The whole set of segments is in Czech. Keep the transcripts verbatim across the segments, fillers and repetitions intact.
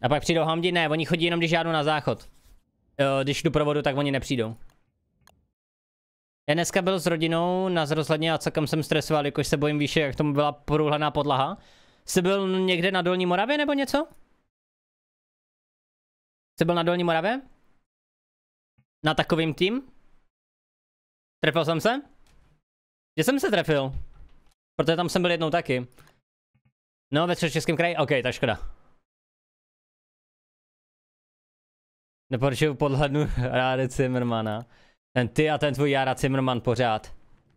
A pak přijdou hamdi? Ne, oni chodí jenom, když žádnou na záchod. Jo, když jdu pro vodu, tak oni nepřijdou. Já dneska byl s rodinou na rozhledně a celkem jsem stresoval, jakož se bojím výše, jak tomu byla průhledná podlaha. Jsi byl někde na Dolní Moravě nebo něco? Jsi byl na Dolní Moravě? Na takovým tým? Trefil jsem se? Kde jsem se trefil? Protože tam jsem byl jednou taky. No, ve Středočeském kraji? OK, tak škoda. Neporučuju podhlednu Rády Zimmermana. Ten ty a ten tvůj Jára Zimmerman pořád.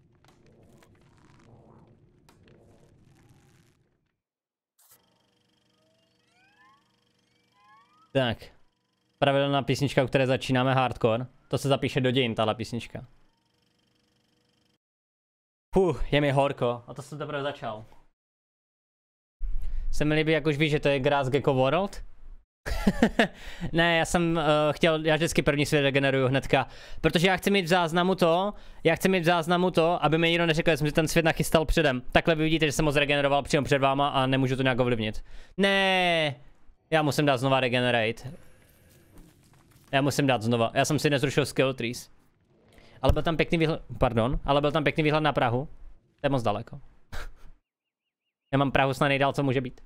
Tak. Pravidelná písnička, u které začínáme hardcore. To se zapíše do dějin, tahle písnička. Puh, je mi horko. A to jsem teprve začal. Se mi líbí, jak už víš, že to je Grass Gecko World. Ne, já jsem uh, chtěl, já vždycky první svět regeneruju hnedka. Protože já chci mít v záznamu to, já chci mít v záznamu to, aby mi nikdo neřekl, že jsem si ten svět nachystal předem. Takhle vy vidíte, že jsem moc regeneroval přímo před váma a nemůžu to nějak ovlivnit. Ne, já musím dát znova regenerate. Já musím dát znova, já jsem si nezrušil skill trees. Ale byl tam pěkný výhled, pardon, ale byl tam pěkný výhled na Prahu. To je moc daleko. Já mám Prahu snad nejdál, co může být.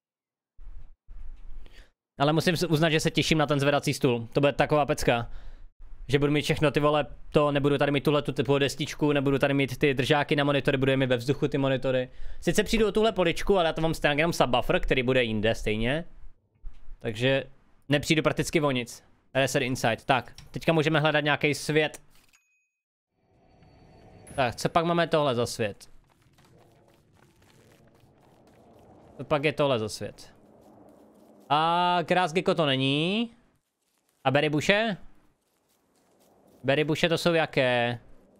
Ale musím uznat, že se těším na ten zvedací stůl. To bude taková pecka. Že budu mít všechno ty vole, to nebudu tady mít tuhle tu typovou destičku, nebudu tady mít ty držáky na monitory, budu je mít ve vzduchu ty monitory. Sice přijdu o tuhle poličku, ale já to mám stejně jenom subwoofer, který bude jinde stejně. Takže nepřijdu prakticky o nic. Reset Inside. Tak, teďka můžeme hledat nějaký svět. Tak, co pak máme tohle za svět? Co pak je tohle za svět? A Grass Gecko to není. A Berry Bushe? Berry Bushe to jsou jaké?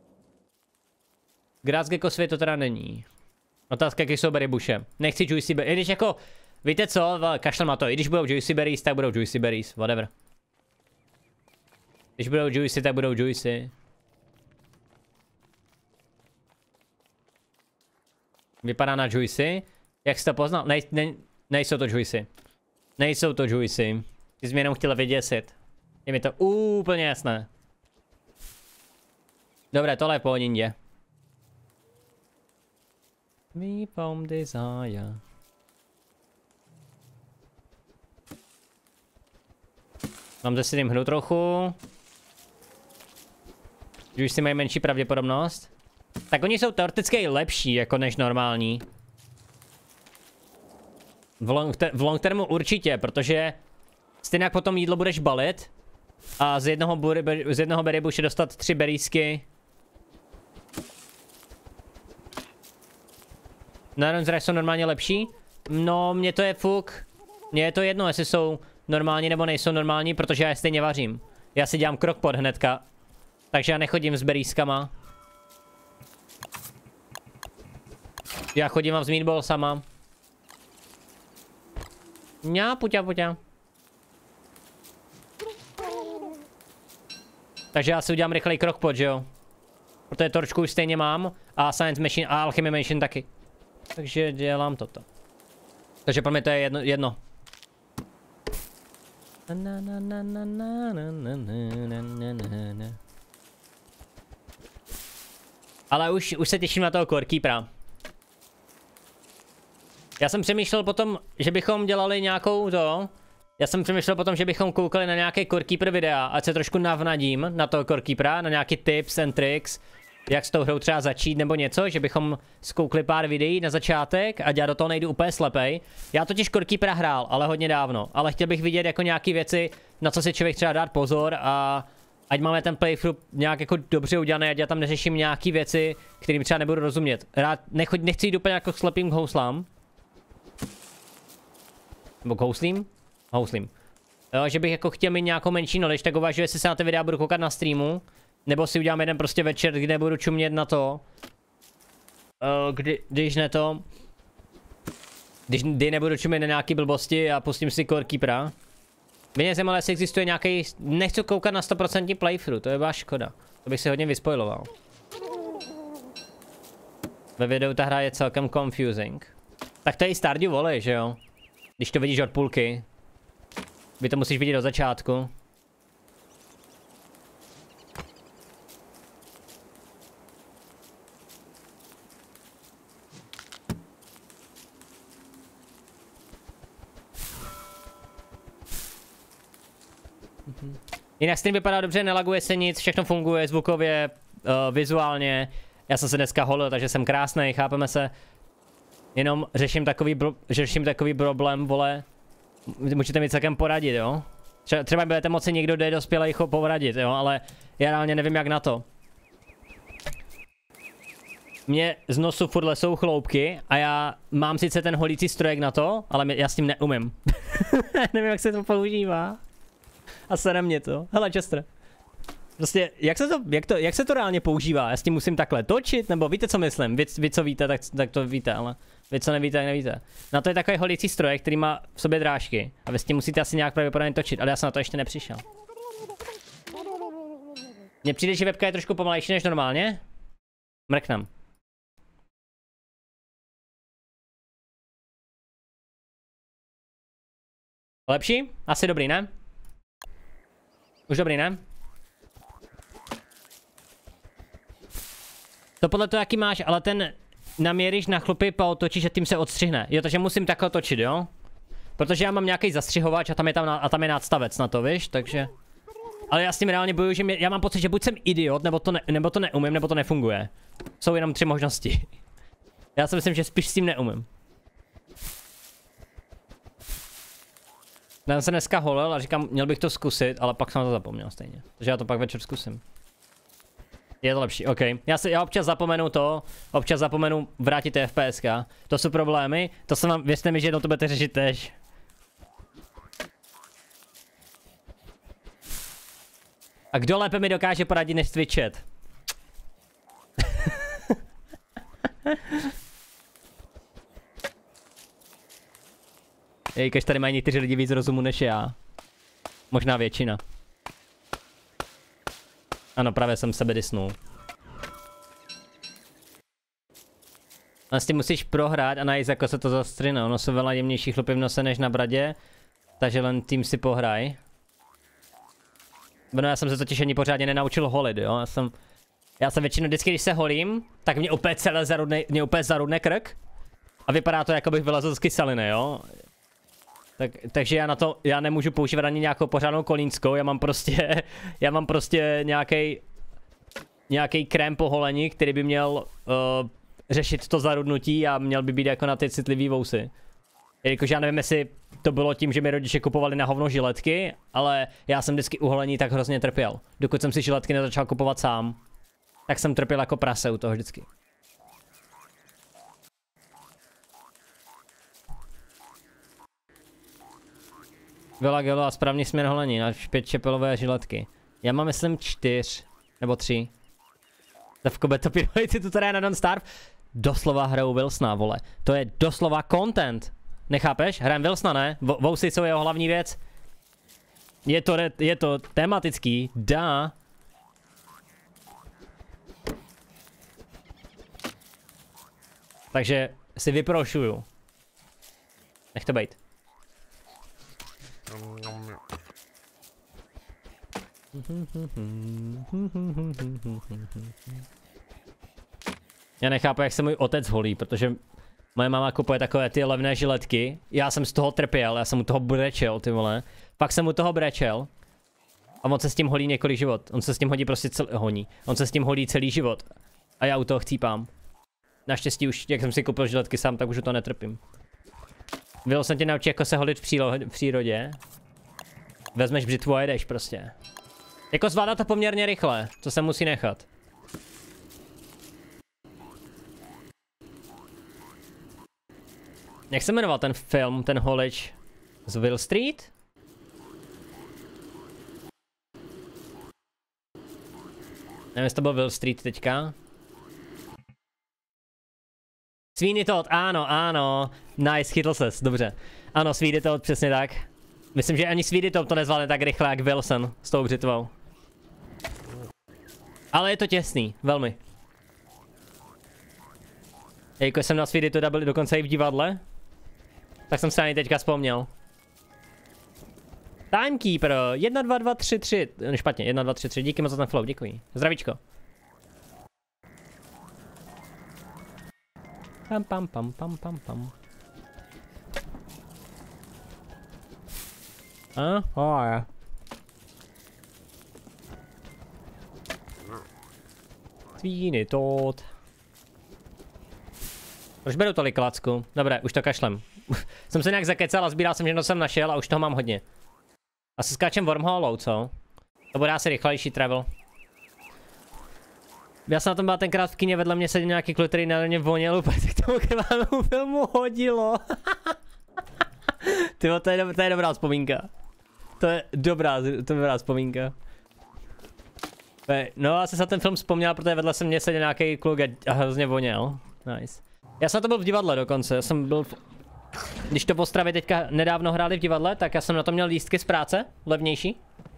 Grass Gecko svět to teda není. Otázka, jaké jsou Berry Bushe. Nechci Juicy Berries. I když jako, víte co, kašlem na to. I když budou Juicy Berries, tak budou Juicy Berries. Whatever. Když budou Juicy, tak budou Juicy. Vypadá na Juicy. Jak jsi to poznal? Nej, ne, nejsou to Juicy. Nejsou to Juicy. Ty jsi mě jenom chtěla vyděsit. Je mi to úplně jasné. Dobré, tohle je po Nindě. We found desire. Mám zase tím hru trochu. Juicy mají menší pravděpodobnost. Tak oni jsou teoreticky lepší jako než normální. V long, v long termu určitě, protože stejně jak potom jídlo budeš balit a z jednoho, bury, z jednoho berry budeš dostat tři berísky. Na zraž jsou normálně lepší? No, mně to je fuk. Mně je to jedno, jestli jsou normální nebo nejsou normální, protože já je stejně vařím. Já si dělám crockpot hnedka. Takže já nechodím s berískama. Já chodím vám s meatballsama. Ňá, puťa, puťa. Takže já si udělám rychlej crockpot, že jo? Protože torčku už stejně mám a Science Machine a Alchemy Machine taky. Takže dělám toto. Takže pro mě to je jedno. jedno. Ale už, už se těším na toho Core Keepera. Já jsem přemýšlel potom, že bychom dělali nějakou to. Já jsem přemýšlel potom, že bychom koukali na nějaké Core Keeper videa, ať se trošku navnadím na toho Core Keepera, na nějaký tips and tricks, jak s tou hrou třeba začít nebo něco, že bychom zkoukli pár videí na začátek a já do toho nejdu úplně slepej. Já totiž Core Keepera hrál, ale hodně dávno, ale chtěl bych vidět jako nějaký věci, na co si člověk třeba dát pozor a ať máme ten playthrough nějak jako dobře udělaný, ať já tam neřeším nějaký věci, kterým třeba nebudu rozumět. Rád nechoď, nechci jít úplně jako slepým k houslám. Nebo k houslím? Houslím. Jo, že bych jako chtěl mít nějakou menší knowledge, tak uvažuji, jestli se na ty videa budu koukat na streamu. Nebo si udělám jeden prostě večer, kde budu čumět na to. Uh, kdy, když ne to. Když kdy nebudu čumět na nějaký blbosti a pustím si Core Keepera. Mě mě zajímalo, jestli existuje nějaký. Nechci koukat na sto procent playthrough, to je byla škoda. To bych si hodně vyspoiloval. Ve videu ta hra je celkem confusing. Tak to je i Stardew Valley, že jo? Když to vidíš od půlky. Vy to musíš vidět od začátku. Jinak stream vypadá dobře, nelaguje se nic, všechno funguje zvukově, uh, vizuálně. Já jsem se dneska holil, takže jsem krásnej, chápeme se. Jenom řeším takový, řeším takový problém, vole. Můžete mi celkem poradit, jo? Třeba, třeba budete moci někdo, kdo je dospělý, poradit, jo? Ale já reálně nevím, jak na to. Mně z nosu furt lesou chloupky a já mám sice ten holící strojek na to, ale já s tím neumím. Nevím, jak se to používá. A sere mě to. Hele, Chester. Prostě, jak se to, jak to, jak se to reálně používá? Já s tím musím takhle točit, nebo víte, co myslím? Vy, vy co víte, tak, tak to víte, ale vy, co nevíte, tak nevíte. Na to je takový holící strojek, který má v sobě drážky. A vy s tím musíte asi nějak pravděpodobně točit, ale já jsem na to ještě nepřišel. Mně přijde, že webka je trošku pomalejší než normálně. Mrknem. Lepší? Asi dobrý, ne? Už dobrý, ne? To podle toho, jaký máš, ale ten naměříš na chlupy, otočíš a tím se odstřihne. Jo, takže musím takhle točit, jo? Protože já mám nějaký zastřihovač a tam je tam a tam je nadstavec na to, víš, takže. Ale já s tím reálně bojuju, že mě, já mám pocit, že buď jsem idiot, nebo to, ne, nebo to neumím, nebo to nefunguje. Jsou jenom tři možnosti. Já si myslím, že spíš s tím neumím. Já jsem dneska holil a říkám, měl bych to zkusit, ale pak jsem to zapomněl stejně. Takže já to pak večer zkusím. Je to lepší, OK. Já, si, já občas zapomenu to, občas zapomenu vrátit FPSka. To jsou problémy, to se vám, věřte mi, že jednou to budete řešit tež. A kdo lépe mi dokáže poradit než Twitch chat? Jelikož tady mají někteří lidi víc rozumu než já. Možná většina. Ano, právě jsem sebe disnul. A s tím musíš prohrát a najít, jako se to zastřine. Ono jsou veľa jemnější chlupy v nose než na bradě. Takže len tím si pohraj. No, já jsem se totiž ani pořádně nenaučil holit, jo. Já jsem, já jsem většinou vždycky, když se holím, tak mě úplně celé zarudne, mě úplně zarudne krk. A vypadá to, jako bych vylezl z kyseliny, jo. Tak, takže já na to, já nemůžu používat ani nějakou pořádnou kolínskou, já mám prostě, já mám prostě nějaký nějaký krém po holení, který by měl uh, řešit to zarudnutí a měl by být jako na ty citlivý vousy. Jelikož já nevím, jestli to bylo tím, že mi rodiče kupovali na hovno žiletky, ale já jsem vždycky u holení tak hrozně trpěl. Dokud jsem si žiletky nezačal kupovat sám, tak jsem trpěl jako prase u toho vždycky. Byla gelo a správný směr holení na pět čepelové žiletky. Já mám myslím čtyř, nebo tři. Zavko betopinovici tutoriál na Don't Starve. Doslova hrajou Wilsona, vole. To je doslova content. Nechápeš? Hrajem Wilsona, ne? Vousy jsou jeho hlavní věc. Je to, je to tematický, dá. Takže si vyprošuju. Nech to bejt. Já nechápu, jak se můj otec holí, protože moje máma kupuje takové ty levné žiletky. Já jsem z toho trpěl, já jsem u toho brečel, ty vole. Pak jsem u toho brečel. A on se s tím holí několik život. On se s tím hodí prostě celý, honí. On se s tím holí celý život. A já u toho chcípám. Naštěstí už, jak jsem si koupil žiletky sám, tak už to netrpím. Byl jsem tě naučit, jako se holit v, v přírodě. Vezmeš břitvu a jedeš prostě. Jako zvládá to poměrně rychle, to se musí nechat. Jak se jmenoval ten film, ten holič z Will Street? Nevím, jestli to byl Will Street teďka. Sweeney Todd, ano, ano. Nice, chytl ses, dobře. Ano, Sweeney Todd, přesně tak. Myslím, že ani Sweeney Todd to nezvládne tak rychle jak Wilson s tou břitvou. Ale je to těsný, velmi. Jako jsem na Sweeney Todda byl dokonce i v divadle, tak jsem se ani teďka vzpomněl. Timekeeper, jedna, dva, dva, tři, tři, špatně, jedna, dva, tři, tři, díky moc za ten flow, děkuji. Zdravíčko. Pam, pam, pam, pam, pam, pam. A, oh, ja. Svíny, tot. Proč beru tolik klacku? Dobré, už to kašlem. Jsem se nějak zakecal a sbíral jsem, že no jsem našel a už toho mám hodně. Asi skáčem wormholou, co? To bude asi rychlejší travel. Já jsem na tom byl tenkrát v kině, vedle mě seděl nějaký kluk, který na mě voněl, úplně k tomu krvánému filmu hodilo. Tyjo, to je, do, to je dobrá vzpomínka. To je dobrá, to je dobrá vzpomínka. No, já jsem se na ten film vzpomněl, protože vedle se mě seděl nějaký kluk a hrozně voněl. Nice. Já jsem na to byl v divadle dokonce, já jsem byl v... Když to v Ostravě teďka nedávno hráli v divadle, tak já jsem na to měl lístky z práce, levnější.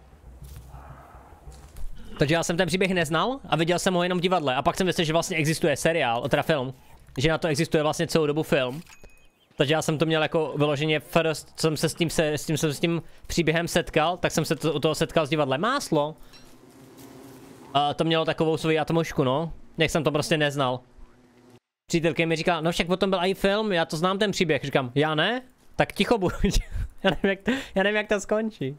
Takže já jsem ten příběh neznal a viděl jsem ho jenom v divadle. A pak jsem myslel, že vlastně existuje seriál, teda film. Že na to existuje vlastně celou dobu film. Takže já jsem to měl jako vyloženě first, co jsem se s tím, se, s tím, se, s tím příběhem setkal, tak jsem se to, u toho setkal s divadlem. Máslo. A to mělo takovou svoji atmošku, no. Jak jsem to prostě neznal. Přítelkyně mi říkala, no však potom byl i film, já to znám ten příběh. Říkám, já ne? Tak ticho buď. já, nevím, jak to, já nevím, jak to skončí.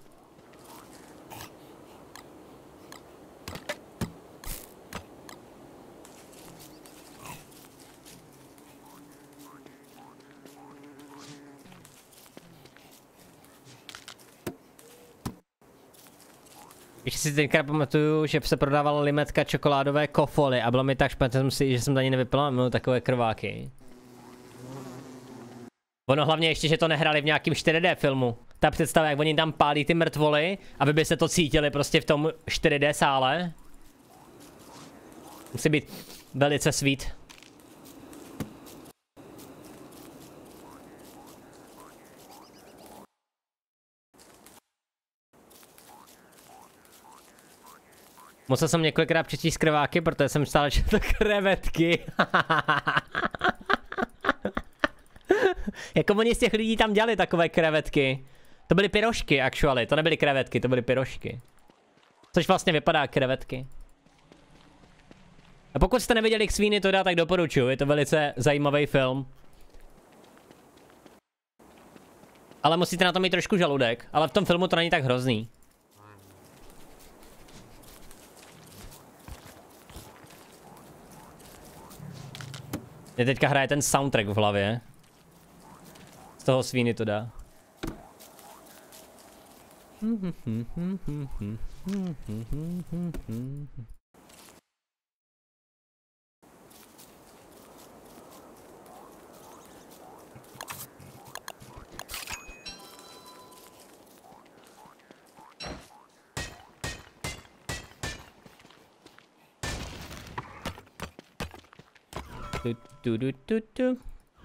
Ještě si tenkrát pamatuju, že se prodávala limetka čokoládové kofoly a bylo mi tak špatně, že jsem ani nevypil a měl takové krváky. Ono hlavně ještě, že to nehráli v nějakým čtyři dé filmu. Ta představa, jak oni tam pálí ty mrtvoly, aby by se to cítili prostě v tom čtyři dé sále. Musí být velice sweet. Musel jsem několikrát přečíst krváky, protože jsem stále četl krevetky. Jako oni z těch lidí tam dělali takové krevetky. To byly pyrošky, actually. To nebyly krevetky, to byly pyrošky. Což vlastně vypadá krevetky. A pokud jste neviděli Sweeney Todda, tak doporučuji. Je to velice zajímavý film. Ale musíte na to mít trošku žaludek. Ale v tom filmu to není tak hrozný. Mě teďka hraje ten soundtrack v hlavě. Z toho Sweeney Todda. Du, du, du, du.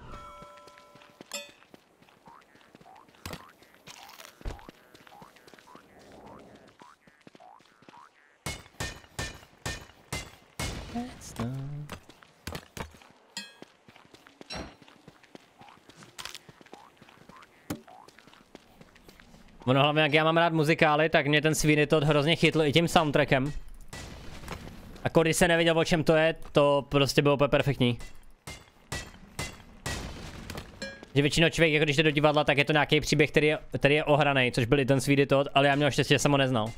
Ono hlavně, jak já mám rád muzikály, tak mě ten Sweeney Todd hrozně chytl i tím soundtrackem. A když se nevěděl, o čem to je, to prostě bylo úplně perfektní. Že většinou člověk, jako když jde do divadla, tak je to nějaký příběh, který je, který je ohraný, což byl i ten Sweeney Todd, ale já měl štěstí, že jsem ho neznal.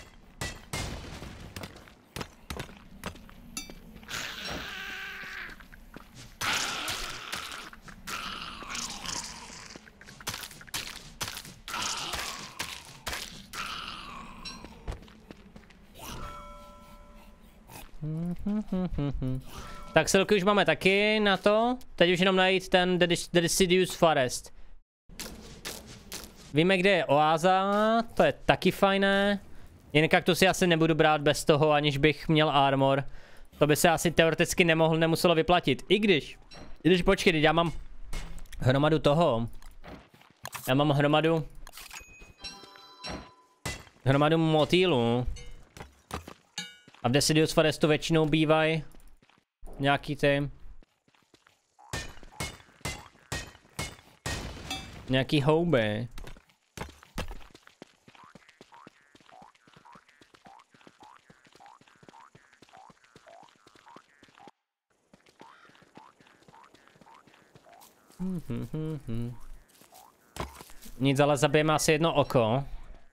Tak silky už máme taky na to. Teď už jenom najít ten The Deciduous Forest. Víme, kde je oáza, to je taky fajné. Jen kaktus si asi nebudu brát bez toho, aniž bych měl armor. To by se asi teoreticky nemohl, nemuselo vyplatit. I když, i když počkej, já mám hromadu toho. Já mám hromadu Hromadu motýlů. A v Deciduous Forestu většinou bývají nějaký ty nějaký houby. Nic, ale zabijeme asi jedno oko.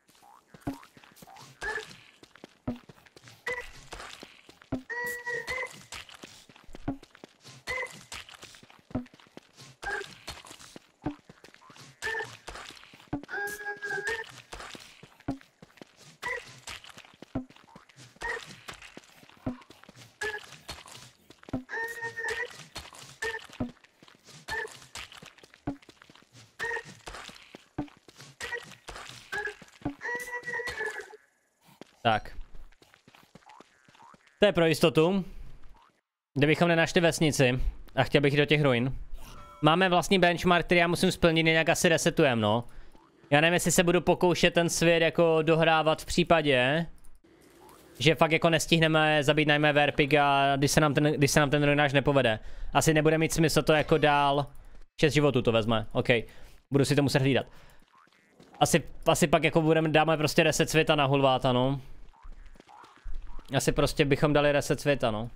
Tak. To je pro jistotu. Kdybychom nenašli vesnici a chtěl bych jít do těch ruin. Máme vlastní benchmark, který já musím splnit, nějak asi resetujem, no. Já nevím, jestli se budu pokoušet ten svět jako dohrávat v případě, že fakt jako nestihneme zabít najmé Verpiga, když se nám ten, když se nám ten ruinář nepovede. Asi nebude mít smysl to jako dál. šest životů to vezme, ok. Budu si to muset hlídat. Asi, asi pak jako budeme, dáme prostě reset světa na Hulváta, no. Asi prostě bychom dali reset světa, no.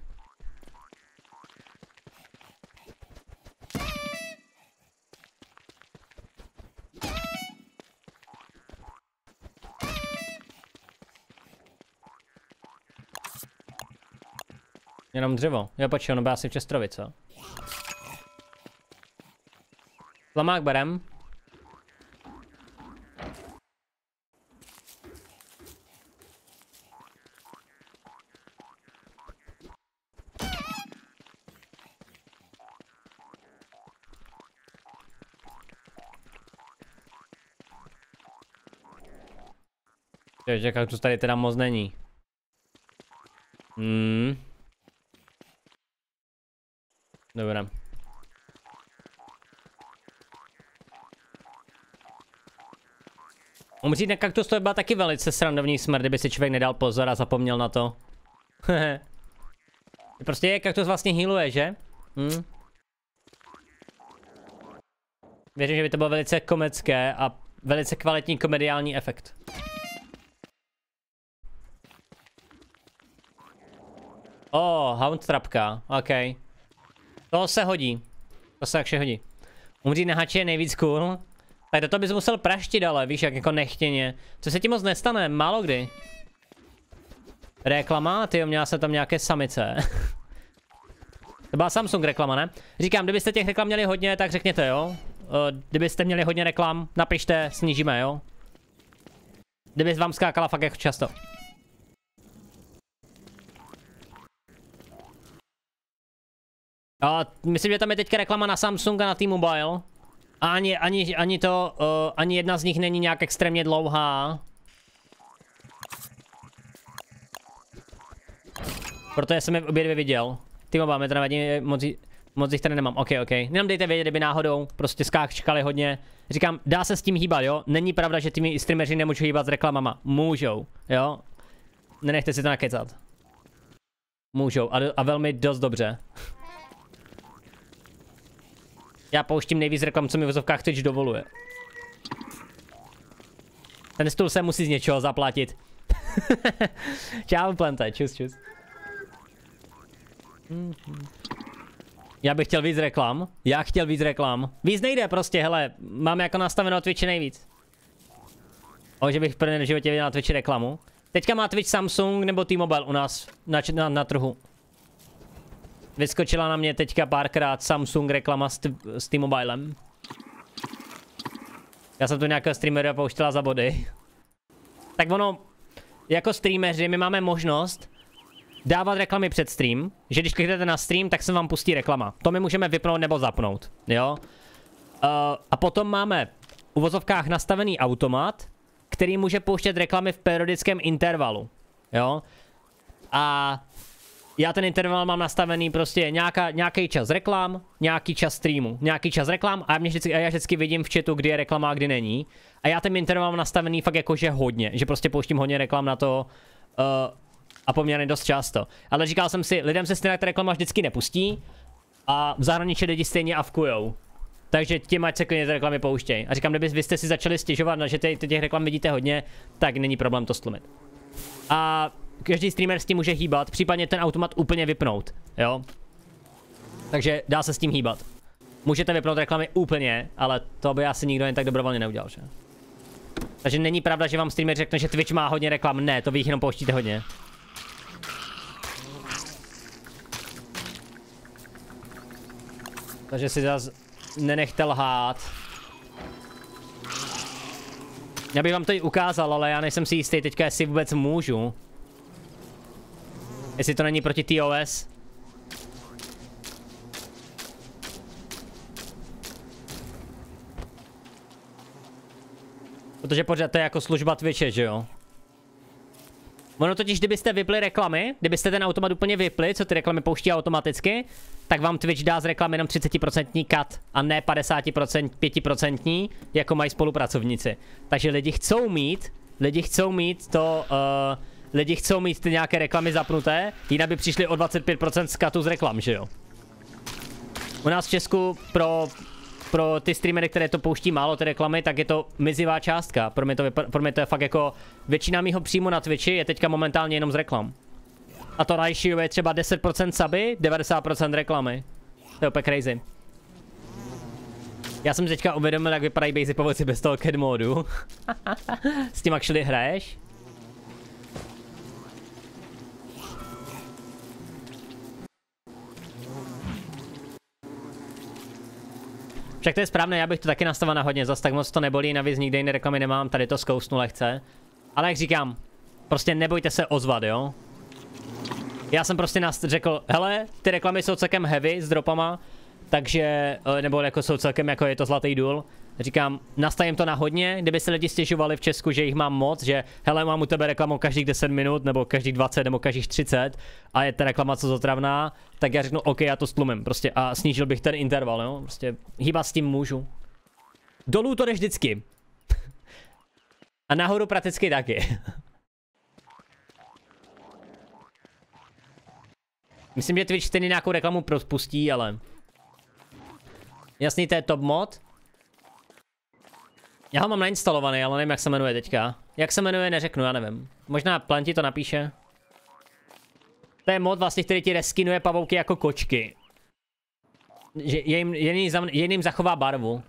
Jenom dřevo. Jo, počkej, ono bude asi v Čestrovi, co? Flamák berem. Že kaktus tady teda moc není. Hmm. Dobré. Umřít na kaktus to byla taky velice srandovní smrt, kdyby si člověk nedal pozor a zapomněl na to. Prostě je kaktus vlastně healuje, že? Hm? Věřím, že by to bylo velice komické a velice kvalitní komediální efekt. Oh, Hound trapka, ok. To se hodí. To se jakže hodí. Umřít na hači je nejvíc cool. Tak do toho bys musel praštit, ale víš, jak jako nechtěně. Co se ti moc nestane, málo kdy. Reklama, tyjo, měla jsem tam nějaké samice. To byla Samsung reklama, ne? Říkám, kdybyste těch reklam měli hodně, tak řekněte, jo. Kdybyste měli hodně reklam, napište, snížíme, jo. Kdyby vám skákala fakt jako často. A myslím, že tam je teďka reklama na Samsung a na T-Mobile. A ani, ani, ani to, uh, ani jedna z nich není nějak extrémně dlouhá. Protože jsem je obě dvě viděl. T-Mobile mi to nevadí, moc, moc jich tady nemám, ok, ok. Jenom dejte vědět, kdyby náhodou prostě skáčkali hodně. Říkám, dá se s tím hýbat, jo? Není pravda, že ty streameři nemůžou hýbat s reklamama. Můžou, jo? Nenechte si to nakecat. Můžou, a, a velmi dost dobře. Já pouštím nejvíc reklam, co mi v vozovkách Twitch dovoluje. Ten stůl se musí z něčeho zaplatit. Čau, Plente, čus, čus. Já bych chtěl víc reklam. Já chtěl víc reklam. Víc nejde prostě, hele. Máme jako nastaveno na Twitchi nejvíc. O, že bych v prvním životě viděl na Twitchi reklamu. Teďka má Twitch Samsung nebo T-Mobile u nás na, na, na trhu. Vyskočila na mě teďka párkrát Samsung reklama s, s T-Mobilem. Já jsem tu nějakého streamera pouštěla za body. Tak ono, jako streameři, my máme možnost dávat reklamy před stream, že když kliknete na stream, tak se vám pustí reklama. To my můžeme vypnout nebo zapnout, jo. Uh, a potom máme v uvozovkách nastavený automat, který může pouštět reklamy v periodickém intervalu, jo. A já ten interval mám nastavený prostě nějaká, nějaký čas reklam, nějaký čas streamu, nějaký čas reklam a, mě vždycky, a já vždycky vidím v chatu, kdy je reklama a kdy není. A já ten interval mám nastavený fakt jakože hodně, že prostě pouštím hodně reklam na to uh, a poměrně dost často. Ale říkal jsem si, lidem se stejně ta reklama vždycky nepustí a v zahraničí lidi stejně avkujou. Takže tím ať se klidně ty reklamy pouštěj. A říkám, kdyby vy jste si začali stěžovat, že těch reklam vidíte hodně, tak není problém to stlumit. A každý streamer s tím může hýbat, případně ten automat úplně vypnout, jo. Takže dá se s tím hýbat. Můžete vypnout reklamy úplně, ale to by asi nikdo jen tak dobrovolně neudělal, že? Takže není pravda, že vám streamer řekne, že Twitch má hodně reklam. Ne, to vy jich jenom pouštíte hodně. Takže si zase nenechte lhát. Já bych vám to i ukázal, ale já nejsem si jistý teďka, jestli vůbec můžu. Jestli to není proti T O S. Protože pořád to je jako služba Twitche, že jo? Ono totiž, kdybyste vypli reklamy, kdybyste ten automat úplně vypli, co ty reklamy pouští automaticky, tak vám Twitch dá z reklamy jenom třicet procent cut a ne padesát procent, pět procent, jako mají spolupracovníci. Takže lidi chcou mít, lidi chcou mít to, uh, lidi chcou mít ty nějaké reklamy zapnuté, jinak by přišli o dvacet pět procent z cutu z reklam, že jo? U nás v Česku pro... Pro ty streamery, které to pouští málo, ty reklamy, tak je to mizivá částka. Pro mě to, pro mě to je fakt jako... Většina mýho příjmu na Twitchi je teďka momentálně jenom z reklam. A to ratio je třeba deset procent suby, devadesát procent reklamy. To je úplně crazy. Já jsem teďka uvědomil, jak vypadají basic povoci bez toho C A D modu. S tím actually hraješ? Však to je správné, já bych to taky nastavil na hodně, zas tak moc to nebolí, navíc nikde jiné reklamy nemám, tady to zkousnu lehce. Ale jak říkám, prostě nebojte se ozvat, jo? Já jsem prostě nás řekl, hele, ty reklamy jsou celkem heavy s dropama, takže, nebo jako jsou celkem jako je to zlatý důl. Říkám, nastavím to na hodně, kdyby se lidi stěžovali v Česku, že jich mám moc, že hele, mám u tebe reklamu každých deset minut, nebo každých dvacet, nebo každých třicet a je ta reklama co zatravná, tak já řeknu, OK, já to stlumím prostě a snížil bych ten interval, jo, prostě hýbat s tím můžu. Dolů to jdeš vždycky. A nahoru prakticky taky. Myslím, že Twitch stejně nějakou reklamu propustí, ale... Jasný, to je top mod. Já ho mám nainstalovaný, ale nevím, jak se jmenuje teďka. Jak se jmenuje, neřeknu, já nevím. Možná Planti to napíše. To je mod vlastně, který ti reskinuje pavouky jako kočky. Že jim, jeným, jeným zachová barvu.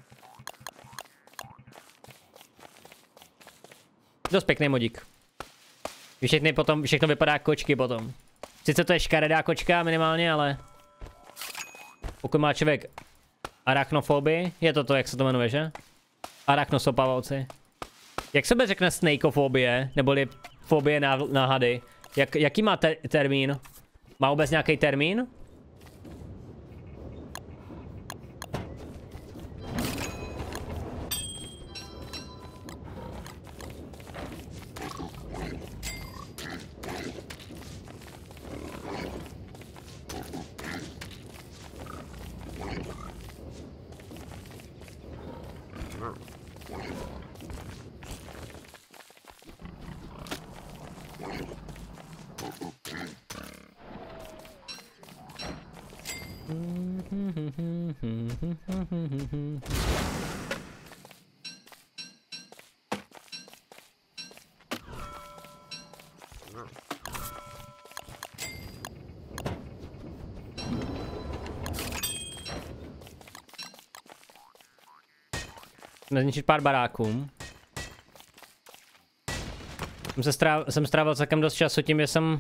Dost pěkný modík. Všechny potom, všechno vypadá jako kočky potom. Sice to je škaredá kočka minimálně, ale... Pokud má člověk arachnofobii, je to to, jak se to jmenuje, že? Arachnosopavouci. Jak se by řekne snakeofobie, neboli fobie na, na hady? Jak, jaký má te termín? Má vůbec nějaký termín? Zničit pár baráků. Jsem, se stráv, jsem strávil celkem dost času tím, že jsem...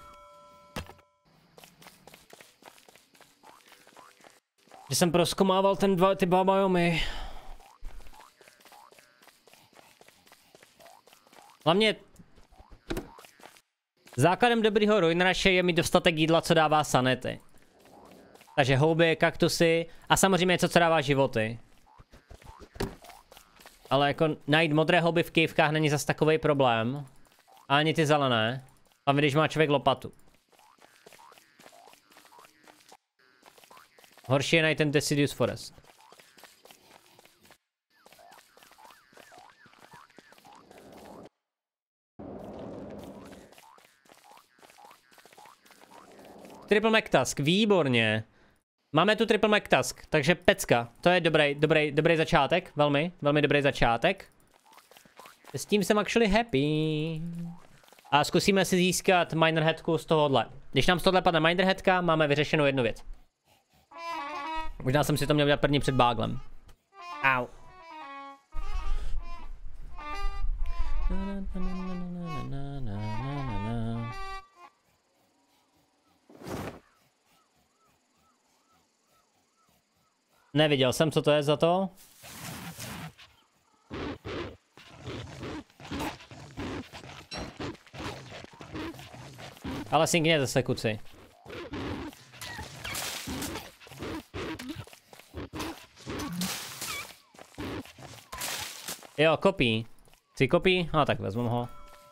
Že jsem prozkoumával ten dva, ty dva biomy. Hlavně... Základem dobrýho ruinrushe je mít dostatek jídla, co dává sanity. Takže houby, kaktusy a samozřejmě něco, co dává životy. Ale jako najít modré houby v kývkách není zas takový problém. A ani ty zelené. A když má člověk lopatu. Horší je najít ten Deciduous Forest. Triple McTask, výborně. Máme tu Triple McTask, takže pecka. To je dobrý, dobrý, dobrý začátek. Velmi, velmi dobrý začátek. S tím jsem actually happy. A zkusíme si získat Miner Headku z tohohle. Když nám z tohle padne Miner Headka, máme vyřešenou jednu věc. Možná jsem si to měl udělat první před báglem. Au. Neviděl jsem, co to je za to. Ale synkně zase kuci. Jo, kopí. Chci kopí? A tak vezmu ho.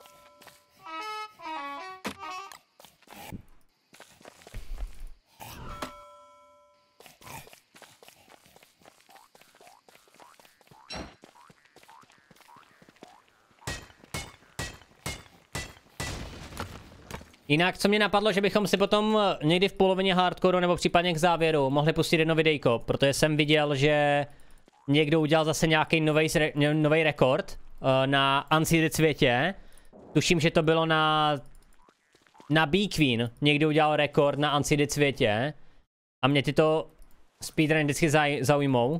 Jinak, co mě napadlo, že bychom si potom někdy v polovině hardcoreu nebo případně k závěru mohli pustit jedno videjko, protože jsem viděl, že někdo udělal zase nějaký nový rekord uh, na Unseeded světě. Tuším, že to bylo na na Bee Queen. Někdo udělal rekord na Unseeded světě a mě tyto speedruny vždycky zaj zaujmou.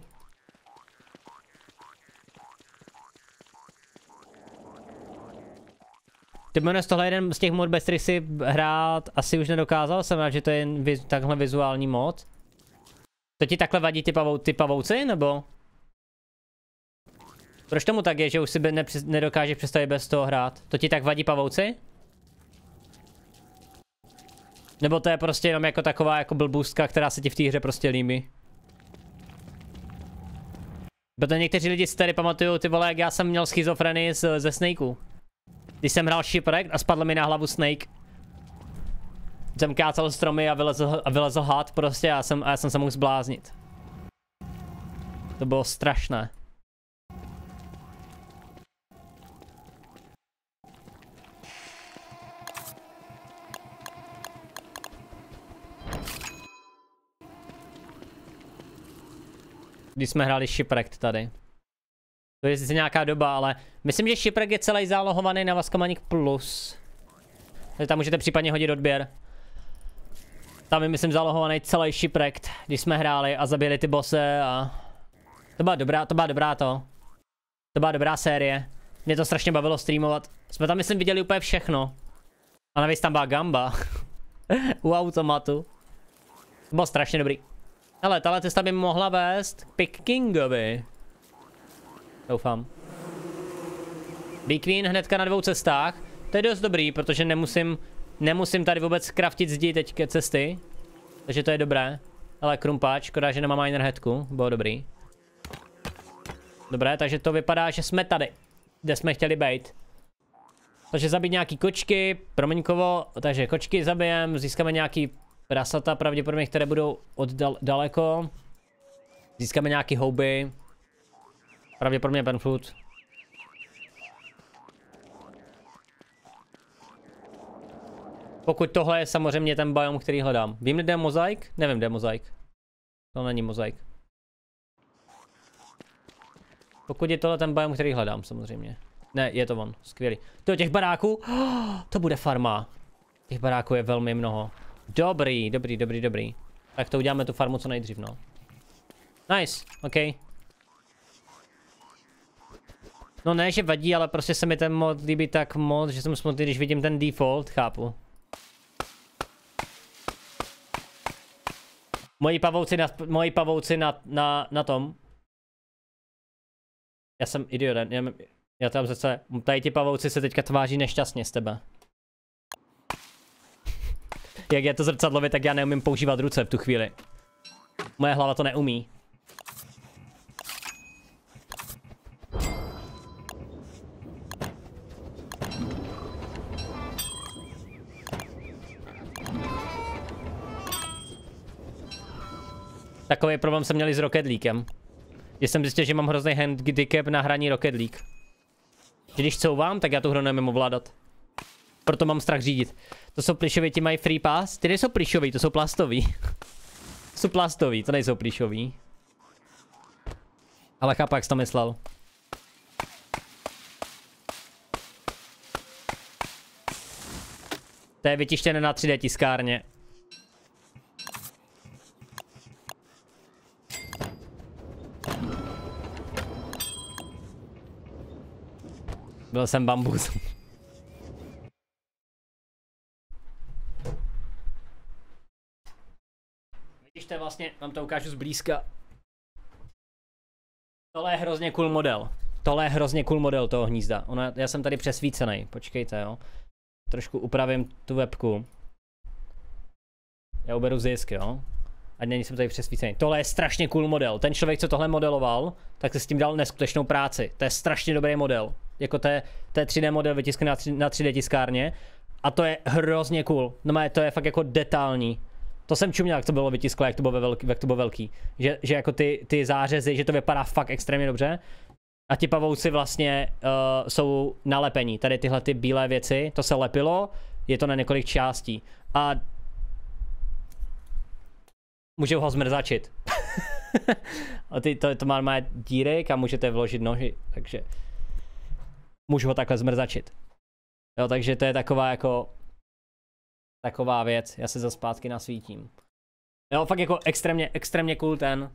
Ty jmenuješ tohle jeden z těch mod, bez kterých si hrát asi už nedokázal, jsem rád, že to je jen viz takhle vizuální mod. To ti takhle vadí ty, pavou ty pavouci, nebo? Proč tomu tak je, že už si nedokážeš představit bez toho hrát? To ti tak vadí pavouci? Nebo to je prostě jenom jako taková jako blbůstka, která se ti v té hře prostě líbí? Protože někteří lidi si tady pamatují, ty vole, jak já jsem měl schizofrenii z, ze Snakeu. Když jsem hrál Shipwreck a spadl mi na hlavu Snake. Jsem kácal stromy a vylezl, a vylezl had prostě a, jsem, a já jsem se mohl zbláznit. To bylo strašné. Když jsme hráli Shipwreck tady. To je sice nějaká doba, ale myslím, že Shipwreck je celý zálohovaný na Vaskamanik Plus. Takže tam můžete případně hodit odběr. Tam je, myslím, zálohovaný celý Shipwreck, když jsme hráli a zabili ty bosse a... To byla dobrá, to byla dobrá to. To byla dobrá série. Mě to strašně bavilo streamovat. Jsme tam, myslím, viděli úplně všechno. A navíc tam byla gamba. U automatu. To bylo strašně dobrý. Hele, tahle cesta by mohla vést k Pig Kingovi. Doufám. Bee Queen hnedka na dvou cestách. To je dost dobrý, protože nemusím, nemusím tady vůbec craftit zdi teďka cesty. Takže to je dobré. Ale krumpáč, škoda, že nemám miner headku. Bylo dobrý. Dobré, takže to vypadá, že jsme tady. Kde jsme chtěli být. Takže zabít nějaký kočky, promiňkovo. Takže kočky zabijem, získáme nějaký prasata, pravděpodobně, které budou od dal daleko. Získáme nějaký houby. Pravděpodobně Benfood. Pokud tohle je samozřejmě ten biom, který hledám. Vím, kde je mozaik? Nevím, kde je mozaik. To není mozaik. Pokud je tohle ten biom, který hledám, samozřejmě. Ne, je to on. Skvělý. To těch baráků? Oh, to bude farma. Těch baráků je velmi mnoho. Dobrý, dobrý, dobrý, dobrý. Tak to uděláme tu farmu co nejdřív, no. Nice, ok. No ne, že vadí, ale prostě se mi ten mod líbí tak moc, že jsem smutný, když vidím ten default, chápu. Moji pavouci na, moji pavouci na, na, na tom. Já jsem idiot, já, já tam zase, tady ti pavouci se teďka tváří nešťastně z tebe. Jak je to zrcadlově, tak já neumím používat ruce v tu chvíli. Moje hlava to neumí. Takový problém jsem měl i s Rocket Leaguem. Když jsem zjistil, že mám hrozný handicap na hraní Rocket League. Že když couvám, tak já tu hru nemím ovládat. Proto mám strach řídit. To jsou plišoví, ti mají free pass? Ty nejsou plišoví, to jsou plastoví. To jsou plastoví, to nejsou plišoví. Ale chápu, jak jsi to myslel. To je vytištěné na tři dé tiskárně. Byl jsem bambus. Vidíš, to je vlastně, vám to ukážu zblízka. Tohle je hrozně cool model. Tohle je hrozně cool model toho hnízda. Ona, já jsem tady přesvícený, počkejte, jo. Trošku upravím tu webku. Já uberu zisk, jo. Ať není jsem tady přesvícený. Tohle je strašně cool model. Ten člověk, co tohle modeloval, tak se s tím dal neskutečnou práci. To je strašně dobrý model. Jako to je, to je tři dé model vytiskne na, na tři dé tiskárně. A to je hrozně cool. No to je fakt jako detailní. To jsem čuměl, jak to bylo vytisklo, jak to bylo velký, jak to bylo velký. Že, že jako ty, ty zářezy, že to vypadá fakt extrémně dobře. A ti pavouci vlastně uh, jsou nalepení. Tady tyhle ty bílé věci, to se lepilo, je to na několik částí. A můžu ho zmrzačit. A ty, to, to má, má díry, kam můžete vložit nohy, takže můžu ho takhle zmrzačit. Jo, takže to je taková jako taková věc, já se zase zpátky nasvítím. Jo, fakt jako extrémně, extrémně cool ten.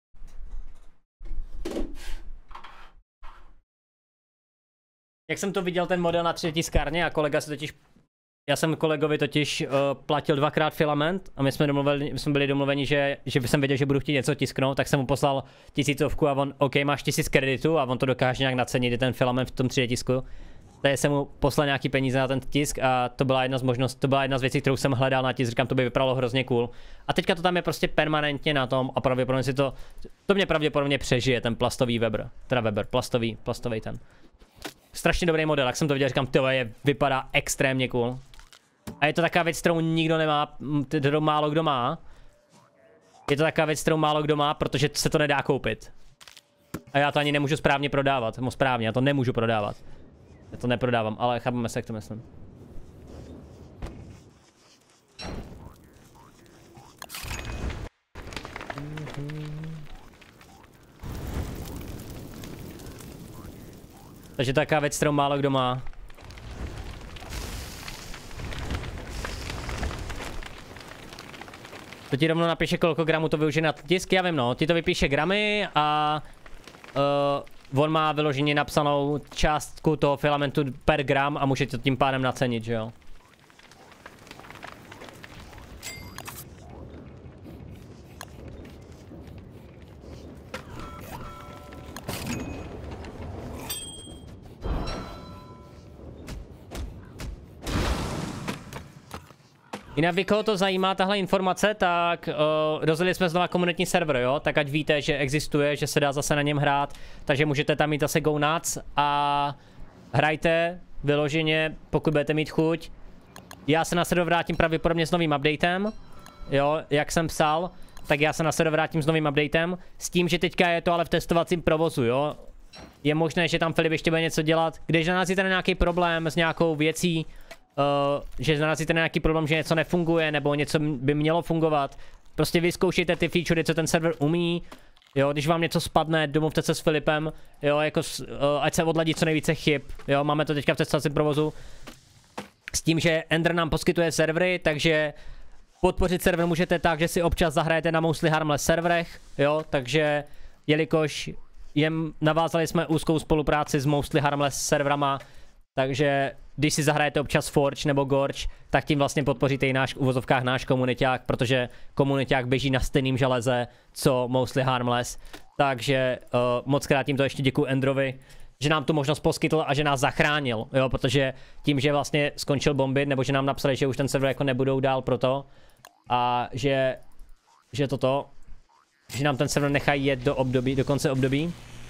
Jak jsem to viděl ten model na tři dé tiskárně a kolega se totiž, já jsem kolegovi totiž uh, platil dvakrát filament a my jsme, domluvili, my jsme byli domluveni, že, že jsem věděl, že budu chtít něco tisknout, tak jsem mu poslal tisícovku a on, OK, máš tisíc kreditu a on to dokáže nějak nacenit, ten filament v tom tři dé tisku. Takže jsem mu poslal nějaký peníze na ten tisk a to byla jedna z možností, to byla jedna z věcí, kterou jsem hledal na tisk, říkám, to by vypadalo hrozně cool. A teďka to tam je prostě permanentně na tom a pravděpodobně si to, to mě pravděpodobně přežije, ten plastový Weber, teda Weber, plastový, plastový ten. Strašně dobrý model, jak jsem to viděl, říkám, to je, vypadá extrémně cool. A je to taková věc, kterou nikdo nemá, kterou málo kdo má. Je to taková věc, kterou málo kdo má, protože se to nedá koupit. A já to ani nemůžu správně prodávat, no správně, já to nemůžu prodávat. Já to neprodávám, ale chápeme se, jak to myslím. Takže taková věc, kterou málo kdo má. To ti rovnou napíše, kolko gramů to využije na tisk, já vím, no. Ti to vypíše gramy a uh, on má vyloženě napsanou částku toho filamentu per gram a může to tím pádem nacenit, že jo. Jinak vy, koho to zajímá, tahle informace, tak uh, rozjeli jsme znova komunitní server, jo? Tak ať víte, že existuje, že se dá zase na něm hrát, takže můžete tam mít zase go nuts a hrajte vyloženě, pokud budete mít chuť. Já se na server vrátím pravděpodobně s novým updatem, jo, jak jsem psal, tak já se na server vrátím s novým updatem, s tím, že teďka je to ale v testovacím provozu, jo. Je možné, že tam Filip ještě bude něco dělat, když narazíte na nějaký problém s nějakou věcí, Uh, že narazíte na nějaký problém, že něco nefunguje, nebo něco by mělo fungovat. Prostě vyzkoušejte ty featurey, co ten server umí. Jo, když vám něco spadne, domluvte se s Filipem, jo, jako s, uh, ať se odladí co nejvíce chyb. Jo, máme to teďka v testovacím provozu. S tím, že Ender nám poskytuje servery, takže podpořit server můžete tak, že si občas zahrajete na Mostly Harmless serverech, jo, takže jelikož jem, navázali jsme úzkou spolupráci s Mostly Harmless serverama, takže když si zahrajete občas Forge nebo Gorge, tak tím vlastně podpoříte i náš, v uvozovkách náš komuniťák, protože komuniťák běží na stejným železe, co Mostly Harmless. Takže uh, moc krát tím to ještě děkuji Endrovi, že nám tu možnost poskytl a že nás zachránil, jo, protože tím, že vlastně skončil bombit, nebo že nám napsali, že už ten server jako nebudou dál proto a že, že toto, že nám ten server nechají jet do období, do konce období.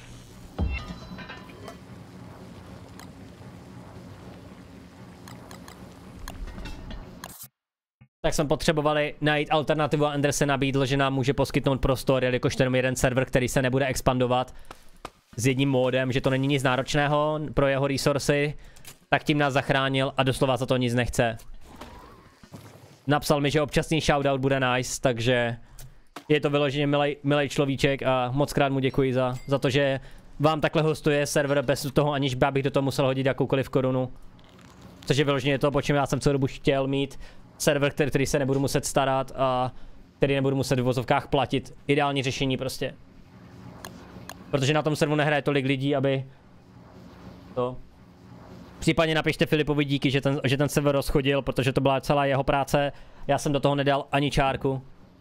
Tak jsme potřebovali najít alternativu a Ender se nabídl, že nám může poskytnout prostor, jelikož to je jeden server, který se nebude expandovat s jedním módem, že to není nic náročného pro jeho resursy, tak tím nás zachránil a doslova za to nic nechce. Napsal mi, že občasný shoutout bude nice, takže je to vyloženě milej, milej človíček a moc krát mu děkuji za, za to, že vám takhle hostuje server bez toho, aniž bych do toho musel hodit jakoukoliv korunu. Což je vyloženě to, po čem já jsem celou dobu chtěl mít. Server, který, který se nebudu muset starat a který nebudu muset v vozovkách platit. Ideální řešení prostě. Protože na tom serveru nehraje tolik lidí, aby to... Případně napište Filipovi díky, že ten, že ten server rozchodil, protože to byla celá jeho práce. Já jsem do toho nedal ani čárku.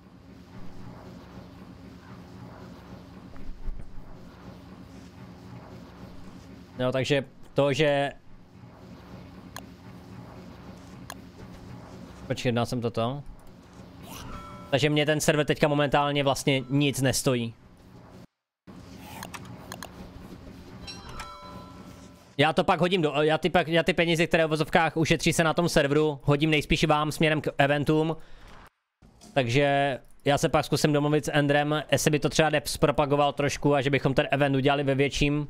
No, takže to, že... Počkej, dal jsem toto. Takže mě ten server teďka momentálně vlastně nic nestojí. Já to pak hodím do, já ty, pak, já ty peníze, které v vozovkách ušetří se na tom serveru, hodím nejspíš vám směrem k eventům. Takže já se pak zkusím domluvit s Endrem, jestli by to třeba Deps propagoval trošku a že bychom ten event udělali ve větším.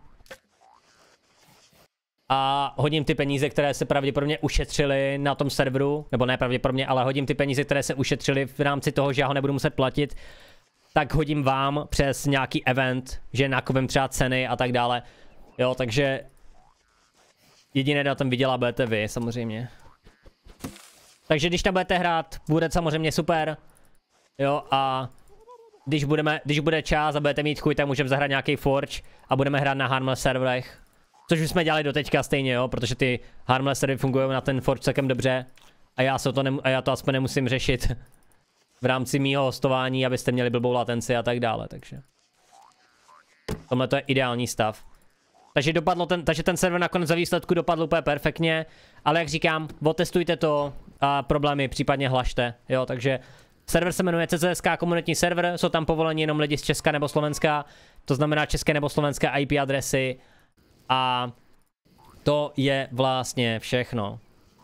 A hodím ty peníze, které se pravděpodobně ušetřily na tom serveru, nebo ne pravděpodobně, ale hodím ty peníze, které se ušetřily v rámci toho, že já ho nebudu muset platit, tak hodím vám přes nějaký event, že nakovím třeba ceny a tak dále. Jo, takže jediné na tom vydělá budete vy, samozřejmě. Takže když tam budete hrát, bude samozřejmě super. Jo, a když, budeme, když bude čas a budete mít chuť, tak můžeme zahrát nějaký Forge a budeme hrát na Harmless serverech. Což už jsme dělali doteďka stejně, jo, protože ty Harmless servery fungují na ten Forge celkem dobře. A já, se to a já to aspoň nemusím řešit v rámci mýho hostování, abyste měli blbou latenci a tak dále, takže. Tohle to je ideální stav. Takže dopadlo ten, takže ten server nakonec za výsledku dopadl úplně perfektně, ale jak říkám, otestujte to a problémy případně hlašte, jo, takže server se jmenuje C C S K komunitní server, jsou tam povolení jenom lidi z Česka nebo Slovenska, to znamená české nebo slovenské I P adresy a to je vlastně všechno.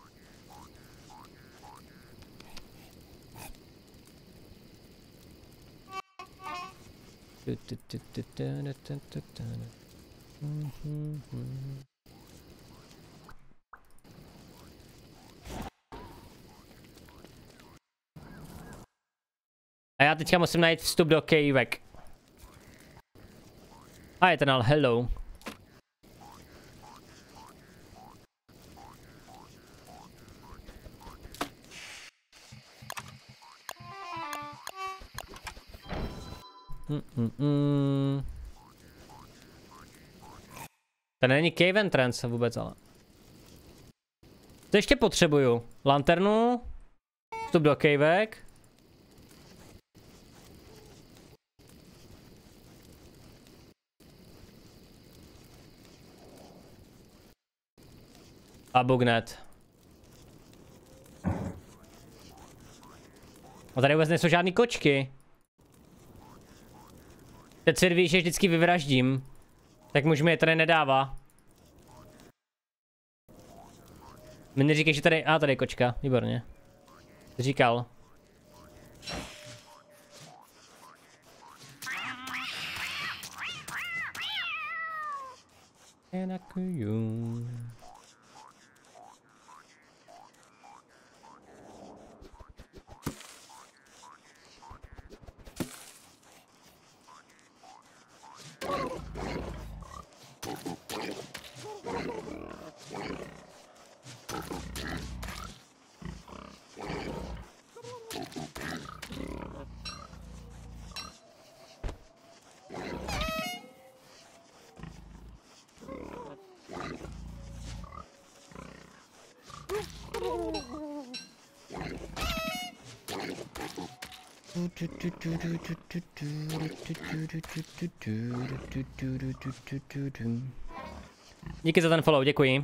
A já teďka musím najít vstup do kejvek. Hi Eternal, hello. Mm -mm -mm. To není cave entrance vůbec, ale. To ještě potřebuju. Lanternu. Vstup do kejvek. A bugnet. A tady vůbec nejsou žádný kočky. Teď si víš, že vždycky vyvraždím. Tak muž mi je tady nedává. Mi neříkej, že tady... A ah, tady je kočka, výborně. Říkal. Díky za ten follow, děkuji.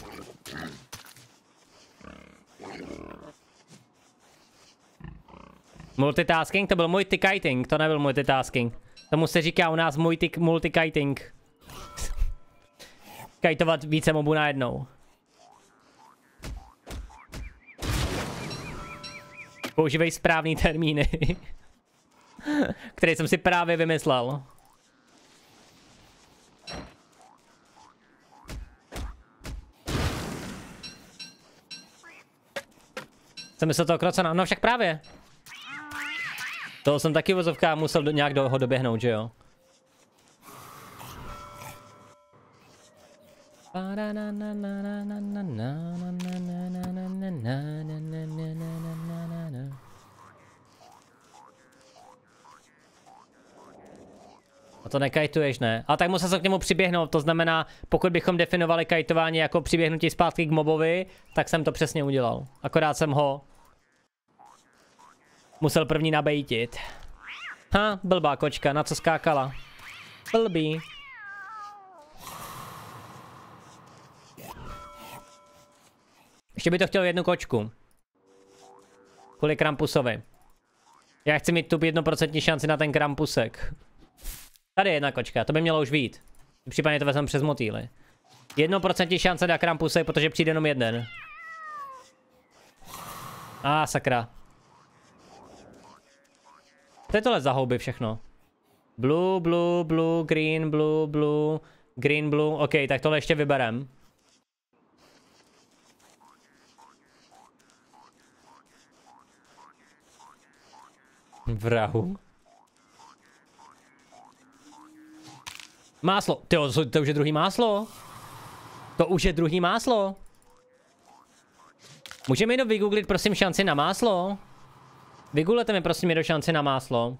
Multitasking, to byl multikiting, to nebyl multitasking. Tomu se říká u nás multi multikiting. Kajtovat více mobů najednou. Používej správný termíny, který jsem si právě vymyslel. Jsem myslel toho krocena, no však právě. Toho jsem taky vozovka musel do, nějak do, ho doběhnout, že jo? A to nekajtuješ, ne? A tak musel jsem k němu přiběhnout, to znamená, pokud bychom definovali kajtování jako přiběhnutí zpátky k mobovi, tak jsem to přesně udělal. Akorát jsem ho musel první nabejtit. Ha, blbá kočka, na co skákala? Blbý. Ještě by to chtěl jednu kočku. Kvůli Krampusovi. Já chci mít tu jednoprocentní šanci na ten Krampusek. Tady je jedna kočka, to by mělo už být. Případně to vezmeme přes motýly. Jednoprocentní šance na Krampusek, protože přijde jenom jeden. A ah, sakra. Co je tohle za houby všechno? Blue, blue, blue, green, blue, blue, green, blue. OK, tak tohle ještě vyberem. Vrahu. Máslo. Tyjo, to, to už je druhý máslo. To už je druhý máslo. Můžeme jenom vygooglit prosím šanci na máslo? Vygooglete mi prosím do šanci na máslo.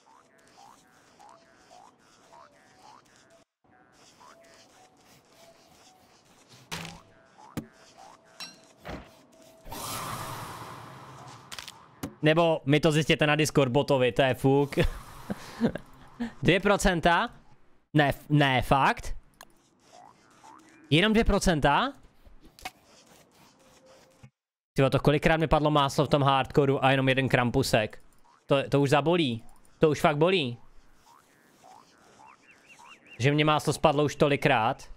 Nebo mi to zjistěte na Discord botovi, to je fuk. dvě procenta? Ne, ne, fakt? Jenom dvě procenta? Tyjo, to kolikrát mi padlo máslo v tom hardcoreu a jenom jeden Krampusek. To, to už zabolí. To už fakt bolí. Že mě máslo spadlo už tolikrát.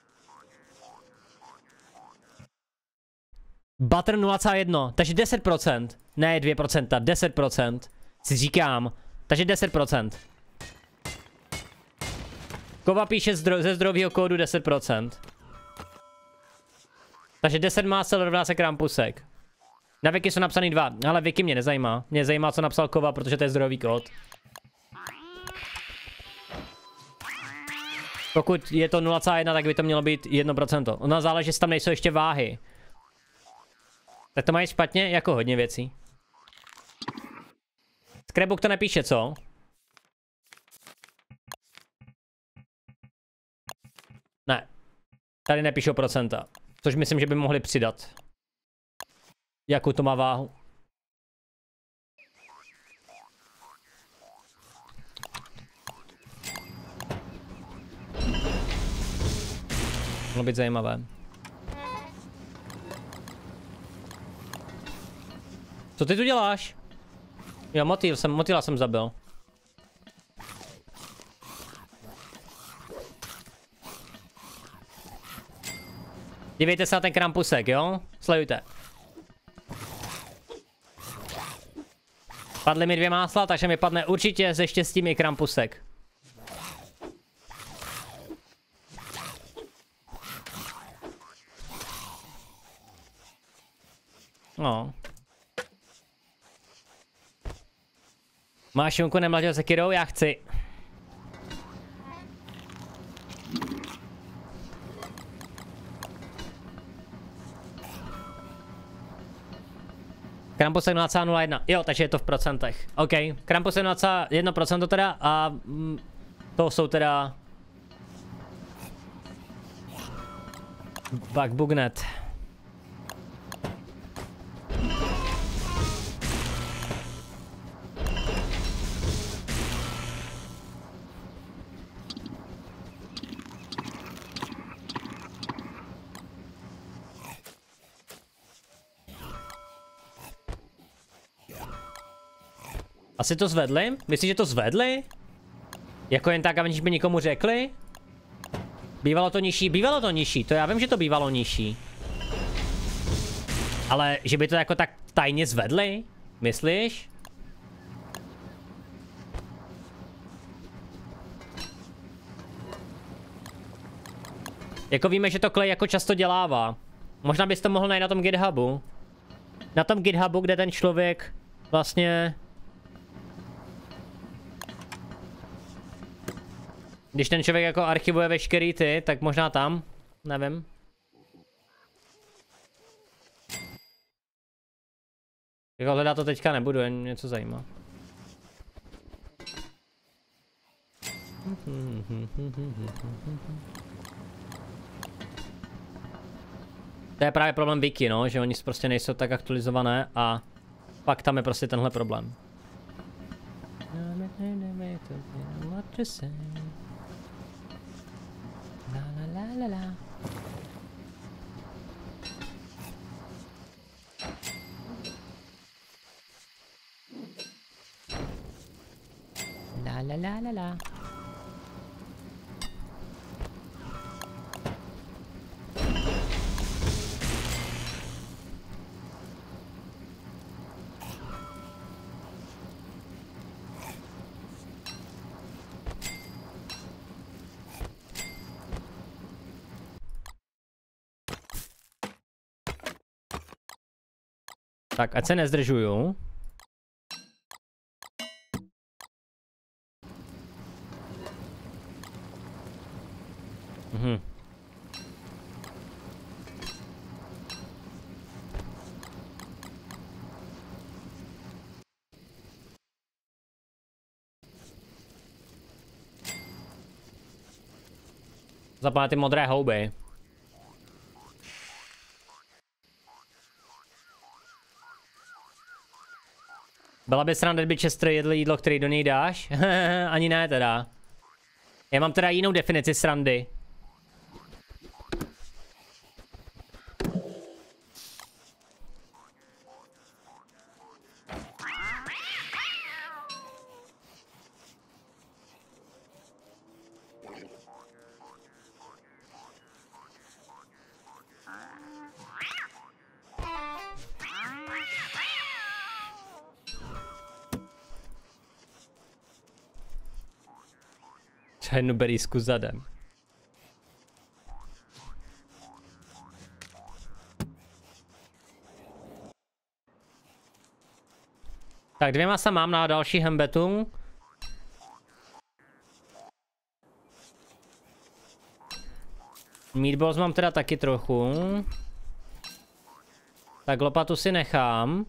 Butter nula celá jedna, takže deset procent. Ne dvě procenta, deset procent. Si říkám. Takže deset procent. Kova píše zdro ze zdrojového kódu deset procent. Takže deset másel rovná se Krampusek. Na Wiki jsou napsaný dva, ale Wiki mě nezajímá. Mě zajímá, co napsal Kova, protože to je zdrojový kód. Pokud je to nula celá jedna, tak by to mělo být jedno procento. Ono záleží, že tam nejsou ještě váhy. Tak to mají špatně jako hodně věcí. Scrapbook to nepíše, co? Ne. Tady nepíšou procenta. Což myslím, že by mohli přidat. Jakou to má váhu. Mohlo být zajímavé. Co ty tu děláš? Jo, motýl jsem, motýla jsem zabil. Dívejte se na ten Krampusek, jo? Sledujte. Padly mi dvě másla, takže mi padne určitě se štěstím i Krampusek. No. Máš Junku nemladil se Kirou? Já chci. Krampusek nula celá nula jedna. Jo, takže je to v procentech. OK. Krampusek nula celá jedna procento teda a mm, to jsou teda Bug Bugnet. Asi to zvedli? Myslíš, že to zvedli? Jako jen tak, aniž by nikomu řekli? Bývalo to nižší? Bývalo to nižší, to já vím, že to bývalo nižší. Ale že by to jako tak tajně zvedli? Myslíš? Jako víme, že to Klej jako často dělává. Možná bys to mohl najít na tom GitHubu. Na tom GitHubu, kde ten člověk vlastně... Když ten člověk jako archivuje veškerý ty, tak možná tam, nevím. Jako hledat to teďka nebudu, jen něco zajímá. To je právě problém wiki, no, že oni prostě nejsou tak aktualizované a pak tam je prostě tenhle problém. La la la la la. Tak, ať se nezdržuju. Mhm. Zapále ty modré houby. Byla by sranda, kdyby Chester jedl jídlo, který do něj dáš? Ani ne teda. Já mám teda jinou definici srandy. Jednu berýsku zadem. Tak dvě masa mám na další hembetu. Meatballs mám teda taky trochu. Tak lopatu si nechám.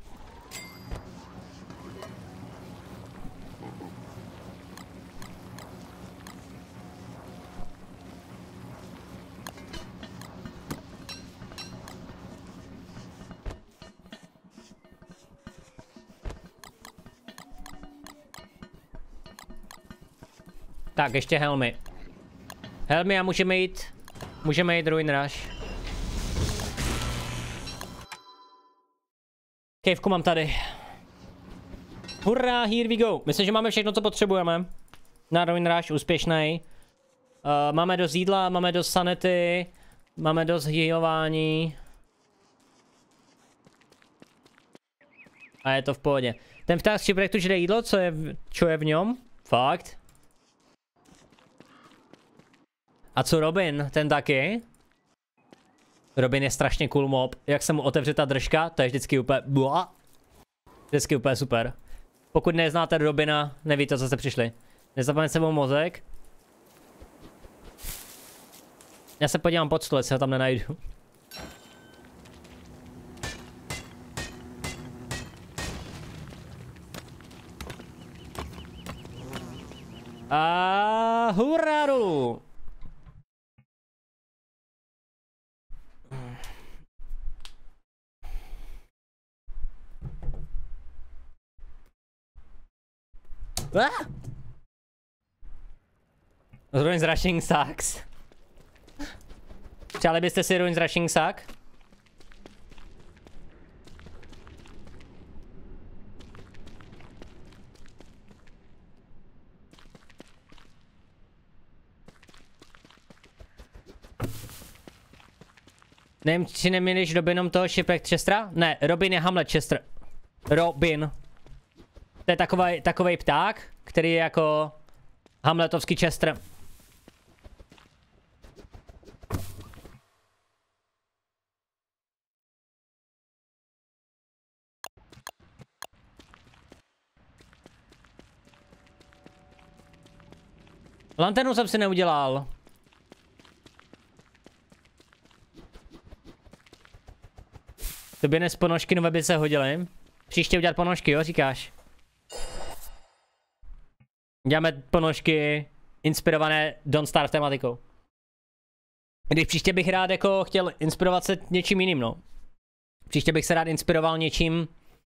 Tak, ještě helmy. Helmy a můžeme jít... Můžeme jít Ruin Rush. Kejvku mám tady. Hurra, here we go. Myslím, že máme všechno, co potřebujeme. Na Ruin Rush, úspěšnej. Uh, máme dost jídla, máme dost sanity. Máme dost healování. A je to v pohodě. Ten vtář z projektu žere jídlo, co je v, čo je v něm? Fakt? A co Robin? Ten taky? Robin je strašně cool mob. Jak se mu otevře ta držka, to je vždycky úplně... Bua. Vždycky úplně super. Pokud neznáte Robina, nevíte, co jste přišli. Nezapomeňte sebou mozek. Já se podívám pod stůl, jestli ho tam nenajdu. A hurá dolů. Ah! Ruins Rushing sucks. Přáli byste si Ruins Rushing suck? Nevím, či neměliš Robinom toho Shipwreck Chestera? Ne, Robin je Hamlet Chester. Robin. To je takovej, takovej pták, který je jako Hamletovský Chester. Lanternu jsem si neudělal. To by dnes ponožky nové by se hodily. Příště udělat ponožky, jo, říkáš? Děláme ponožky inspirované Don't Starve tematikou. Když příště bych rád jako chtěl inspirovat se něčím jiným, no. Příště bych se rád inspiroval něčím...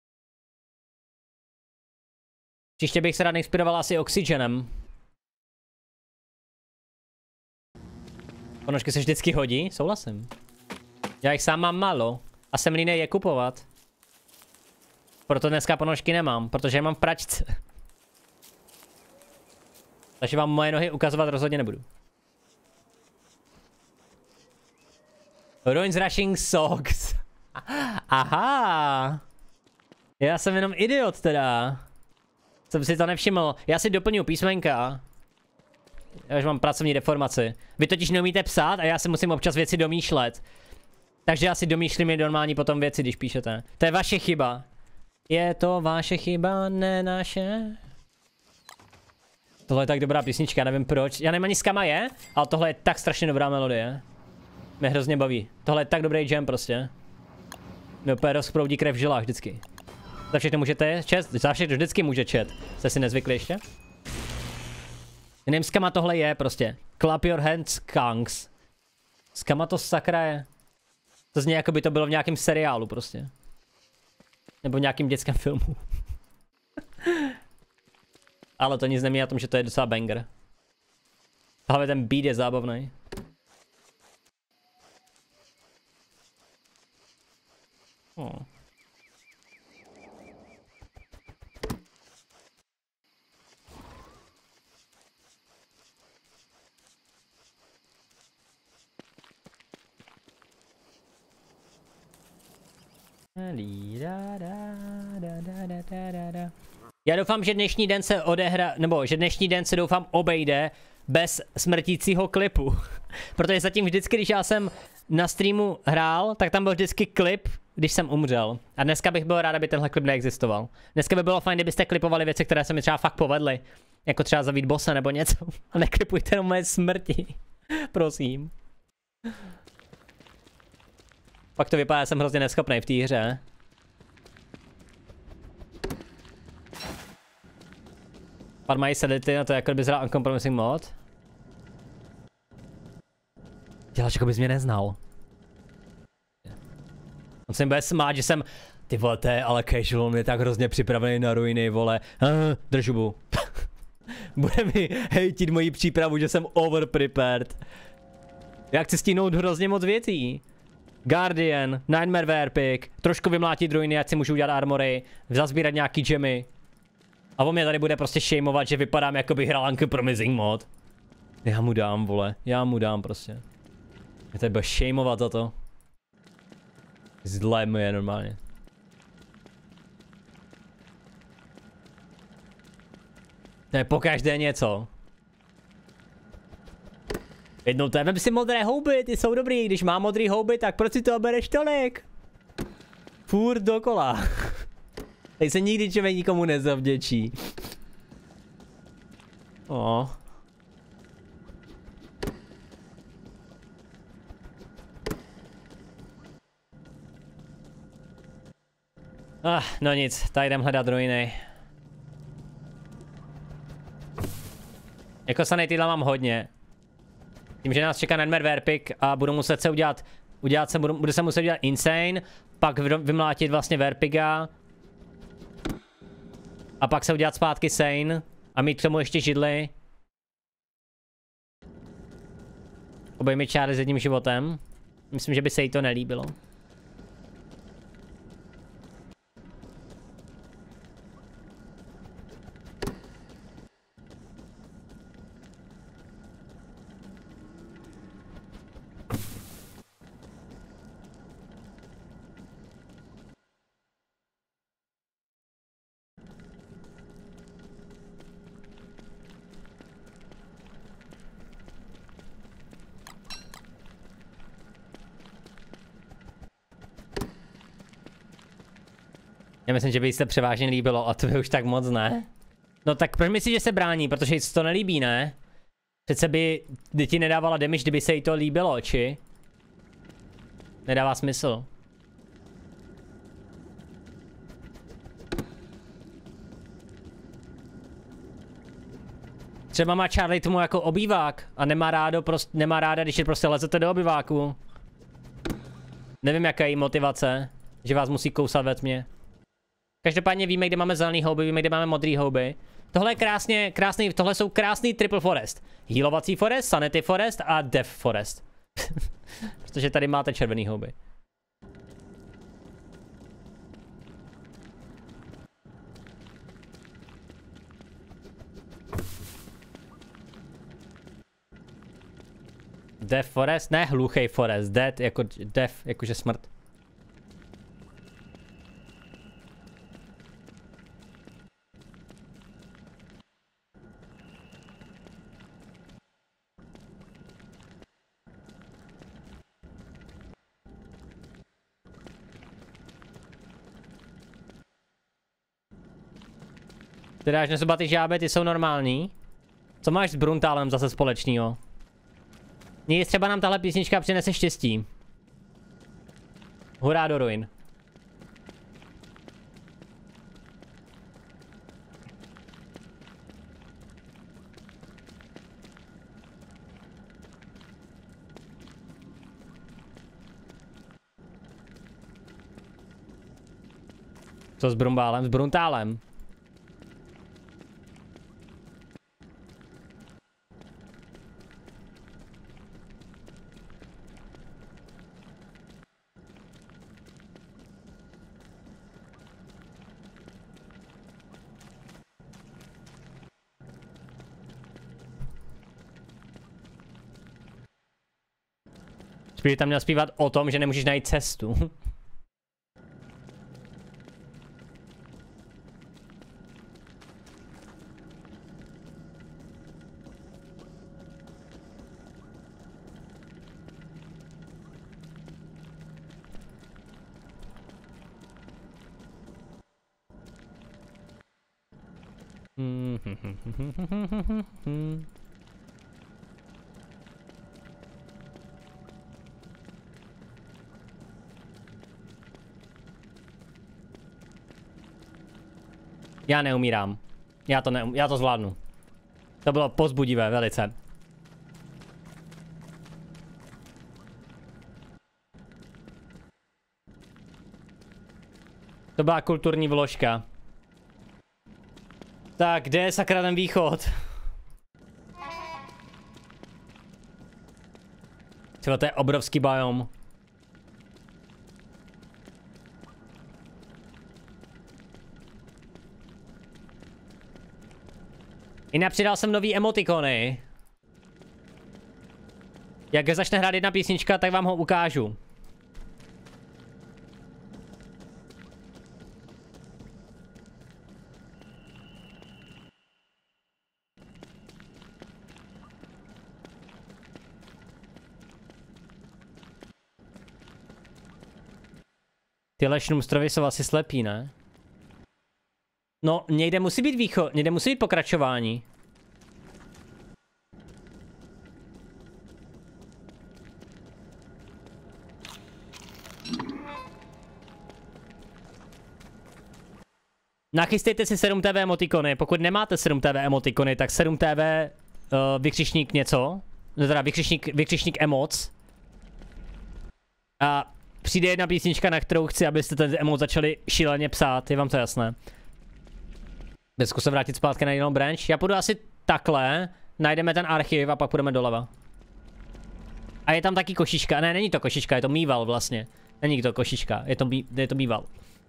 Příště bych se rád inspiroval asi Oxygenem. Ponožky se vždycky hodí, souhlasím. Já jich sám mám málo a jsem línej je kupovat. Proto dneska ponožky nemám, protože je mám v pračce. Takže vám moje nohy ukazovat rozhodně nebudu. Ruins Rushing Socks. Aha. Já jsem jenom idiot teda. Jsem si to nevšiml. Já si doplňuji písmenka. Já už mám pracovní deformaci. Vy totiž neumíte psát a já si musím občas věci domýšlet. Takže já si domýšlím i normální potom věci, když píšete. To je vaše chyba. Je to vaše chyba, ne naše. Tohle je tak dobrá písnička, nevím proč. Já nevím ani s kama je, ale tohle je tak strašně dobrá melodie. Mě hrozně baví. Tohle je tak dobrý jam prostě. Mě úplně rozproudí krev v žilách vždycky. Za všechno můžete čet? Za všechno vždycky může čet. Jste si nezvykli ještě? Já nevím, s kama tohle je prostě. Clap your hands, Kangs. S kama to sakra je. To zní jako by to bylo v nějakém seriálu prostě. Nebo v nějakém dětském filmu. Ale to nic nemí o tom, že to je docela banger. Hlavně ten beat je zábavný. Oh. Já doufám, že dnešní den se odehra, nebo že dnešní den se doufám obejde bez smrtícího klipu. Protože zatím vždycky, když já jsem na streamu hrál, tak tam byl vždycky klip, když jsem umřel. A dneska bych byl rád, aby tenhle klip neexistoval. Dneska by bylo fajn, kdybyste klipovali věci, které se mi třeba fakt povedly. Jako třeba zavít bossa nebo něco. A neklipujte jenom moje smrti. Prosím. Pak to vypadá, že jsem hrozně neschopný v té hře. Pan mají sedity na to, jako by zhrál Uncompromising mod. Děláš, jako bys mě neznal. On se mi bude smát, že jsem... Ty vole, to je ale casual, on je tak hrozně připravený na ruiny, vole. Uh, držubu. Bude mi hejtit moji přípravu, že jsem overprepared. Já chci stínout hrozně moc věcí. Guardian, Nightmare Verpick, trošku vymlátit ruiny, ať si můžu udělat armory, zazbírat nějaký gemy. A on mě tady bude prostě shameovat, že vypadám, jako bych hrál Uncompromising mod. Já mu dám, vole, já mu dám prostě. Mě tady bude shameovat za to. Zlé mu je normálně. To je pokaždé něco. Jednou to je, vem si modré houby, ty jsou dobrý, když má modrý houby, tak proč si to bereš tolik? Furt dokola. Teď se nikdy člověk nikomu nezavděčí. O. Ah, no nic, tady jdem hledat ruiny. Jako sanitydla mám hodně. Tím, že nás čeká Nightmare Verpick a budu muset se udělat, udělat se, budu, budu se muset udělat Insane, pak vymlátit vlastně Verpiga. A pak se udělat zpátky Sane a mít k tomu ještě židli. Obejmi čáry s jedním životem. Myslím, že by se jí to nelíbilo. Já myslím, že by se převážně líbilo a to by už tak moc ne. No tak proč myslíš, že se brání? Protože se to nelíbí, ne? Přece by ti nedávala damage, kdyby se jí to líbilo, či? Nedává smysl. Třeba má Charlie tomu jako obývák a nemá rádo, prost, nemá ráda, když je prostě lezete do obýváku. Nevím, jaká je její motivace, že vás musí kousat ve tmě. Každopádně víme, kde máme zelený houby, víme, kde máme modrý houby. Tohle je krásně, krásný, tohle jsou krásný triple forest. Healovací forest, sanity forest a death forest. Protože tady máte červený houby. Death forest? Ne, hluchý forest. Death jako death, jakože smrt. Teda až nesuba ty žáby, ty jsou normální. Co máš s Bruntálem zase společného? Někdy třeba nám tahle písnička přinese štěstí. Hurá do ruin. Co s Brumbálem? S Bruntálem. Spíš tam měl zpívat o tom, že nemůžeš najít cestu. Já neumírám. Já to, neum, já to zvládnu. To bylo povzbudivé velice. To byla kulturní vložka. Tak, kde je sakra ten východ? Třeba to je obrovský biom. Jinak přidal jsem nový emotikony. Jak začne hrát jedna písnička, tak vám ho ukážu. Tyhle šrumstrovy jsou asi slepí, ne? No, někde musí být východ, někde musí být pokračování. Nachystejte si sedm T V emotikony, pokud nemáte sedm T V emotikony, tak sedm T V uh, vykřičník něco, teda vykřičník, vykřičník emoc. A přijde jedna písnička, na kterou chci, abyste ten emoc začali šíleně psát, je vám to jasné. Bez zkusit vrátit zpátky na jinou branch. Já půjdu asi takhle, najdeme ten archiv a pak půjdeme doleva. A je tam taky košička, ne, není to košička, je to mýval vlastně. Není to košička, je to, mý, je to mýval.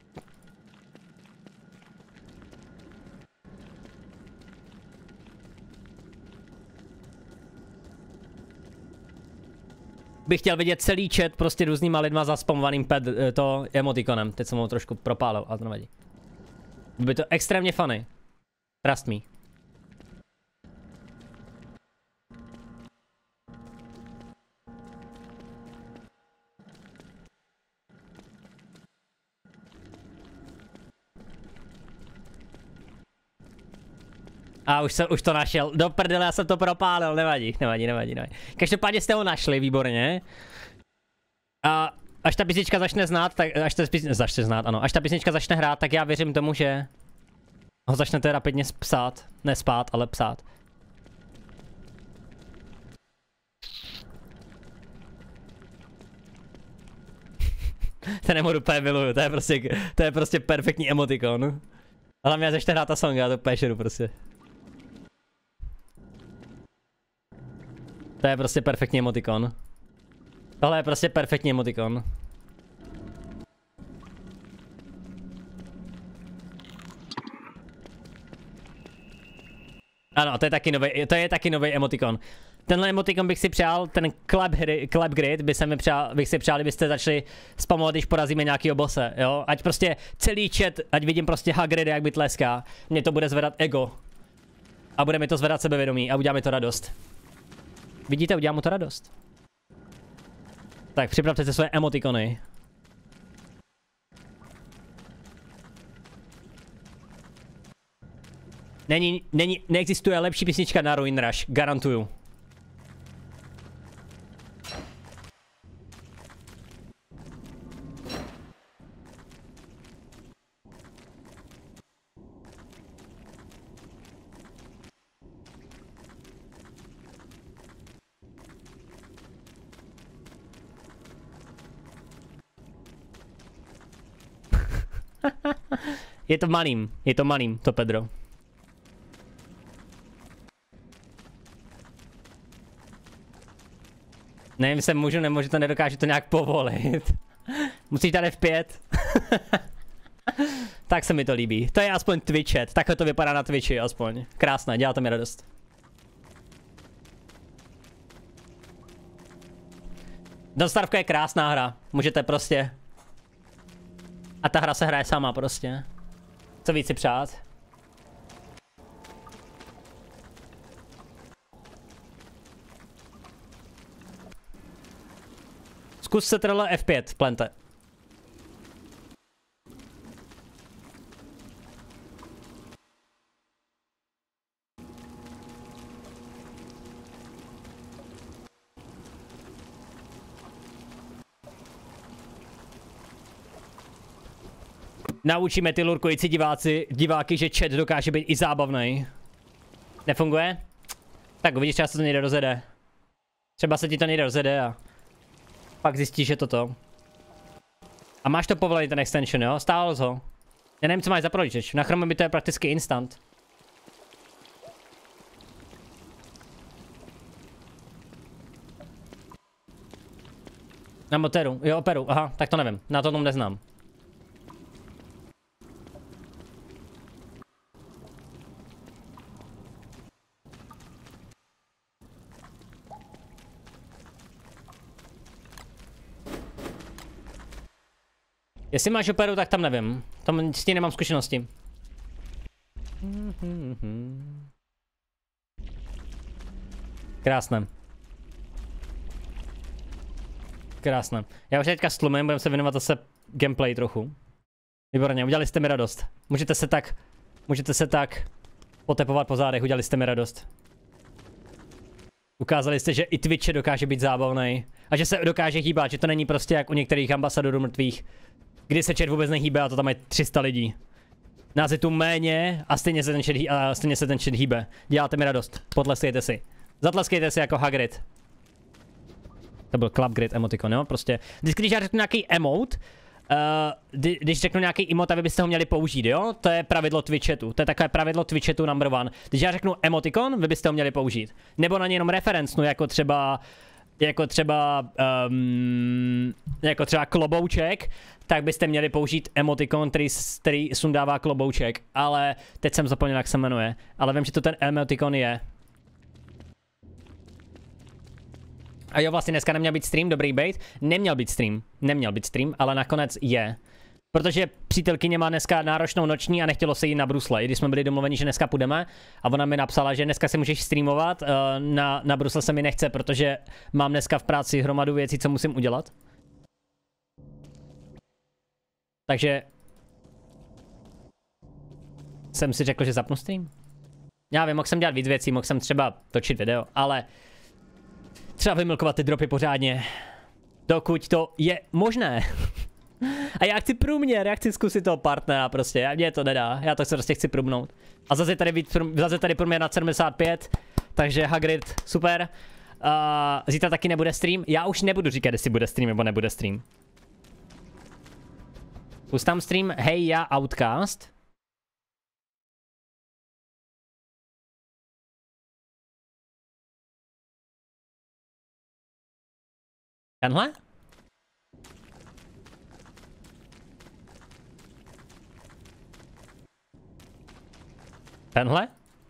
Bych chtěl vidět celý chat prostě různýma lidma zaspamovaným ped, to emotikonem. Teď jsem ho trošku propálil, ale to nevadí. By to extrémně funny. Trust me. A už, se, už to našel. Do prdele, já jsem to propálil, nevadí, nevadí, nevadí, nevadí. Každopádně jste ho našli, výborně. A až ta písnička začne znát, tak až ta písnička začne znát, ano. Až ta písnička začne hrát, tak já věřím tomu, že ho začnete rapidně psát. Ne spát, ale psát. Ten emote úplně miluju, to je prostě, to je prostě perfektní emotikon. Hlavně začne hrát ta song, já to úplně šeru prostě. To je prostě perfektní emotikon. Tohle je prostě perfektní emotikon. Ano, to je taky nový, to je taky nový emotikon. Tenhle emotikon bych si přál, ten clap, clap grid by se mi přál, bych si přál, kdybyste začali spamovat, když porazíme nějakýho bose, jo? Ať prostě celý chat, ať vidím prostě Hagrid, jak by tleská. Mě to bude zvedat ego. A bude mi to zvedat sebevědomí a udělá mi to radost. Vidíte, udělá mu to radost. Tak připravte si své emotikony. Není, není, neexistuje lepší písnička na Ruin Rush, garantuju. Je to malým, je to malým, to Pedro. Nevím, se můžu, nemůžu, to nedokážu to nějak povolit. Musíš dát F pět. Tak se mi to líbí. To je aspoň Twitchet, takhle to vypadá na Twitchi aspoň. Krásné, dělá to mi radost. Dostávka je krásná hra, můžete prostě. A ta hra se hraje sama prostě. Co víc si přát? Zkus se trle F pět v plente. Naučíme ty lurkující diváci, diváky, že chat dokáže být i zábavný. Nefunguje? Tak uvidíš, třeba se to někde rozjede. Třeba se ti to někde rozjede a pak zjistíš, že toto. A máš to povolený ten extension, jo? Stálo ho. Já nevím, co máš za prolíčeč. Na Chrome by to je prakticky instant. Na Moteru, jo, Operu, aha, tak to nevím. Na to tom neznám. Jestli máš Operu, tak tam nevím. Tam s tím nemám zkušenosti. Krásné. Krásné. Já už teďka stlumím, budeme se věnovat zase gameplay trochu. Výborně, udělali jste mi radost. Můžete se tak, můžete se tak potepovat po zádech, udělali jste mi radost. Ukázali jste, že i Twitch dokáže být zábavný. A že se dokáže hýbat, že to není prostě jak u některých ambasadorů mrtvých. Kdy se chat vůbec nehýbe a to tam je tři sta lidí. Nás je tu méně a stejně se ten chat, a stejně se ten chat hýbe. Děláte mi radost. Potleskejte si. Zatleskejte si jako Hagrid. To byl Club Grid emotikon, jo? Prostě. Vždycky, když já řeknu nějaký emote, uh, když řeknu nějaký emote, vy byste ho měli použít, jo? To je pravidlo Twitchetu. To je takové pravidlo Twitchetu number one. Když já řeknu emotikon, vy byste ho měli použít. Nebo na ně jenom referencnu, jako třeba jako třeba um, jako třeba klobouček, tak byste měli použít emotikon, který, který sundává klobouček, ale teď jsem zapomněl, jak se jmenuje, ale vím, že to ten emotikon je. A jo, vlastně dneska neměl být stream, dobrý bait, neměl být stream, neměl být stream, ale nakonec je. Protože přítelkyně má dneska náročnou noční a nechtělo se jít na brusle, i když jsme byli domluveni, že dneska půjdeme. A ona mi napsala, že dneska si můžeš streamovat, na, na brusle se mi nechce, protože mám dneska v práci hromadu věcí, co musím udělat. Takže jsem si řekl, že zapnu stream. Já vím, mohl jsem dělat víc věcí, mohl jsem třeba točit video, ale třeba vymilkovat ty dropy pořádně, dokud to je možné. A já chci průměr, já chci zkusit toho partnera prostě, mě to nedá, já to se prostě chci průbnout. A zase tady, být, zase tady průměr na sedmdesát pět, takže Hagrid, super. Uh, zítra taky nebude stream, já už nebudu říkat, jestli bude stream nebo nebude stream. Pustám stream, hej, já Outcast. Tenhle? Tenhle?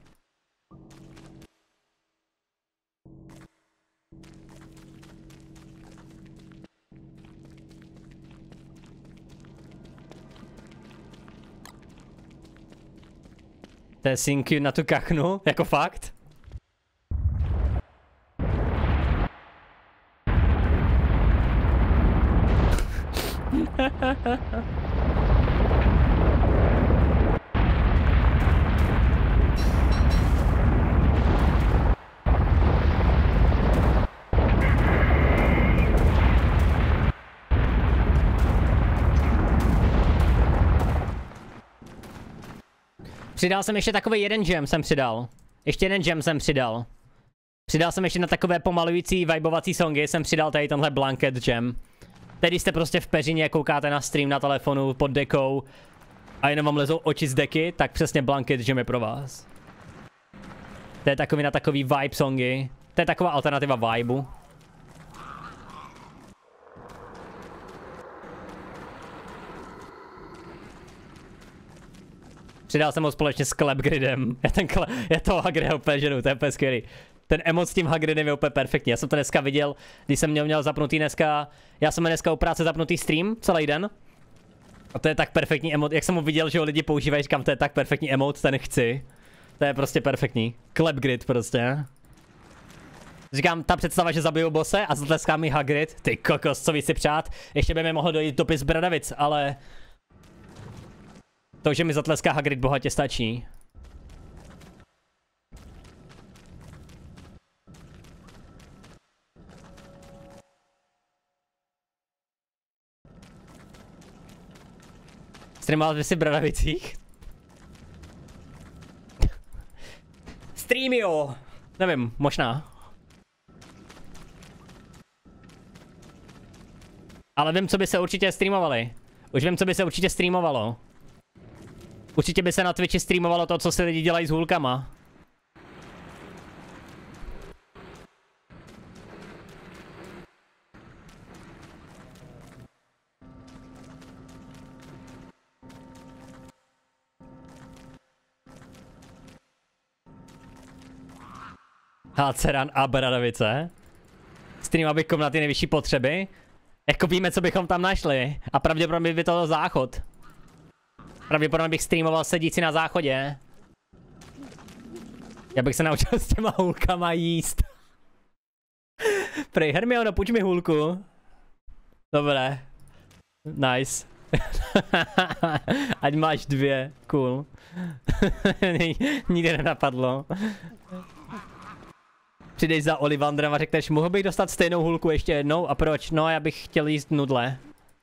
To je synky na tu kachnu, jako fakt? Přidal jsem ještě takový jeden gem, jsem přidal. Ještě jeden gem jsem přidal. Přidal jsem ještě na takové pomalující, vibovací songy, jsem přidal tady tenhle blanket gem. Tedy jste prostě v peřině, koukáte na stream na telefonu pod dekou a jenom vám lezou oči z deky, tak přesně blanket gem je pro vás. To je takový na takový vibe songy. To je taková alternativa vibu. Přidal jsem ho společně s Clapgridem. Já ten kle, já toho Hagriда úplně ženu, to je úplně skvělý. Ten emoc s tím Hagridem je úplně perfektní. Já jsem to dneska viděl, když jsem měl, měl zapnutý dneska, já jsem měl dneska u práce zapnutý stream celý den. A to je tak perfektní emot, jak jsem mu viděl, že ho lidi používají, říkám, to je tak perfektní emot, ten chci. To je prostě perfektní. Clapgrid prostě. Říkám, ta představa, že zabiju bose a zatleská mi Hagrid, ty kokos, co víc si přát. Ještě by mi mohl dojít dopis Bradavic, ale... To, že mi zatleská Hagrid, bohatě stačí. Streamoval jsi v Bradavicích? Stream jo. Nevím, možná. Ale vím, co by se určitě streamovali. Už vím, co by se určitě streamovalo. Určitě by se na Twitchi streamovalo to, co se lidi dělají s hůlkama. Háceran a Bradavice. Stream, aby komnaty nejvyšší potřeby. Jako víme, co bychom tam našli. A pravděpodobně by to byl záchod. Pravděpodobně bych streamoval sedící na záchodě. Já bych se naučil s těma hůlkama jíst. Prej, Hermiono, půjč mi hůlku. Dobré. Nice. Ať máš dvě. Cool. Nikdy nenapadlo. Přijdeš za Olivandrem a řekneš, mohl bych dostat stejnou hůlku ještě jednou? A proč? No, já bych chtěl jíst nudle.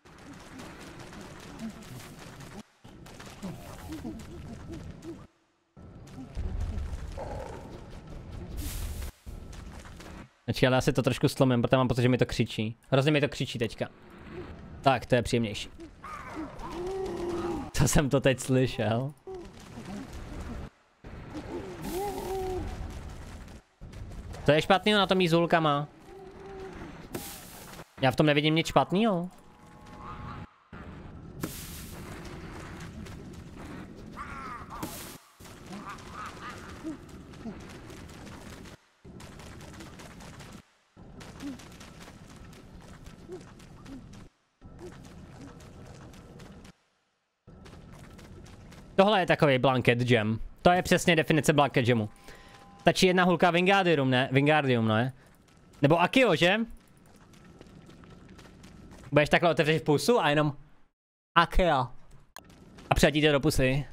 Ačkej, ale já si to trošku slomím, protože mám pocit, že mi to křičí. Hrozně mi to křičí teďka. Tak, to je příjemnější. Co jsem to teď slyšel? Co je špatného na tom jí s hůlkama? Já v tom nevidím nic špatného. Tohle je takový blanket gem. To je přesně definice blanket gemu. Stačí jedna hulka Wingardium, ne? Wingardium, ne? Nebo Akio, že? Budeš takhle otevřít pusu a jenom Akio. A přiletíte do pusy.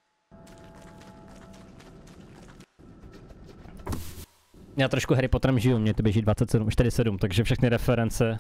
Já trošku Harry Potterem žiju, mě to běží dvacet sedm, čtyřicet sedm, takže všechny reference.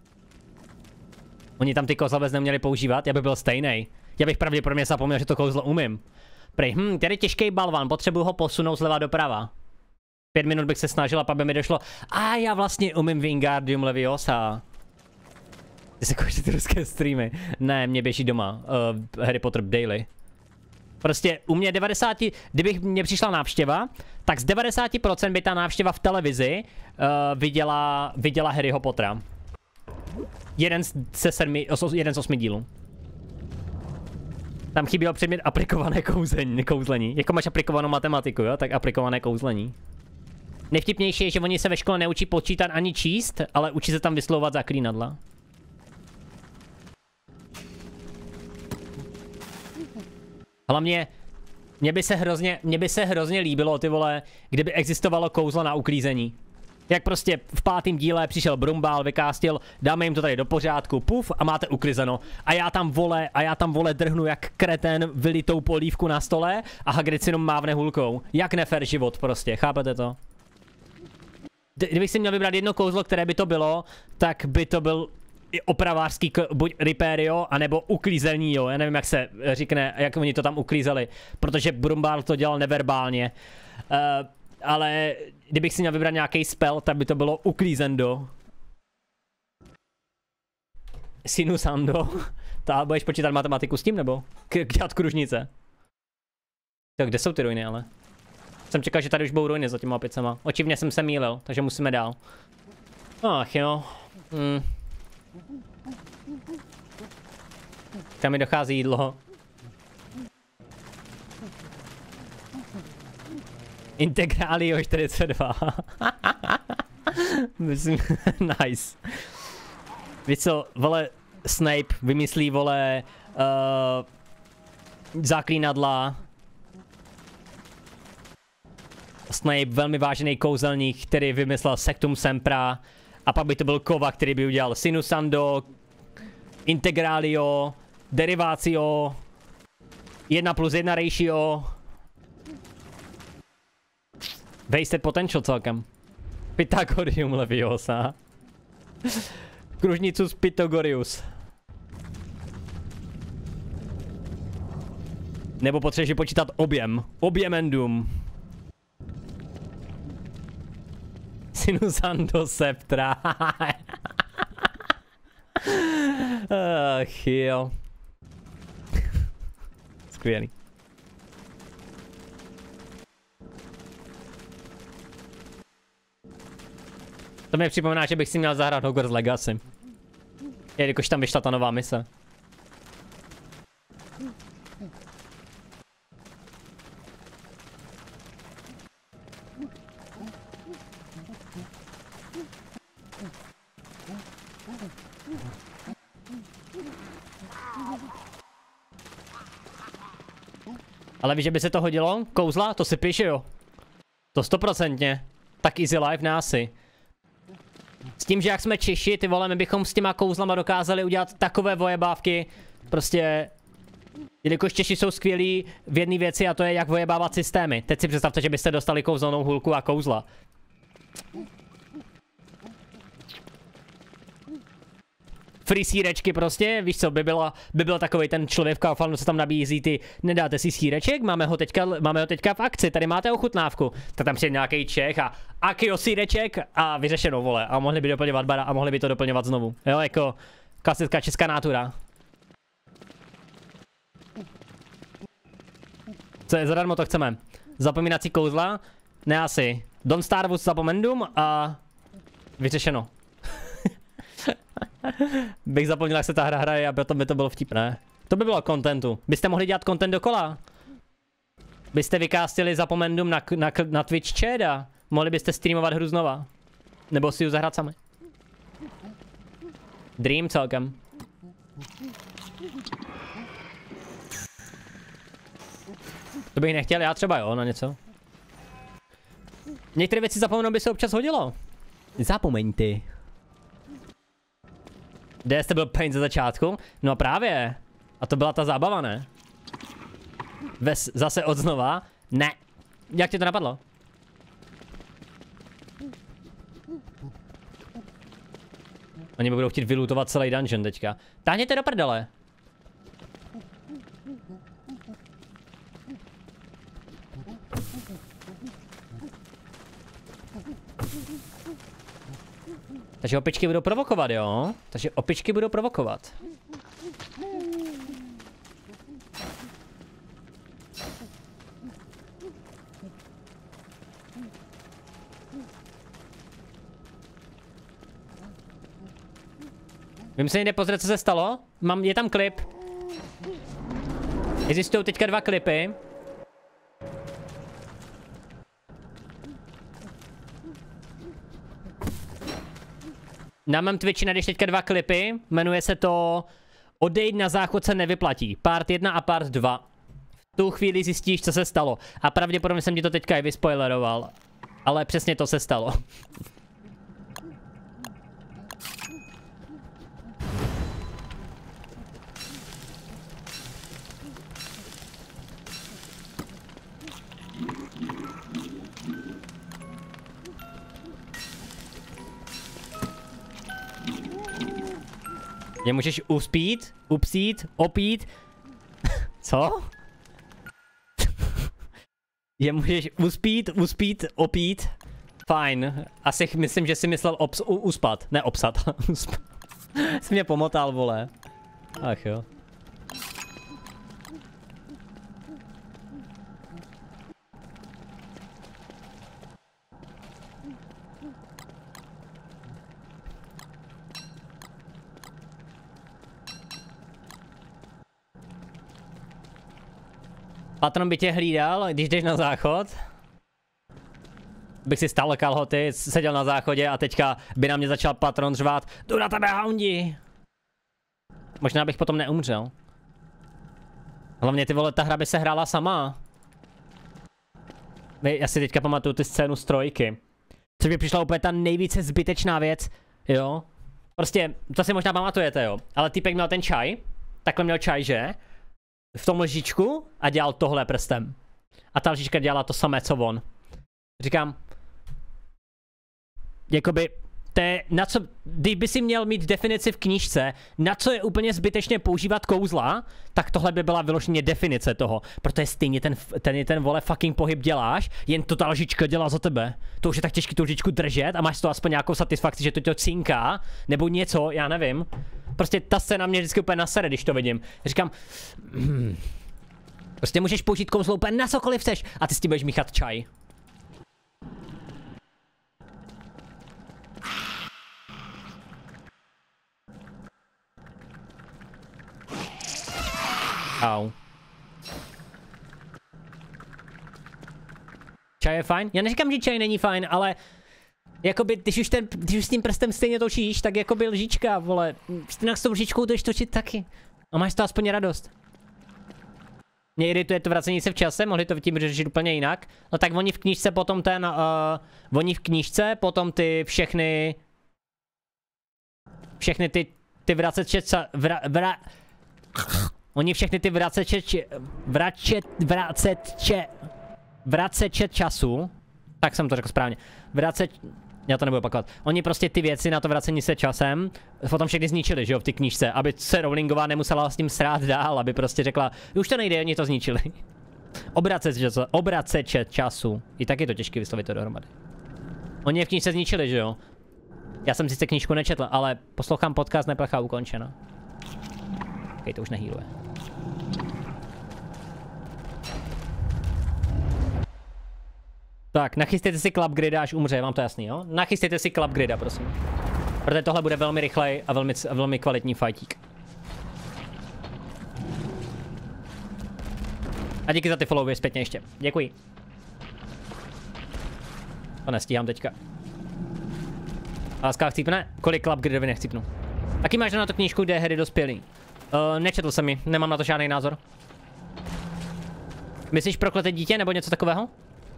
Oni tam ty kouzla vůbec neměli používat, já bych byl stejnej. Já bych pravděpodobně zapomněl, že to kouzlo umím. Prej, hm, tady těžký balvan, potřebuju ho posunout zleva doprava. Pět minut bych se snažil, aby mi došlo, a já vlastně umím Wingardium Leviosa. Ty se koučíš ty ruské streamy. Ne, mě běží doma. Uh, Harry Potter Daily. Prostě u mě devadesát, kdybych mě přišla návštěva, tak z devadesát procent by ta návštěva v televizi uh, viděla, viděla Harryho Pottera. Jeden z, sedmi, os, jeden z osmi dílů. Tam chyběl předmět aplikované kouzlení, kouzlení. Jako máš aplikovanou matematiku, jo? Tak aplikované kouzlení. Nejvtipnější je, že oni se ve škole neučí počítat ani číst, ale učí se tam vyslovovat zaklínadla. Hlavně, mně by se hrozně, mně by se hrozně líbilo, ty vole, kdyby existovalo kouzlo na uklízení. Jak prostě v pátém díle přišel Brumbál, vykástil, dáme jim to tady do pořádku, puf, a máte uklizeno. A já tam vole, a já tam vole drhnu jak kreten vylitou polívku na stole a Hagrid si jenom mávne hulkou. Jak nefér život prostě, chápete to? Kdybych si měl vybrat jedno kouzlo, které by to bylo, tak by to byl opravářský, buď repairio, anebo uklízelní, jo. Já nevím, jak se říkne, jak oni to tam uklízeli, protože Brumbál to dělal neverbálně. Uh, ale kdybych si měl vybrat nějaký spell, tak by to bylo uklízendo. Sinusando. Ta, budeš počítat matematiku s tím, nebo? K dělat kružnice. Tak kde jsou ty ruiny, ale? Jsem čekal, že tady už budou ruiny za těma opicema. Očivně jsem se mýlil, takže musíme dál. Ach jo. Hmm. Tam mi dochází jídlo. Integrálio čtyřicet dva. Myslím, nice. Víš co, vole, Snape vymyslí, vole, uh, zaklínadla. Snape, velmi vážený kouzelník, který vymyslel Sectum Sempra. A pak by to byl Kova, který by udělal Sinusando, Integrálio, Derivatio, jedna plus jedna ratio. Wasted potential celkem. Pythagorium Leviosa. Kružnicus Pythagorius. Nebo potřebuješ počítat objem. Objemendum. Sinusando Septra. Ach jo. Skvělý. To mi připomíná, že bych si měl zahrát Hogwarts Legacy. Jelikož tam vyšla ta nová mise. Ale víš, že by se to hodilo? Kouzla? To si píše, jo. To stoprocentně. Tak easy life násy. S tím, že jak jsme Češi, ty vole, my bychom s těma kouzlama dokázali udělat takové vojebávky. Prostě, jelikož Češi jsou skvělí v jedné věci a to je jak vojebávat systémy. Teď si představte, že byste dostali kouzelnou hůlku a kouzla. Free sírečky prostě, víš co, by, byla, by byl takový ten člověk v Kauflandu, co tam nabízí ty, nedáte si síreček, máme ho teďka, máme ho teďka v akci, tady máte ochutnávku. Tak tam přijde nějaký Čech a akio síreček a vyřešeno, vole, a mohli by doplňovat bara a mohli by to doplňovat znovu. Jo, jako klasická česká nátura. Co je zadarmo, to chceme. Zapomínací kouzla, ne asi. Don't Starvus Zapomendum a vyřešeno. Bych zapomněl, jak se ta hra hraje a potom by to bylo vtipné. To by bylo contentu. Byste mohli dělat content dokola. Byste vykástili Zapomendum na, na, na Twitch chat a mohli byste streamovat hru znova. Nebo si ji zahrát sami. Dream celkem. To bych nechtěl, já třeba jo, na něco. Některé věci zapomenout by se občas hodilo. Zapomeň ty. Kde jste byl pain ze začátku? No právě. A to byla ta zábava, ne? Ves, zase od znova? Ne. Jak ti to napadlo? Oni budou chtít vylutovat celý dungeon teďka. Táhněte do prdele. Takže opičky budou provokovat, jo? Takže opičky budou provokovat. Vím se někde pozrieť, co se stalo? Mám, je tam klip. Existují teďka dva klipy. Na mém Twitchi najdeš teďka dva klipy. Jmenuje se to Odejít na záchod se nevyplatí. Part jedna a part dva. V tu chvíli zjistíš, co se stalo. A pravděpodobně jsem ti to teďka i vyspoileroval. Ale přesně to se stalo. Je můžeš uspít, upsít, opít. Co? Je můžeš uspít, uspít, opít. Fajn. Asi myslím, že si myslel obs, u, uspat. Ne obsat. Jsi mě pomotal, vole. Ach jo. Patron by tě hlídal, když jdeš na záchod. Bych si stál kalhoty, seděl na záchodě a teďka by na mě začal patron řvát: jdu na tebe, houndi! Možná bych potom neumřel. Hlavně ty vole, ta hra by se hrála sama. Já si teďka pamatuju tu scénu z trojky. Což by přišla úplně ta nejvíce zbytečná věc, jo. Prostě, to si možná pamatujete, jo. Ale týpek měl ten čaj, takhle měl čaj, že? V tom lžičku a dělal tohle prstem. A ta lžička dělala to samé, co on. Říkám, jakoby, to je, na co, kdyby si měl mít definici v knížce, na co je úplně zbytečně používat kouzla, tak tohle by byla vyloženě definice toho. Protože stejně ten, ten, ten vole fucking pohyb děláš, jen to ta lžička dělá za tebe. To už je tak těžké tu lžičku držet a máš z toho aspoň nějakou satisfakci, že to tě cinká, nebo něco, já nevím. Prostě ta scéna mě vždycky úplně nasere, když to vidím. Říkám, hmm, prostě můžeš použít kouzlo úplně na cokoliv chceš a ty s tím budeš míchat čaj. Au. Čaj je fajn? Já neříkám, že čaj není fajn, ale jakoby, když už, ten, když už s tím prstem stejně točíš, tak jakoby lžička, vole, stejně s tou lžičkou jdeš točit taky. A máš to aspoň radost. Mě irituje to vracení se v čase, mohli to tím řešit úplně jinak. No tak oni v knížce potom ten, uh, oni v knížce potom ty všechny, všechny ty, ty vraceče, vra, vra, oni všechny ty vraceče, vračet, vraceče, vraceče času, tak jsem to řekl správně, vraceč, já to nebudu opakovat, oni prostě ty věci na to vracení se časem potom všechny zničili, že jo, v ty knížce, aby se Rowlingová nemusela s tím srát dál, aby prostě řekla, už to nejde, oni to zničili. Obraceče, obraceče času, i tak je to těžké vyslovit to dohromady. Oni je v knížce zničili, že jo. Já jsem sice knížku nečetl, ale poslouchám podcast, neplecha ukončena. Okej, to už nehýluje. Tak, nachystejte si Club Grida, až umře, vám to jasný, jo? Nachystejte si Club Grida, prosím. Protože tohle bude velmi rychlej a velmi, velmi kvalitní fajtík. A díky za ty followy zpětně ještě. Děkuji. To nestíhám teďka. Láska chcípne? Kolik Club Gridovi nechcípnu? Taky máš na to knížku, kde je Harry dospělý? Uh, nečetl jsem ji, nemám na to žádný názor. Myslíš prokleté dítě nebo něco takového?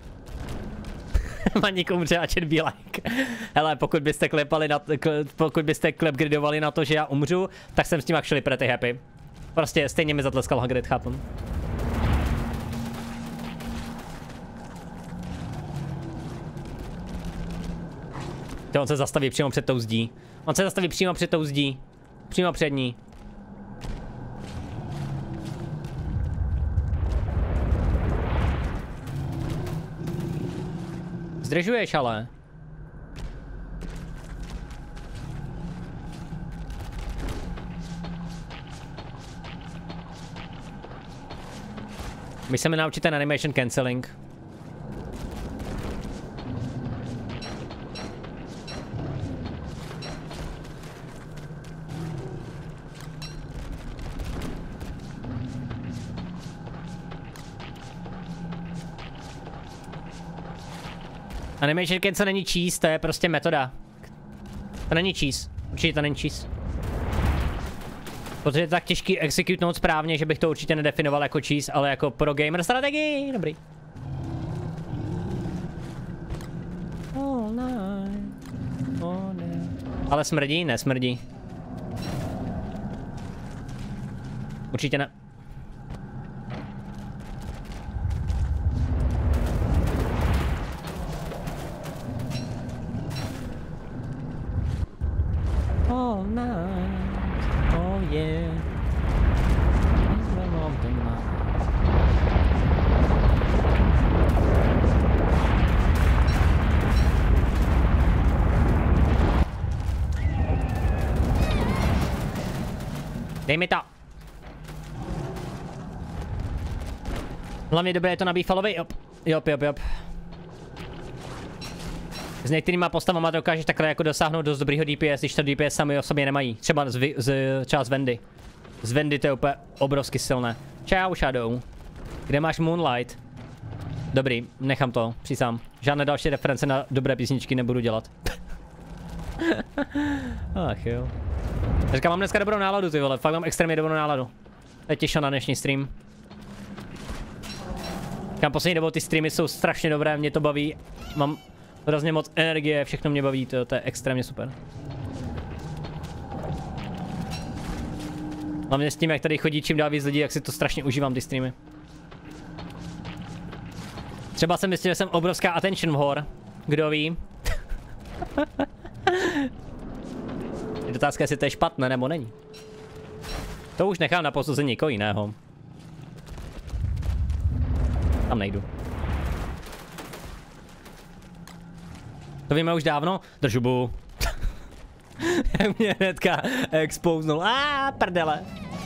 Maník umře a čet be like. Hele, pokud byste klepali na t, pokud byste klepgridovali na to, že já umřu, tak jsem s tím actually pretty happy. Prostě stejně mi zatleskal Hagrid, chápem. To on se zastaví přímo před tou zdí. On se zastaví přímo před tou zdí. Přímo před ní. Zdržuješ ale. My se mi naučit ten animation cancelling. Animation cancel není cheese, to je prostě metoda. To není cheese. Určitě to není cheese. Protože je to tak těžký executnout správně, že bych to určitě nedefinoval jako cheese, ale jako pro gamer strategii. Dobrý. All night, all night. Ale smrdí? Ne, smrdí. Určitě ne. All night, oh yeah. Dej mi to. Hlavně dobré je to na Beefalovi, jop. Jop, jop, jop. S některýma postavama dokážeš takhle jako dosáhnout dost dobrýho D P S, když to D P S sami o sobě nemají. Třeba z, z část Vendy. Z Vendy to je úplně obrovsky silné. Čau, Shadow. Kde máš Moonlight? Dobrý, nechám to, přísám. Žádné další reference na dobré písničky nebudu dělat. Ach jo. Říkám, mám dneska dobrou náladu, ty vole, fakt mám extrémně dobrou náladu. To je těšo na dnešní stream. Říkám, poslední dobou ty streamy jsou strašně dobré, mě to baví. Mám hrozně moc energie, všechno mě baví, to, to je extrémně super. Hlavně s tím, jak tady chodí čím dál víc lidí, jak si to strašně užívám, ty streamy. Třeba jsem myslel, že jsem obrovská attention whore. Kdo ví? Je otázka, jestli to je špatné, nebo není. To už nechám na posouzení někoho jiného. Tam nejdu. To víme už dávno? Držubu. Jak mě hnedka expoznul. A prdele.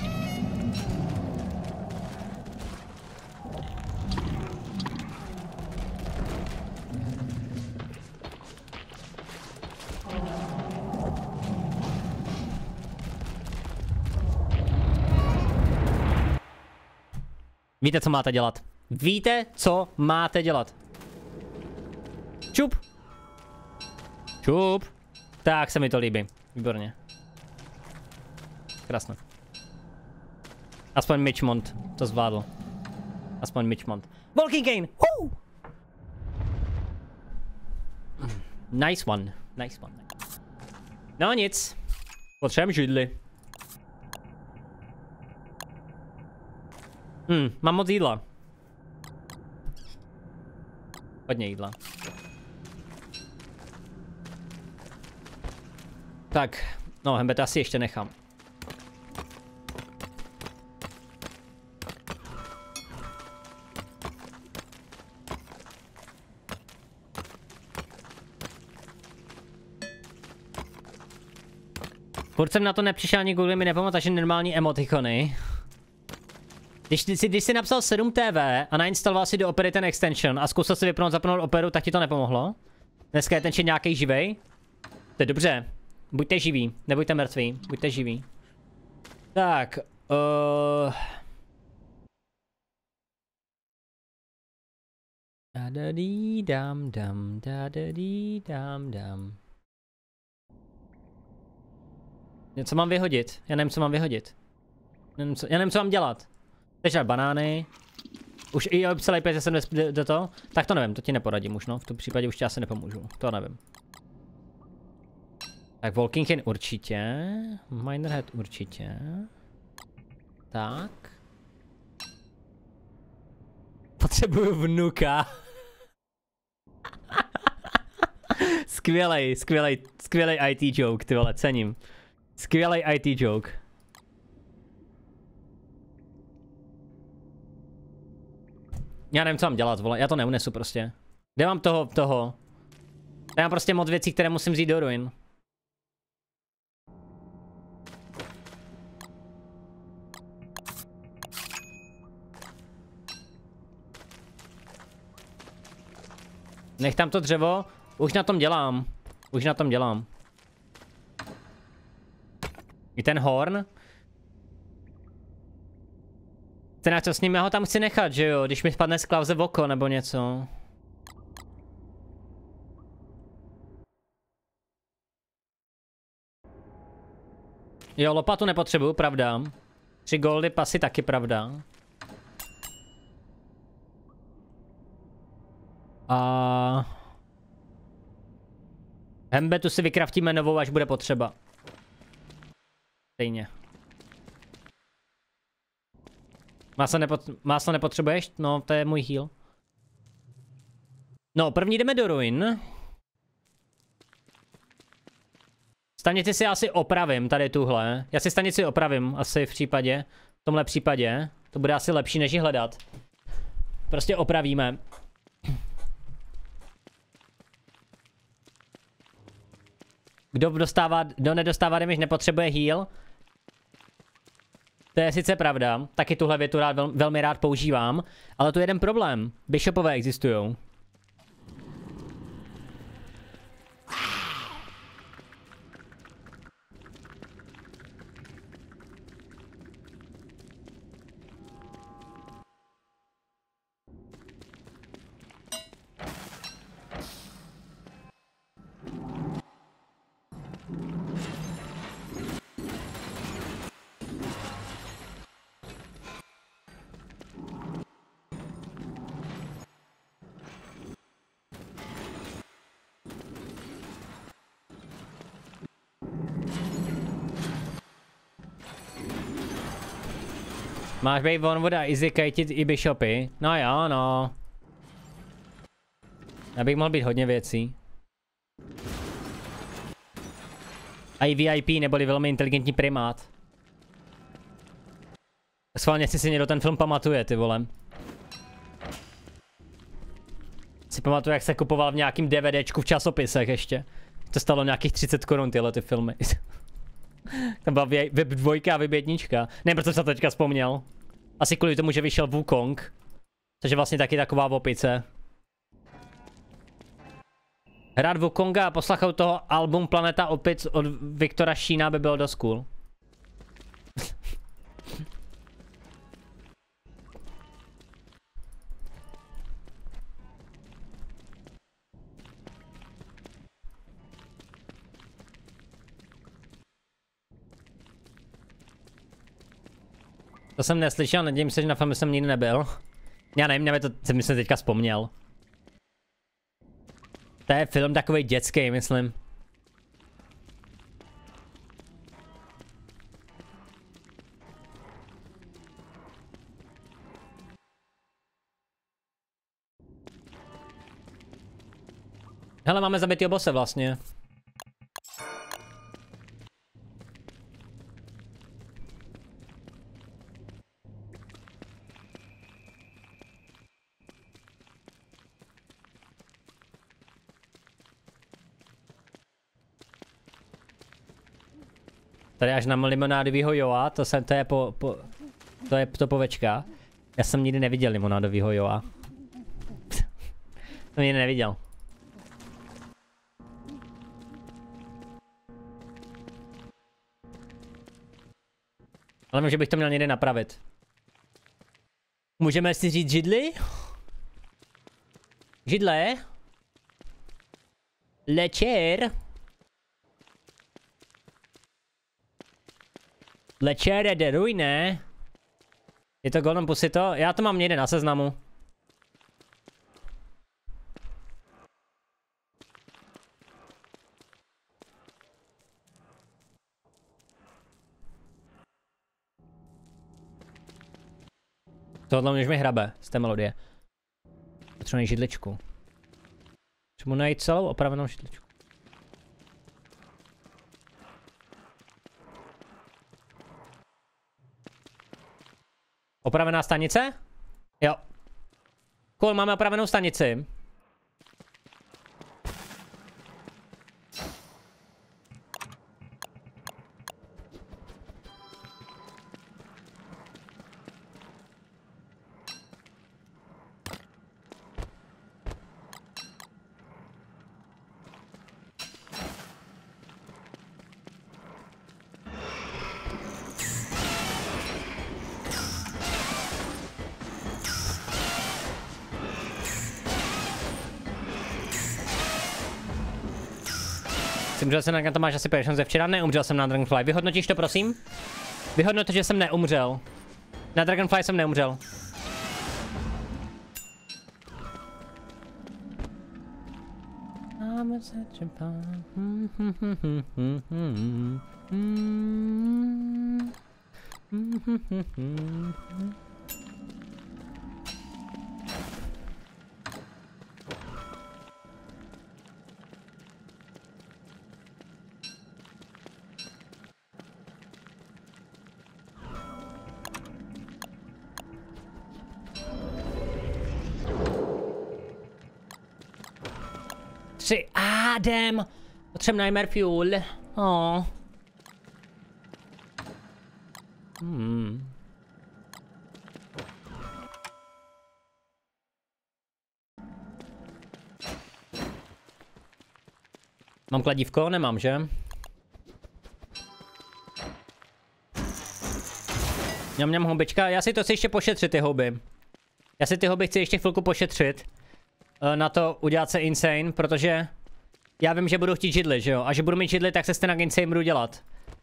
Víte, co máte dělat. Víte, co máte dělat. Čup. Čup. Tak se mi to líbí. Výborně. Krásné. Aspoň Mitchmont to zvládl. Aspoň Mitchmont. Walking Cane! Woo! Nice one. Nice one. No nic. Potřebujeme židli. Hm, mám moc jídla. Hodně jídla. Tak, no, hembeta asi ještě nechám. Furt jsem na to nepřišel, ani Google mi nepomohl, takže normální emotikony. Když, když, když jsi napsal sedm T V a nainstaloval si do Opery ten extension a zkusil si vypnout, zapnout Operu, tak ti to nepomohlo? Dneska je ten chat nějaký živej? To je dobře. Buďte živí, nebuďte mrtví, buďte živí. Tak, uh... da da dí dam dam, da da dí dam dam. Něco mám vyhodit, já nevím, co mám vyhodit. Já nevím, co, já nevím, co mám dělat. Takže banány. Už i celý pět jsem do, do toho. Tak to nevím, to ti neporadím už, no. V tom případě už ti asi nepomůžu, to nevím. Tak Walking Cane určitě. Minerhead určitě. Tak. Potřebuju vnuka. Skvělej, skvělej, skvělej I T joke, ty vole, cením. Skvělej I T joke. Já nevím, co mám dělat, vole, já to neunesu prostě. Kde mám toho, toho? Já mám prostě moc věcí, které musím vzít do ruin. Nech tam to dřevo. Už na tom dělám. Už na tom dělám. I ten horn. Ten co s ním, já ho tam chci nechat, že jo? Když mi spadne z klauze v oko nebo něco. Jo, lopatu nepotřebuju, pravda. Tři goldy pasy taky, pravda. A... Hembetu si vykraftíme novou, až bude potřeba. Stejně. Máslo, nepot máslo nepotřebuješ? No, to je můj heal. No, první jdeme do ruin. Stanici si asi opravím, tady tuhle. Já si stanici opravím, asi v případě. V tomhle případě. To bude asi lepší, než ji hledat. Prostě opravíme. Kdo dostává, kdo nedostává damage, nepotřebuje heal. To je sice pravda, taky tuhle větu rád, vel, velmi rád používám, ale tu je jeden problém. Bishopové existujou. Máš být von voda, easy kajtit i bishopy? No jo, no. Já bych mohl být hodně věcí. A i V I P neboli velmi inteligentní primát. Schválně si si někdo ten film pamatuje, ty vole. Si pamatuju, jak se kupoval v nějakým DVDčku v časopisech ještě. To stalo nějakých třicet korun tyhle ty filmy. Tam byla web dvojka a web jednička. Ne, protože jsem to teďka vzpomněl. Asi kvůli tomu, že vyšel Wukong. Což je vlastně taky taková opice. Hrát Wukonga a poslechnout toho album Planeta opic od Viktora Šína by bylo dost cool. To jsem neslyšel, nedím se, že na filmu jsem nikdy nebyl. Já nevím, mě to jsem si teďka vzpomněl. To je film takový dětský, myslím. Hele, máme zabitý obose vlastně. Tady až na limonádovýho Joa, to, jsem, to je po, po, to je topovečka. Já jsem nikdy neviděl limonádovýho Joa. To nikdy neviděl. Ale vím, že bych to měl někdy napravit. Můžeme si říct židli? Židle? Lečer? Lečere de ruine. Je to Golden Pussyto? Já to mám někde na seznamu. Tohle už mi hrabe z té melodie. Potřebuji židličku. Potřebuji najít celou opravenou židličku. Opravená stanice? Jo. Cool, máme opravenou stanici. Jsi umřel jsem na to máš asi pět ze včera, neumřel jsem na Dragonfly. Vyhodnotíš to prosím? Vyhodnoť, že jsem neumřel. Na Dragonfly jsem neumřel. Tři, Adem! Potřebuji Nightmare Fuel. Oh. Hmm. Mám kladívko? Nemám, že? Mňam, mňam, houbička. Já si to chci ještě pošetřit, ty houby. Já si ty houby chci ještě chvilku pošetřit. Na to udělat se insane, protože já vím, že budu chtít židli, že jo? A že budu mít židli, tak se stejně insane budu dělat.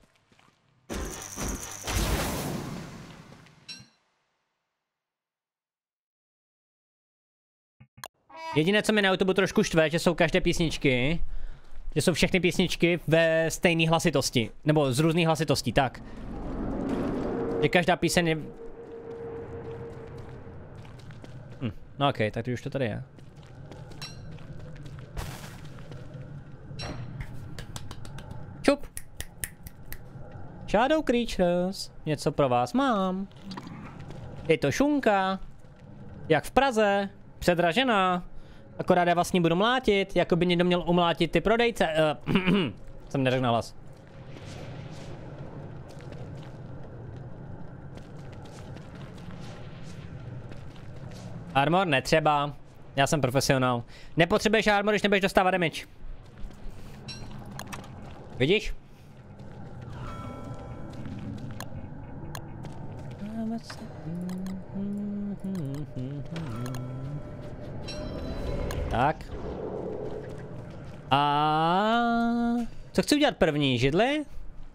Jediné, co mi na YouTube trošku štve, že jsou každé písničky, že jsou všechny písničky ve stejné hlasitosti, nebo z různých hlasitostí, tak. Že každá píseň je... Hm, no okej, okay, tak už to tady je. Čup. Shadow Creatures. Něco pro vás mám. Je to šunka. Jak v Praze. Předražená. Akorát já vlastně budu mlátit. Jako by někdo měl umlátit ty prodejce. Uh, jsem neřekl na hlas. Armor netřeba. Já jsem profesionál. Nepotřebuješ armor, když nebudeš dostávat damage. Vidíš? Tak. A co chci udělat první? Židli?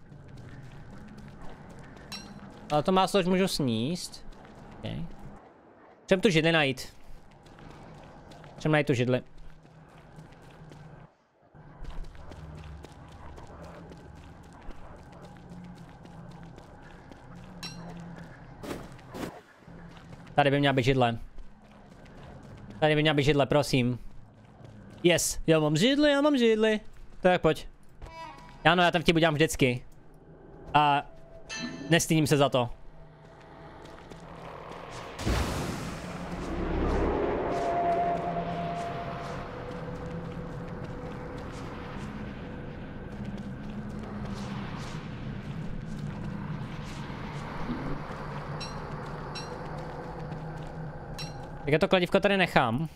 Ale to máslo už můžu sníst. Okay. Chcem tu židli najít. Chcem najít tu židli. Tady by měla být židle. Tady by měla být židle, prosím. Yes, já mám židli, já mám židli. Tak pojď. Ano, já ten vtip udělám vždycky. A nestydím se za to. Tak já to kladívko tady nechám.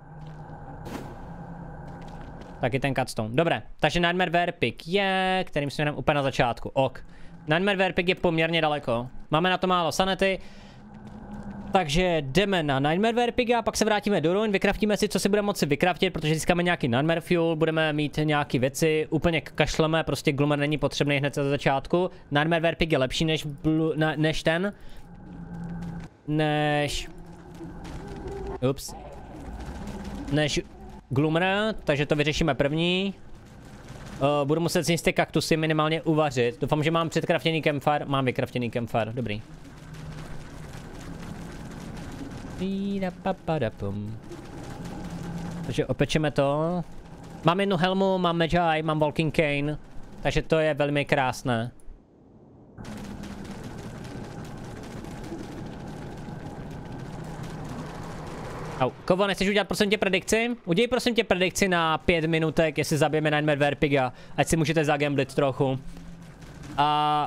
Taky ten cutstone. Dobré, takže Nightmare Verpik je, kterým jsme jenom úplně na začátku. Ok. Nightmare Verpik je poměrně daleko. Máme na to málo sanity. Takže jdeme na Nightmare Verpiga, pak se vrátíme do ruin, vykraftíme si, co si budeme moci vykraftit, protože získáme nějaký Nightmare Fuel, budeme mít nějaké věci, úplně kašleme, prostě Gloomer není potřebný hned za začátku. Nightmare Verpik je lepší než, blue, na, než ten. Než... Ups. Než Gloomer, takže to vyřešíme první. Uh, budu muset si ty kaktusy minimálně uvařit. Doufám, že mám předkraftěný campfire. Mám vykraftěný campfire, dobrý. Takže opečeme to. Mám jednu helmu, mám Magi, mám Walking Cane. Takže to je velmi krásné. Au. Kovo, nechceš udělat prosím tě predikci? Udělej prosím tě predikci na pět minutek, jestli zabijeme Nightmare Verpiga. Ať si můžete zagamblit trochu. A...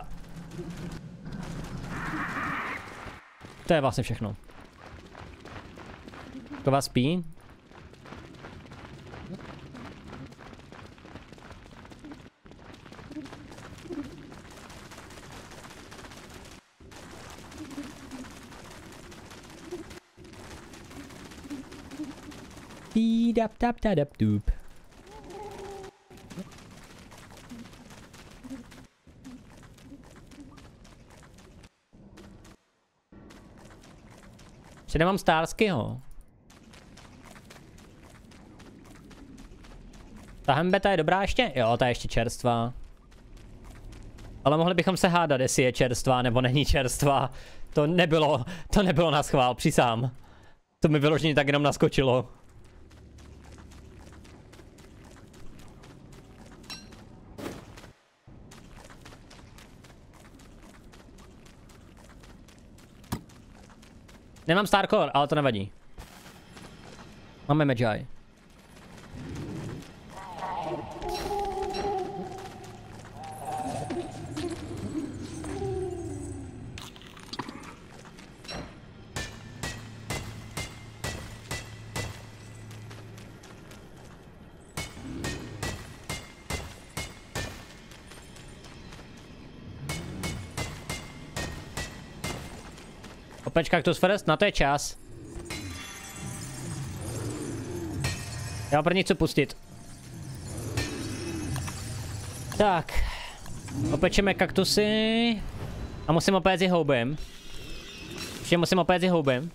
To je vlastně všechno. Kova spí. Že nemám Starskyho. Ta hembeta je dobrá ještě? Jo, ta je ještě čerstvá. Ale mohli bychom se hádat, jestli je čerstvá nebo není čerstvá. To nebylo, to nebylo na schvál, přísám. To mi vyloženě tak jenom naskočilo. Nemám Starcore, ale to nevadí. Máme Magi. Opeč Cactus first, na to je čas. Já pro něco pustit. Tak. Opečeme kaktusy. A musím opéct i houbem. Ještě musím opéct i houbem.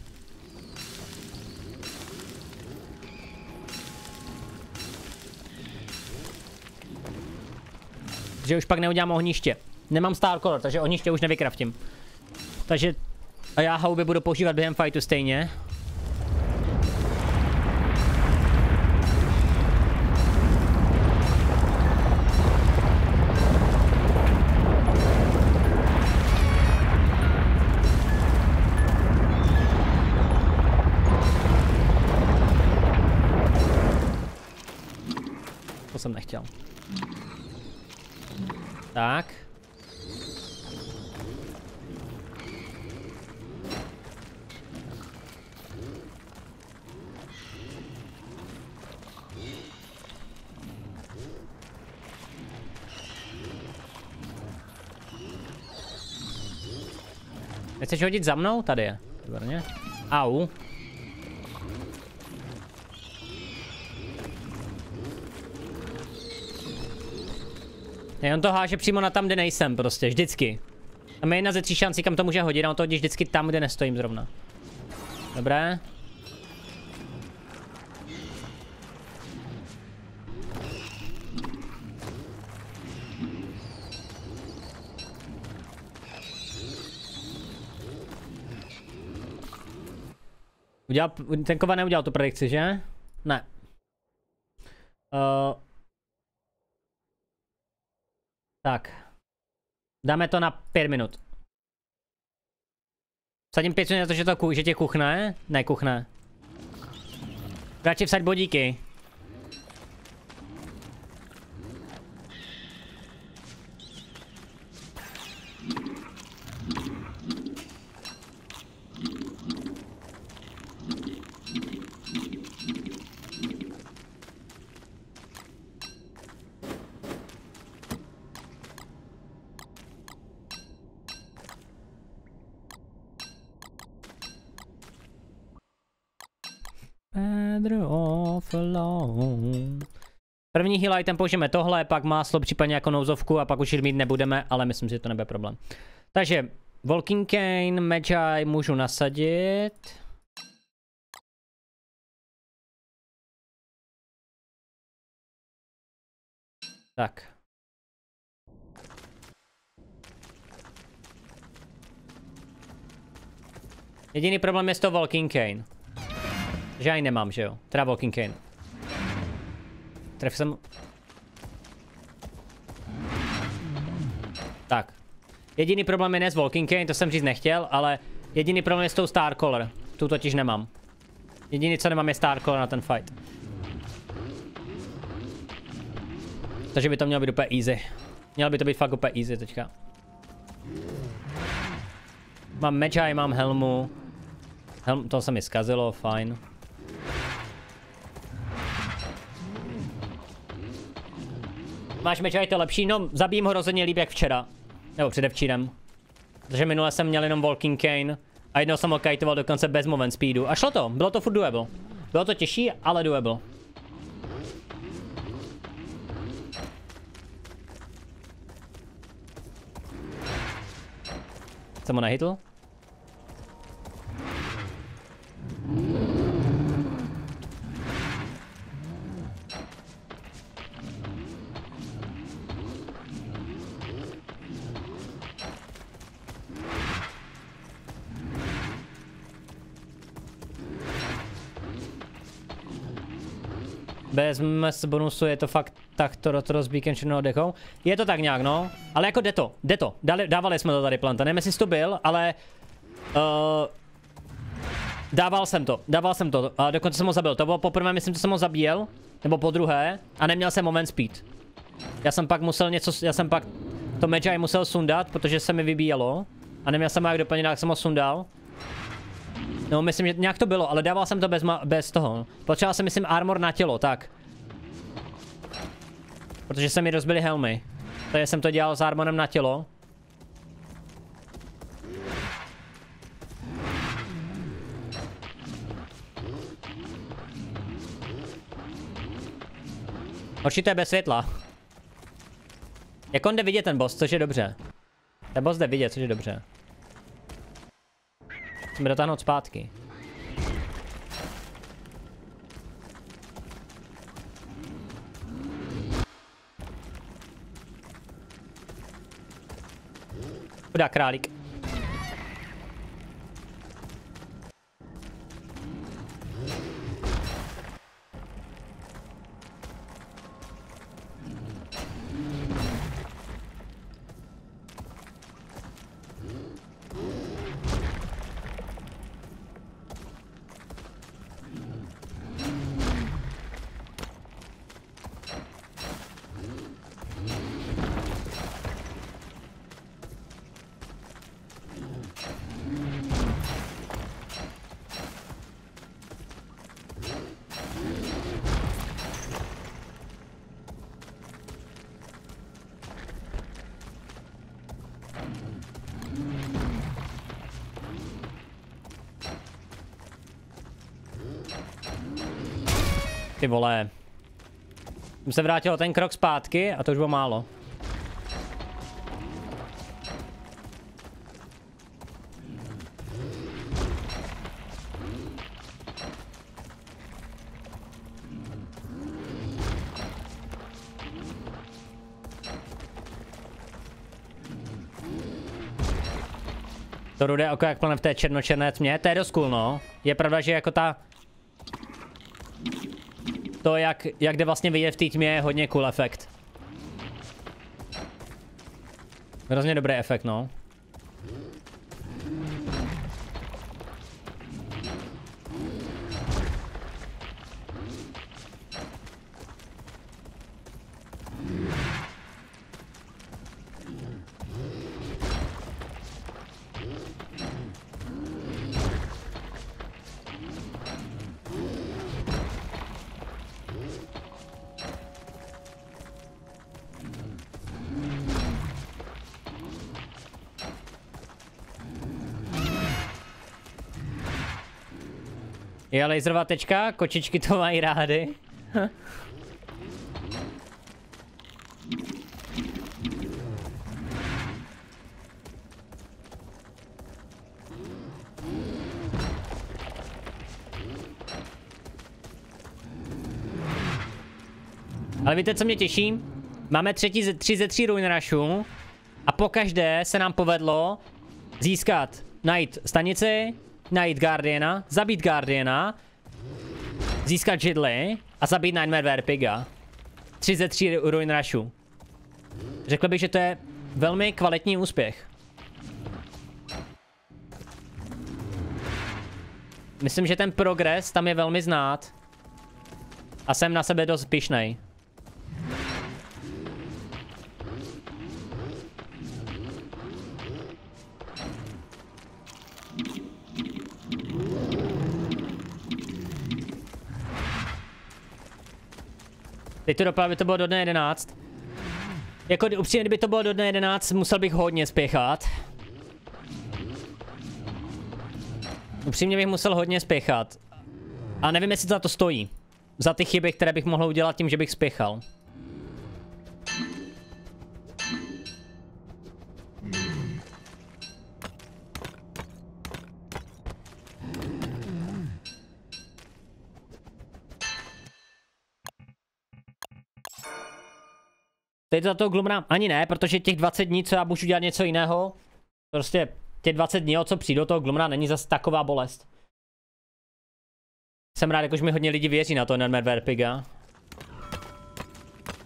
Že už pak neudělám ohniště. Nemám Starcolor, takže ohniště už nevykraftím. Takže a já houby budu používat během fightu stejně. To jsem nechtěl. Tak. Nechceš hodit za mnou? Tady je. Výborně. Au. Ne, on to háže přímo na tam, kde nejsem prostě, vždycky. Tam je jedna ze tří šancí, kam to může hodit, a on to hodí vždycky tam, kde nestojím zrovna. Dobré. Udělal, ten kova neudělal tu predikci, že? Ne. Uh, tak. Dáme to na pět minut. Vsadím pět minut na to, že, to, že tě kuchne? Ne, kuchne. Radši vsaď bodíky. První heal item použijeme tohle, pak máslo, případně jako nouzovku a pak už mít nebudeme, ale myslím si, že to nebude problém. Takže Walking Cane, Magi můžu nasadit. Tak. Jediný problém je s to Walking Cane. Že já ji nemám, že jo? Teda Walking Cane. Tref jsem... Tak. Jediný problém je ne s Walking Cane, to jsem říct nechtěl, ale jediný problém je s tou Starcolor. Tu totiž nemám. Jediný, co nemám, je Starcolor na ten fight. Takže by to mělo být úplně easy. Mělo by to být fakt úplně easy teďka. Mám Magi, mám helmu. Helm, to se mi zkazilo, fajn. Máš Magi, to lepší? No, zabijím ho rozhodně líp jak včera. Nebo předevčírem. Protože minule jsem měl jenom Walking Cane. A jednou jsem ho kajtoval dokonce bez movement speedu. A šlo to, bylo to furt doable. Bylo to těžší, ale doable. Jsem ho nehitl? Bez M S bonusu je to fakt tak to, to rozbíkem černou dechou. Je to tak nějak, no. Ale jako jde to, jde to. Dali, dávali jsme to tady planta. Nevím, jestli jsi to byl, ale... Uh, dával jsem to, dával jsem to. A dokonce jsem ho zabil. To bylo poprvé, myslím, že jsem ho zabíjel. Nebo po druhé. A neměl jsem moment speed. Já jsem pak musel něco, já jsem pak to Magi musel sundat, protože se mi vybíjelo. A neměl jsem ho jak doplnit, jak jsem ho sundal. No, myslím, že nějak to bylo, ale dával jsem to bez, bez toho. Potřeboval jsem, myslím, armor na tělo, tak. Protože se mi rozbily helmy. Takže jsem to dělal s armorem na tělo. Určitě je bez světla. Jak on jde vidět ten boss, což je dobře. Ten boss jde vidět, což je dobře. Musíme dotáhnout zpátky. Chudá králík. Ty vole. Jsem se vrátil o ten krok zpátky a to už bylo málo. To rudé oko jak plné v té černočerné tmě, to je dost cool, no. Je pravda, že jako ta... To, jak, jak jde vlastně vidět v té tmě, je hodně cool efekt. Hrozně dobrý efekt, no. Je laserová tečka, kočičky to mají rády. Ale víte, co mě těší? Máme třetí ze, tři ze tří Ruin Rushů a pokaždé se nám povedlo získat, najít stanici, najít Guardiana, zabít Guardiana, získat židli a zabít Nightmare Verpiga. Tři ze tří Ruin Rushů. Řekl bych, že to je velmi kvalitní úspěch. Myslím, že ten progres tam je velmi znát. A jsem na sebe dost pyšnej. Teď to dopadlo, by to bylo do dne jedenáct. Jako upřímně, kdyby to bylo do dne jedenáct, musel bych hodně spěchat. Upřímně bych musel hodně spěchat. A nevím, jestli to za to stojí. Za ty chyby, které bych mohl udělat tím, že bych spěchal. Teď za to Glumra ani ne, protože těch dvacet dní, co já můžu dělat něco jiného, prostě těch dvacet dní, o co přijdu, toho Glumra není zase taková bolest. Jsem rád, jakož mi hodně lidí věří na to Nightmare Verpiga.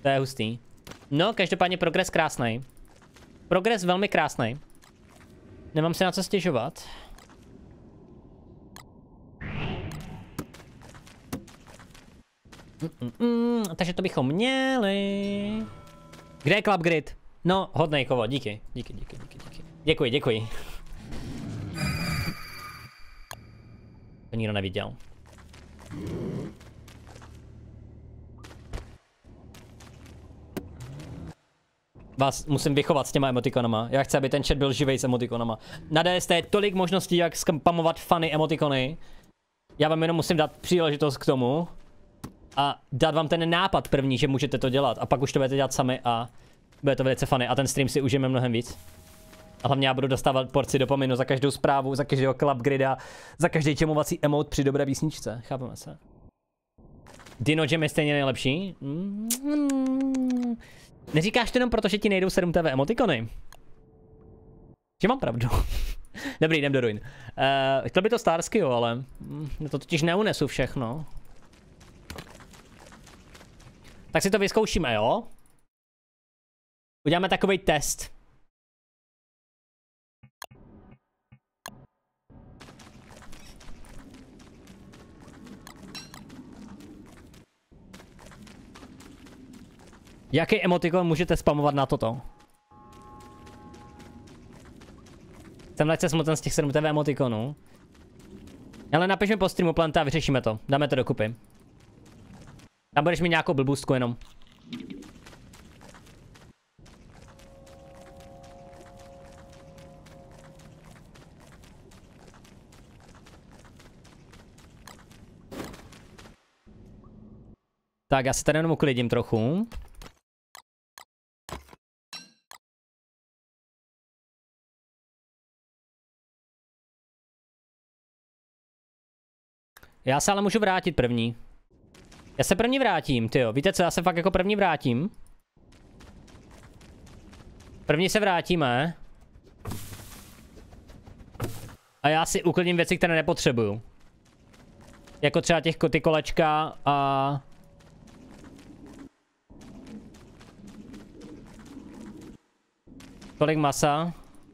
To je hustý. No, každopádně progres krásný. Progres velmi krásný. Nemám se na co stěžovat. Mm, mm, mm, takže to bychom měli. Kde je Club Grid? No, hodnej kovo, díky, díky, díky, díky, díky. Děkuji, děkuji. To nikdo neviděl. Vás musím vychovat s těma emotikonama. Já chci, aby ten chat byl živej s emotikonama. Na D S T je tolik možností, jak spammovat funny emotikony. Já vám jenom musím dát příležitost k tomu. A dát vám ten nápad první, že můžete to dělat. A pak už to budete dělat sami a bude to velice funny. A ten stream si užijeme mnohem víc. A hlavně já budu dostávat porci dopaminu za každou zprávu, za každého Club Grida, za každý čemovací emote při dobré písničce. Chápeme se. Dino Jam je stejně nejlepší. Mm. Neříkáš to jenom proto, že ti nejdou sedm T V emotikony? Že mám pravdu. Dobrý, jdem do ruin. Uh, chtěl by to Starsky, jo, ale mm, to totiž neunesu všechno. Tak si to vyzkoušíme, jo? Uděláme takový test. Jaký emotikon můžete spamovat na toto? Jsem lehce smoten z těch sedm T V emotikonů. Ale napiš mi po streamu Planta a vyřešíme to. Dáme to dokupy. Tam budeš mít nějakou blbůstku jenom. Tak já se tady jenom uklidím trochu. Já se ale můžu vrátit první. Já se první vrátím, tyjo. Víte co, já se fakt jako první vrátím. První se vrátíme. A já si uklidím věci, které nepotřebuju. Jako třeba těch ty kolečka a... Tolik masa.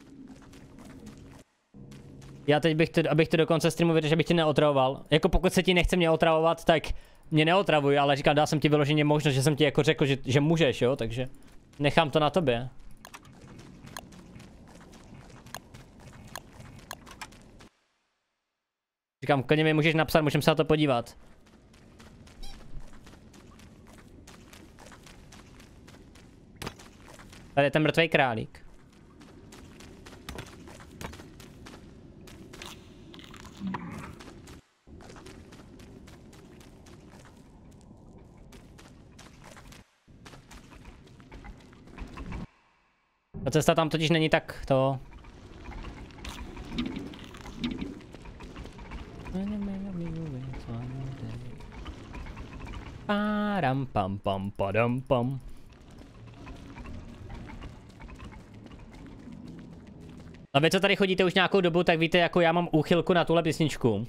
Já teď bych to, abych to do konce streamu věděl, že bych ti neotravoval. Jako pokud se ti nechce mě otravovat, tak mě neotravuj, ale říkám, dal jsem ti vyloženě možnost, že jsem ti jako řekl, že, že můžeš, jo, takže nechám to na tobě. Říkám, klidně mi můžeš napsat, můžeme se na to podívat. Tady je ten mrtvej králík. Ta cesta tam totiž není tak to... Param pam pam padam pam. A vy co tady chodíte už nějakou dobu, tak víte, jako já mám úchylku na tuhle písničku.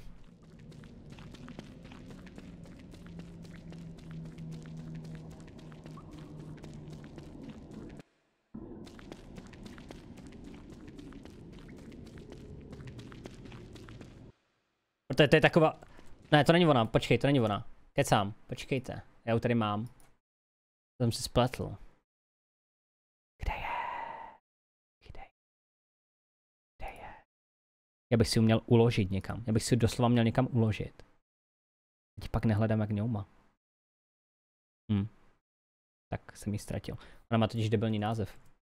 Protože to je taková... Ne, to není ona, počkej, to není ona. Kecám, počkejte, já ji tady mám. To jsem si spletl. Kde je? Kde je? Kde je? Já bych si ji měl uložit někam, já bych si ji doslova měl někam uložit. Teď pak nehledám jak ňouma. Hm. Tak jsem ji ztratil. Ona má totiž debilní název.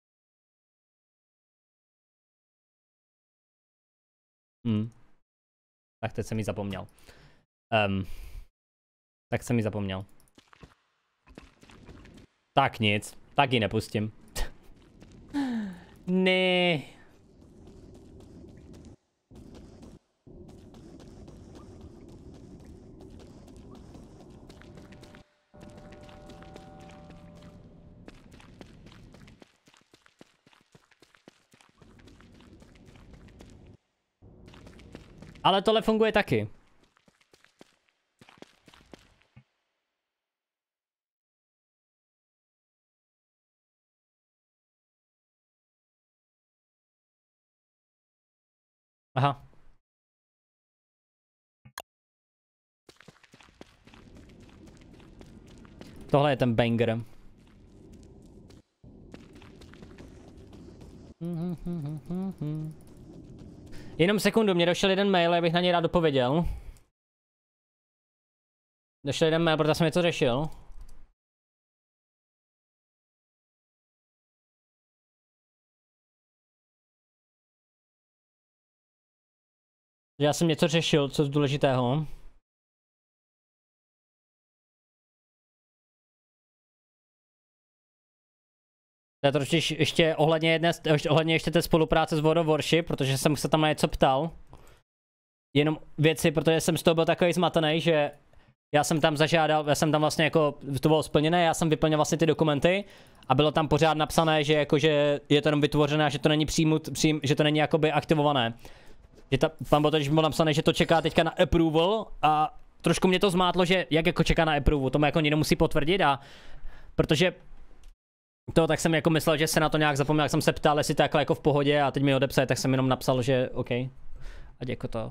Hm. Tak teď jsem ji zapomněl. Um, tak jsem ji zapomněl. Tak nic, tak ji nepustím. Ne. Ale tohle funguje taky. Aha. Tohle je ten banger. Jenom sekundu, mě došel jeden mail, já bych na něj rád dopověděl. Došel jeden mail, protože jsem něco řešil. Já jsem něco řešil, co je důležitého. To je totiž ještě ohledně jedné, ohledně ještě té spolupráce s World of Warship, protože jsem se tam na něco ptal. Jenom věci, protože jsem z toho byl takový zmatený, že já jsem tam zažádal, já jsem tam vlastně jako, to bylo splněné, já jsem vyplnil vlastně ty dokumenty a bylo tam pořád napsané, že jakože je to jenom vytvořené, že to není přímut, přím, že to není jakoby aktivované. Že ta, tam bylo totiž bylo napsané, že to čeká teďka na approval a trošku mě to zmátlo, že jak jako čeká na approval, to jako někdo musí potvrdit a protože to tak jsem jako myslel, že se na to nějak zapomněl, jak jsem se ptal, jestli to jako, jako v pohodě a teď mi odepsali, tak jsem jenom napsal, že OK. Ať jako to.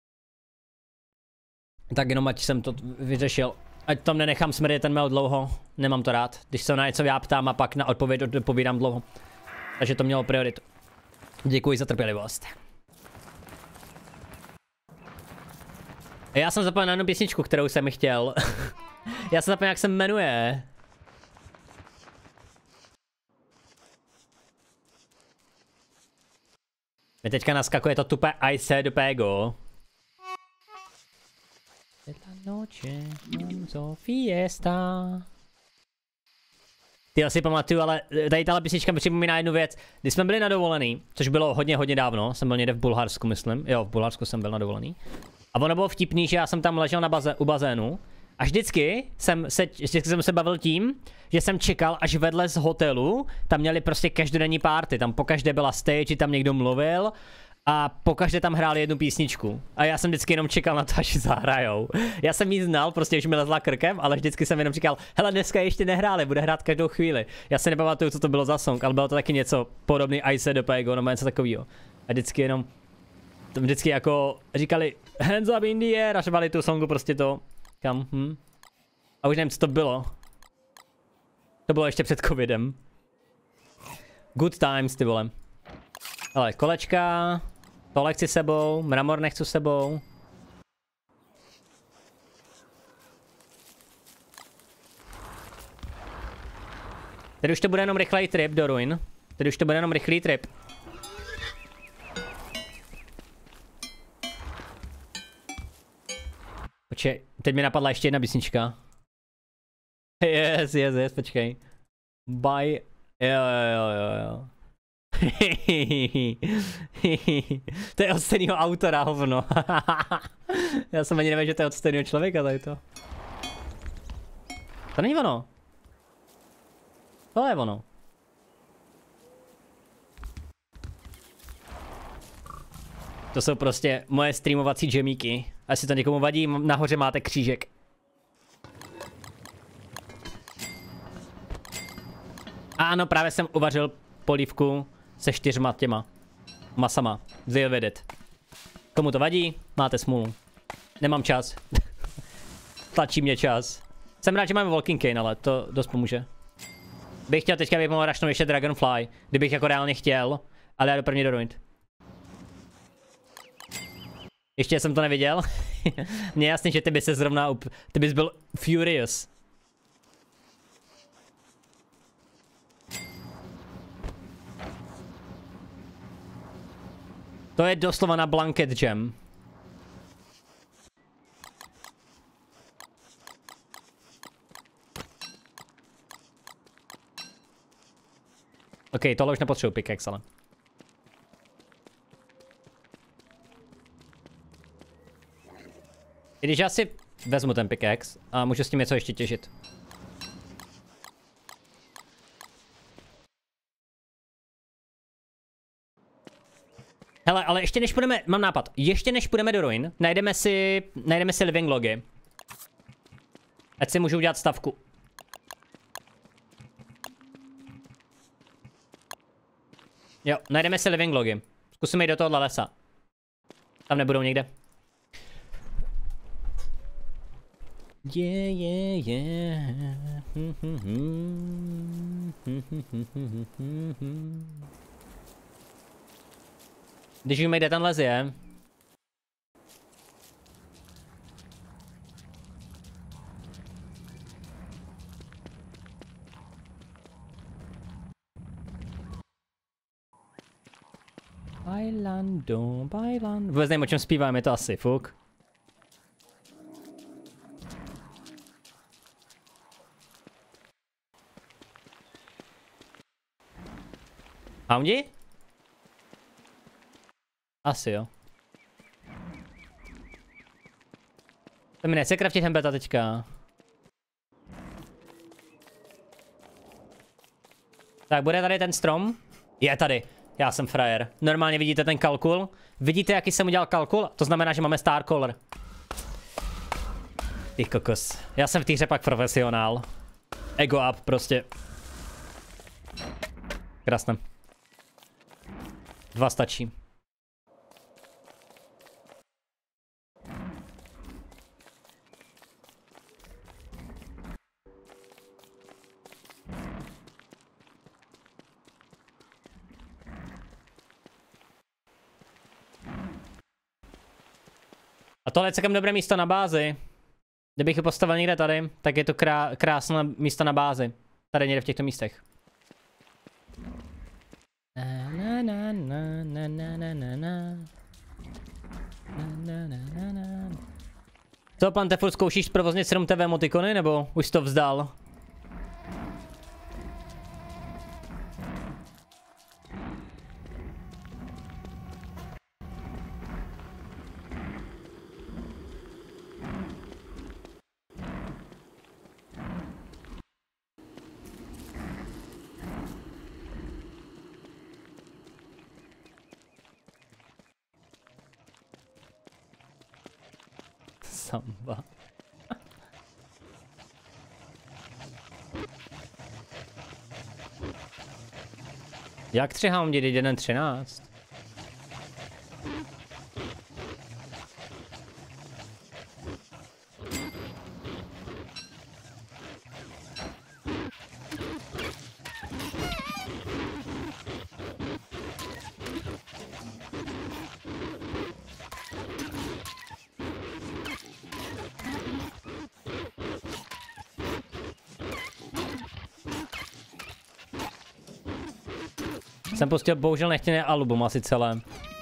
Tak jenom ať jsem to vyřešil. Ať tam nenechám smrdět ten mail dlouho, nemám to rád. Když se na něco já ptám a pak na odpověď odpovídám dlouho. Takže to mělo prioritu. Děkuji za trpělivost. Já jsem zapomněl na jednu písničku, kterou jsem chtěl. Já jsem zapomněl, jak se jmenuje. Mě teďka naskakuje to tupé Ice do Pego. Ty asi pamatuju, ale tady tahle písnička mi připomíná jednu věc. Když jsme byli na dovolený, což bylo hodně hodně dávno, jsem byl někde v Bulharsku, myslím. Jo, v Bulharsku jsem byl na dovolený. A ono bylo vtipný, že já jsem tam ležel na bazé, u bazénu. A vždycky jsem, se, vždycky jsem se bavil tím, že jsem čekal, až vedle z hotelu tam měli prostě každodenní party. Tam pokaždé byla stage, tam někdo mluvil a pokaždé tam hráli jednu písničku. A já jsem vždycky jenom čekal na to, až zahrajou. Já jsem jí znal, prostě už mi lezla krkem, ale vždycky jsem jenom říkal, hele, dneska ještě nehráli, bude hrát každou chvíli. Já si nepamatuju, co to bylo za song, ale bylo to taky něco podobný Ice do Pego, nebo něco takového. A vždycky jenom, vždycky jako říkali, hands up in the air, a řvali tu songu prostě to. Kam? Hm? A už nevím, co to bylo. To bylo ještě před covidem. Good times, ty vole. Ale kolečka. Tohle chci sebou, mramor nechci sebou. Teď už to bude jenom rychlej trip do ruin. Teď už to bude jenom rychlý trip. Počkej, teď mi napadla ještě jedna písnička. Yes, yes, yes, počkej. Bye. Jo, jo, jo, jo. To je od stejného autora, hovno. Já jsem ani nevěděl, že to je od stejného člověka tady to. To není ono. To je ono. To jsou prostě moje streamovací džemíky. Asi to někomu vadí, nahoře máte křížek. A ano, právě jsem uvařil polívku se čtyřma těma masama. Deal with it. Komu to vadí? Máte smůlu. Nemám čas. Tlačí mě čas. Jsem rád, že máme Walking Cane, ale to dost pomůže. Bych chtěl teďka vypomohl rašnout ještě Dragonfly, kdybych jako reálně chtěl, ale já jdu první do ruin. Ještě jsem to neviděl. Mně jasný, že ty bys se zrovna up... Ty bys byl furious. To je doslova na blanket jam. OK, tohle už nepotřebuji pickaxe, ale. I když já si vezmu ten pickaxe a můžu s tím něco ještě těžit. Hele, ale ještě než půjdeme, mám nápad, ještě než půjdeme do ruin, najdeme si, najdeme si living logy. Ať si můžu udělat stavku. Jo, najdeme si living logy. Zkusíme jít do tohohle lesa. Tam nebudou někde. Yeah, yeah, yeah. Když víme, kde ten les je. Bailando, bailando. Vůbec nevím, o čem zpívám, je to asi fuk. Houndi? Asi jo. To mi nechce craftit hembeta teďka. Tak bude tady ten strom? Je tady. Já jsem frajer. Normálně vidíte ten kalkul? Vidíte, jaký jsem udělal kalkul? To znamená, že máme star color. Ty kokos. Já jsem v té hře pak profesionál. Ego up prostě. Krásné. Dva stačí. A tohle je celkem dobré místo na bázi. Kdybych ji postavil někde tady, tak je to krá krásné místo na bázi. Tady někde v těchto místech. Na, na, na, na, na, na, na, na, na. Na, na, na, na. Co, pan Tefur, zkoušíš provoznit sedm T V emotikony, nebo už jsi to vzdal? Samba. Jak tři houndi, teď jeden třináct? Jsem pustil bohužel nechtěné album asi celé.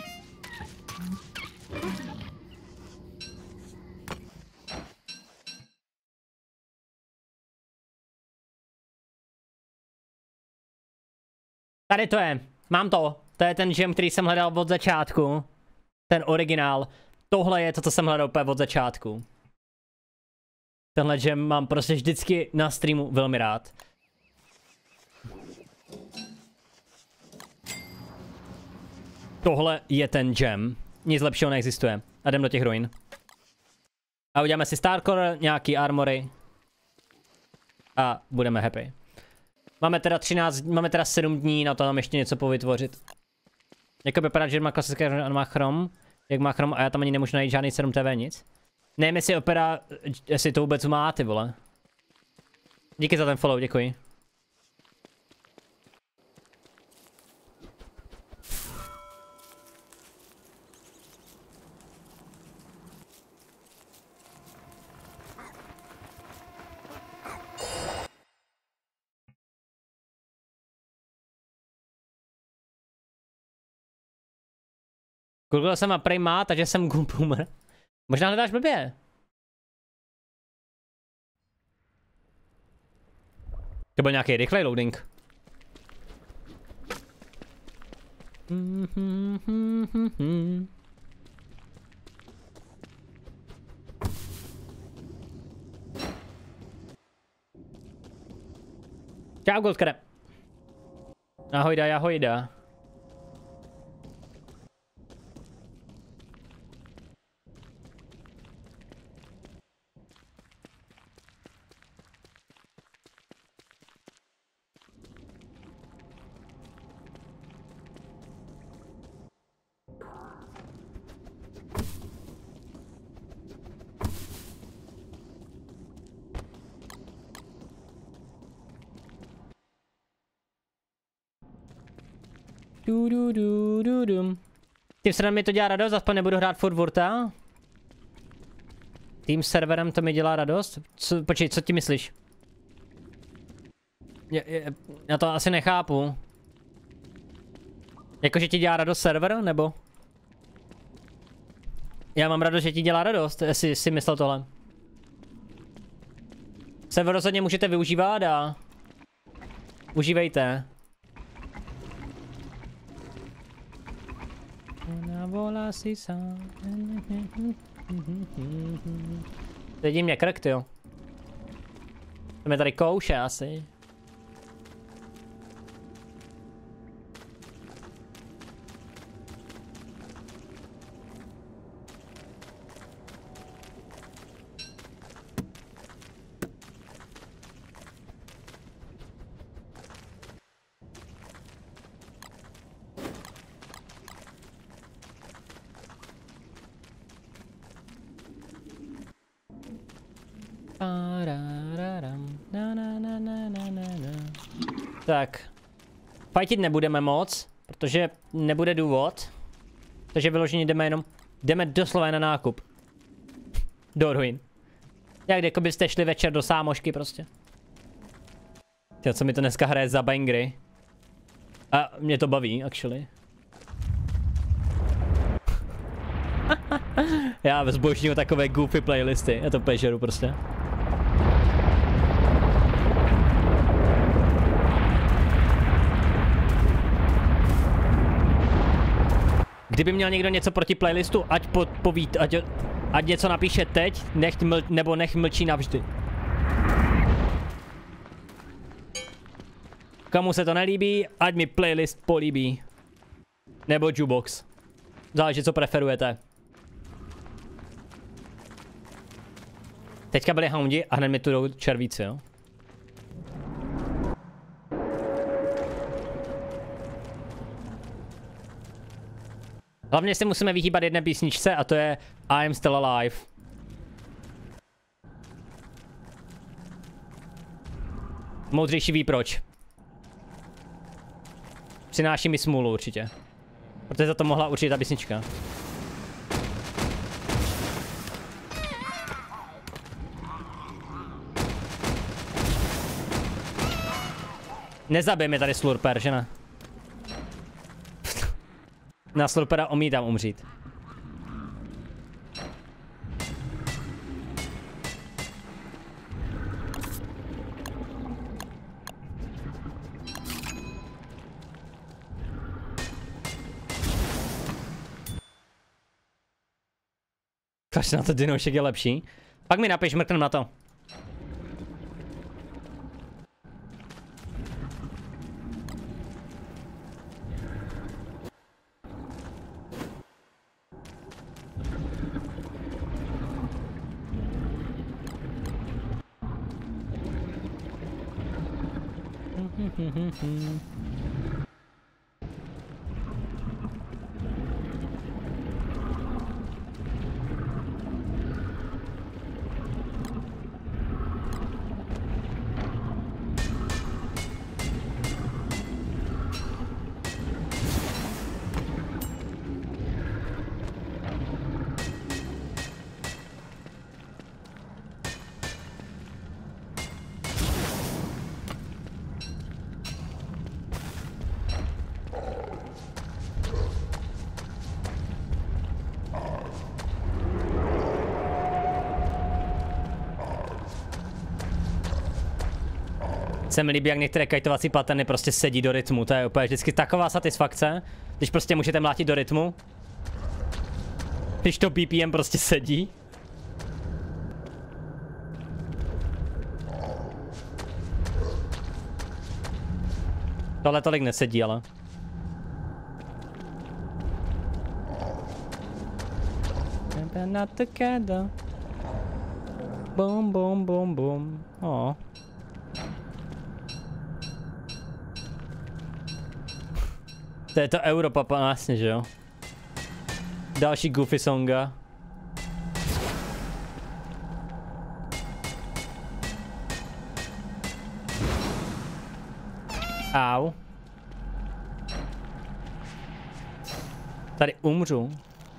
Tady to je. Mám to. To je ten gem, který jsem hledal od začátku. Ten originál. Tohle je to, co jsem hledal úplně od začátku. Tenhle gem mám prostě vždycky na streamu velmi rád. Tohle je ten gem. Nic lepšího neexistuje. A jdem do těch ruin. A uděláme si Starcore, nějaký armory. A budeme happy. Máme teda třináct, máme teda sedm dní na to tam ještě něco povytvořit. Jako vypadá, že má klasické, on má chrom. Jak má chrom a já tam ani nemůžu najít žádný sedm T V nic. Nevím, jestli opera, jestli to vůbec má, ty vole. Díky za ten follow, děkuji. Google jsem a prej má, takže jsem boomer. Možná hledáš blbě. To byl nějaký rychlej loading. Čau, Goldkare. Ahojda, ahojda. Du, du, du, du, du. Tím serverem mi to dělá radost, aspoň nebudu hrát furt Wurta. Tím serverem to mi dělá radost? Co, počkej, co ti myslíš? Je, je, já to asi nechápu. Jakože ti dělá radost server, nebo? Já mám radost, že ti dělá radost, jestli si myslel tohle. Server rozhodně můžete využívat a... Užívejte. Sedí mě krk, jo. To mě tady kouše asi. Tak. Fightit nebudeme moc, protože nebude důvod. Takže vyloženě jdeme jenom, jdeme doslova na nákup. Do ruin. Jak jako byste šli večer do sámošky prostě. Tyjo, co mi to dneska hraje za bangry. A mě to baví, actually. Já zbožňuju takové goofy playlisty, já to pežeru prostě. Kdyby měl někdo něco proti playlistu, ať poví, ať, ať něco napíše teď, nech ml, nebo nech mlčí navždy. Komu se to nelíbí, ať mi playlist políbí. Nebo jukebox. Záleží, co preferujete. Teďka byli houndi a hned mi tu jdou červíci, jo. Hlavně si musíme vyhýbat jedné písničce a to je I am still alive. Moudřejší ví proč. Přináší mi smůlu určitě. Protože za to mohla určitě ta písnička. Nezabij mi tady slurper, že ne? Na slurpera omítám umřít. Kaž na to, dinoušek je lepší. Pak mi napiš, mrknem na to. Se mi líbí, jak některé kajtovací paterny prostě sedí do rytmu, to je úplně vždycky taková satisfakce, když prostě můžete mlátit do rytmu. Když to B P M prostě sedí. Tohle tolik nesedí, ale. Not together. Boom, boom, boom, boom. Oh. To je to Europa, vlastně, že jo? Další goofy songa. Au. Tady umřu.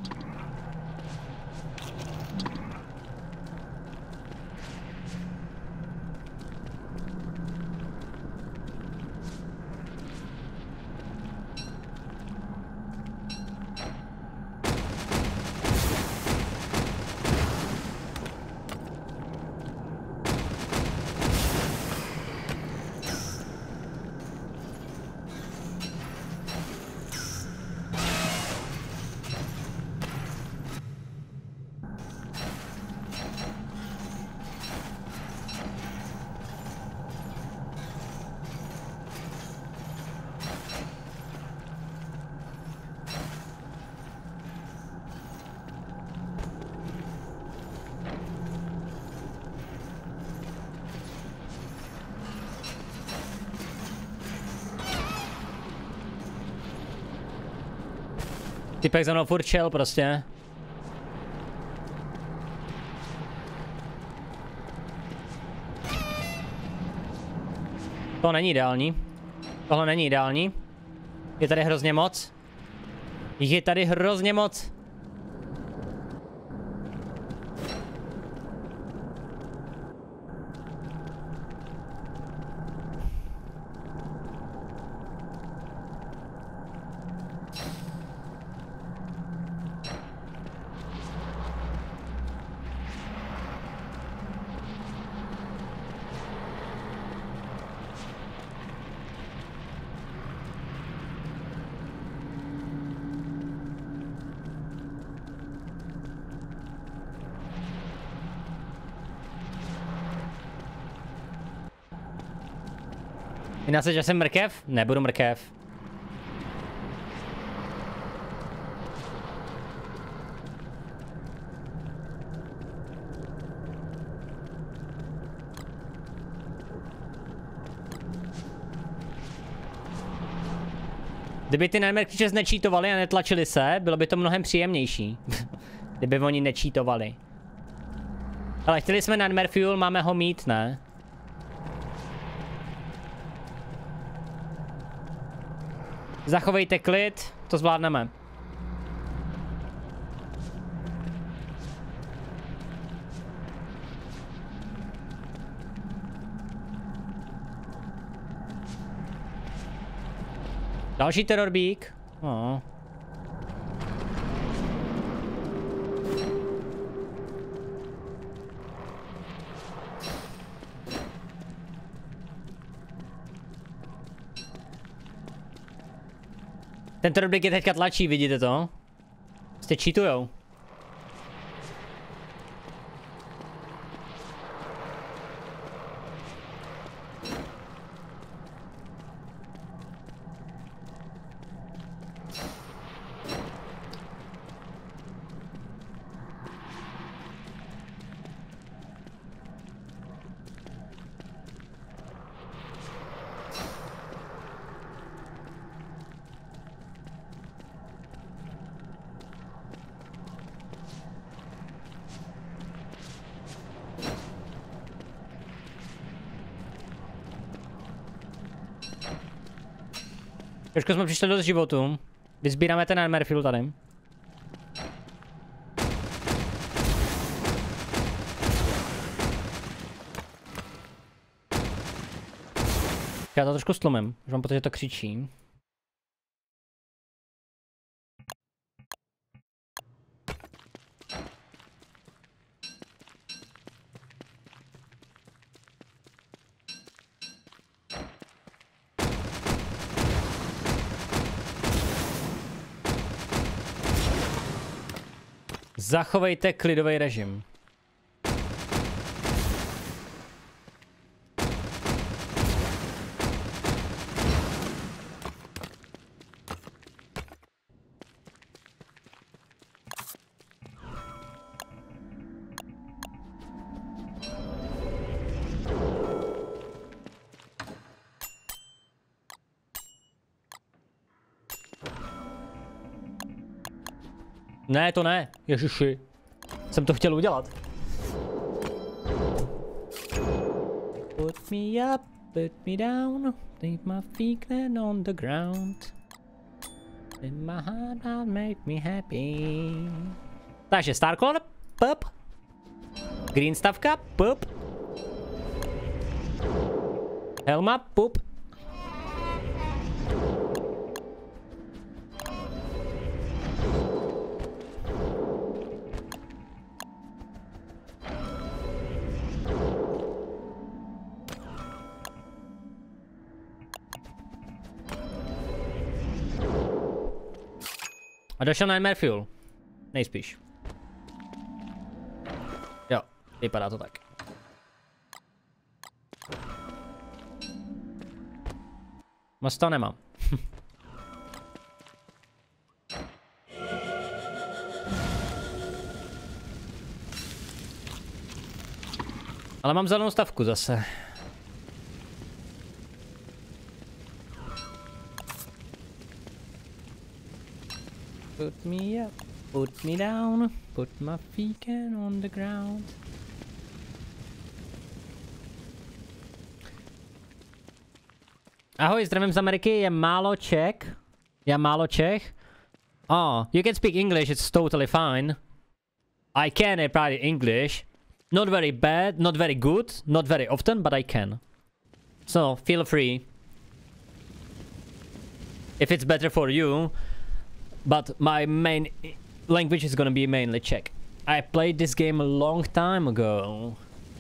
Typek za mnou furt šel prostě. To není ideální. Tohle není ideální. Je tady hrozně moc. Je tady hrozně moc. Jiná se, že jsem mrkev? Nebudu mrkev. Kdyby ty Nightmare Creatures nečítovali a netlačili se, bylo by to mnohem příjemnější. Kdyby oni nečítovali. Ale chtěli jsme Nightmare Fuel, máme ho mít, ne? Zachovejte klid, to zvládneme. Další terorbík. Oh. Ten terorbík je teďka tlačí, vidíte to? Jste cheatujou. Trošku jsme přišli do životu. Vyzbíráme ten Nightmare Fuel tady. Já to trošku slomím, už mám pocit, že to křičí. Zachovejte klidový režim. Ne, to ne, ježiši. Jsem to chtěl udělat. Put me up, put me down, leave my feet on the ground. In my heart that make me happy. Takže Starcore, pup. Green stavka, pup. Helma, pup. A došel Nightmare Fuel. Nejspíš. Jo, vypadá to tak. Moc to nemám. Ale mám zelenou stavku zase. Put me up, put me down, put my feet on the ground. Ahoj, zdravím z Ameriky, je málo Čech. Je málo Čech. Oh, you can speak English, it's totally fine. I can write English. Not very bad, not very good, not very often, but I can. So, feel free. If it's better for you. But my main language is gonna be mainly Czech. I played this game a long time ago.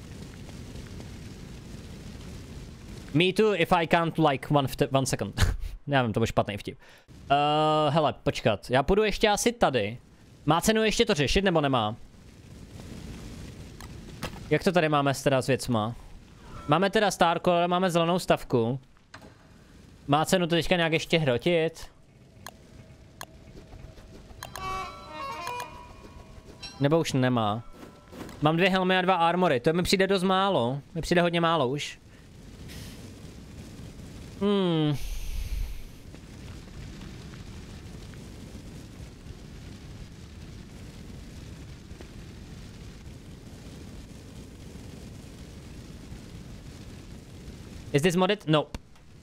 Me too, if I can't like one, one second. Nevím, to byl špatný vtip. Uh, hele, počkat, já půjdu ještě asi tady. Má cenu ještě to řešit, nebo nemá? Jak to tady máme teda s věcma? Máme teda Starcore, máme zelenou stavku. Má cenu to teďka nějak ještě hrotit? Nebo už nemá. Mám dvě helmy a dva armory, to mi přijde dost málo. Mi přijde hodně málo už. Hmm. Is this modded? Nope.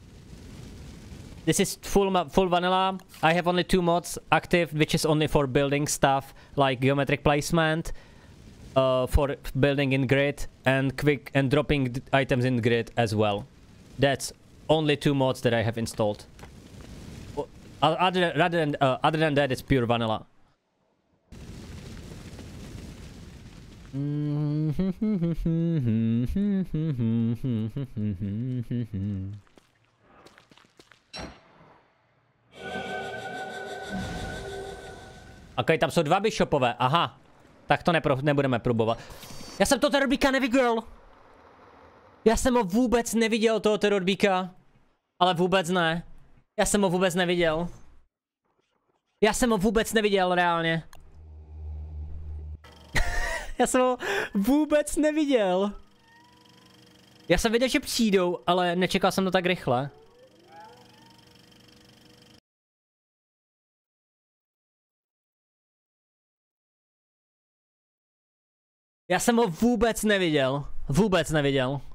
This is full full vanilla. I have only two mods active, which is only for building stuff like geometric placement, uh, for building in grid and quick and dropping items in grid as well. That's only two mods that I have installed. Other rather than uh, other than that, it's pure vanilla. A tam jsou dva bishopové, aha. Tak to nepro, nebudeme probovat. Já jsem to Terrorbíka neviděl. Já jsem ho vůbec neviděl, toho Terrorbíka. Ale vůbec ne. Já jsem ho vůbec neviděl. Já jsem ho vůbec neviděl, reálně. Já jsem ho vůbec neviděl. Já jsem věděl, že přijdou, ale nečekal jsem to tak rychle. Já jsem ho vůbec neviděl. Vůbec neviděl.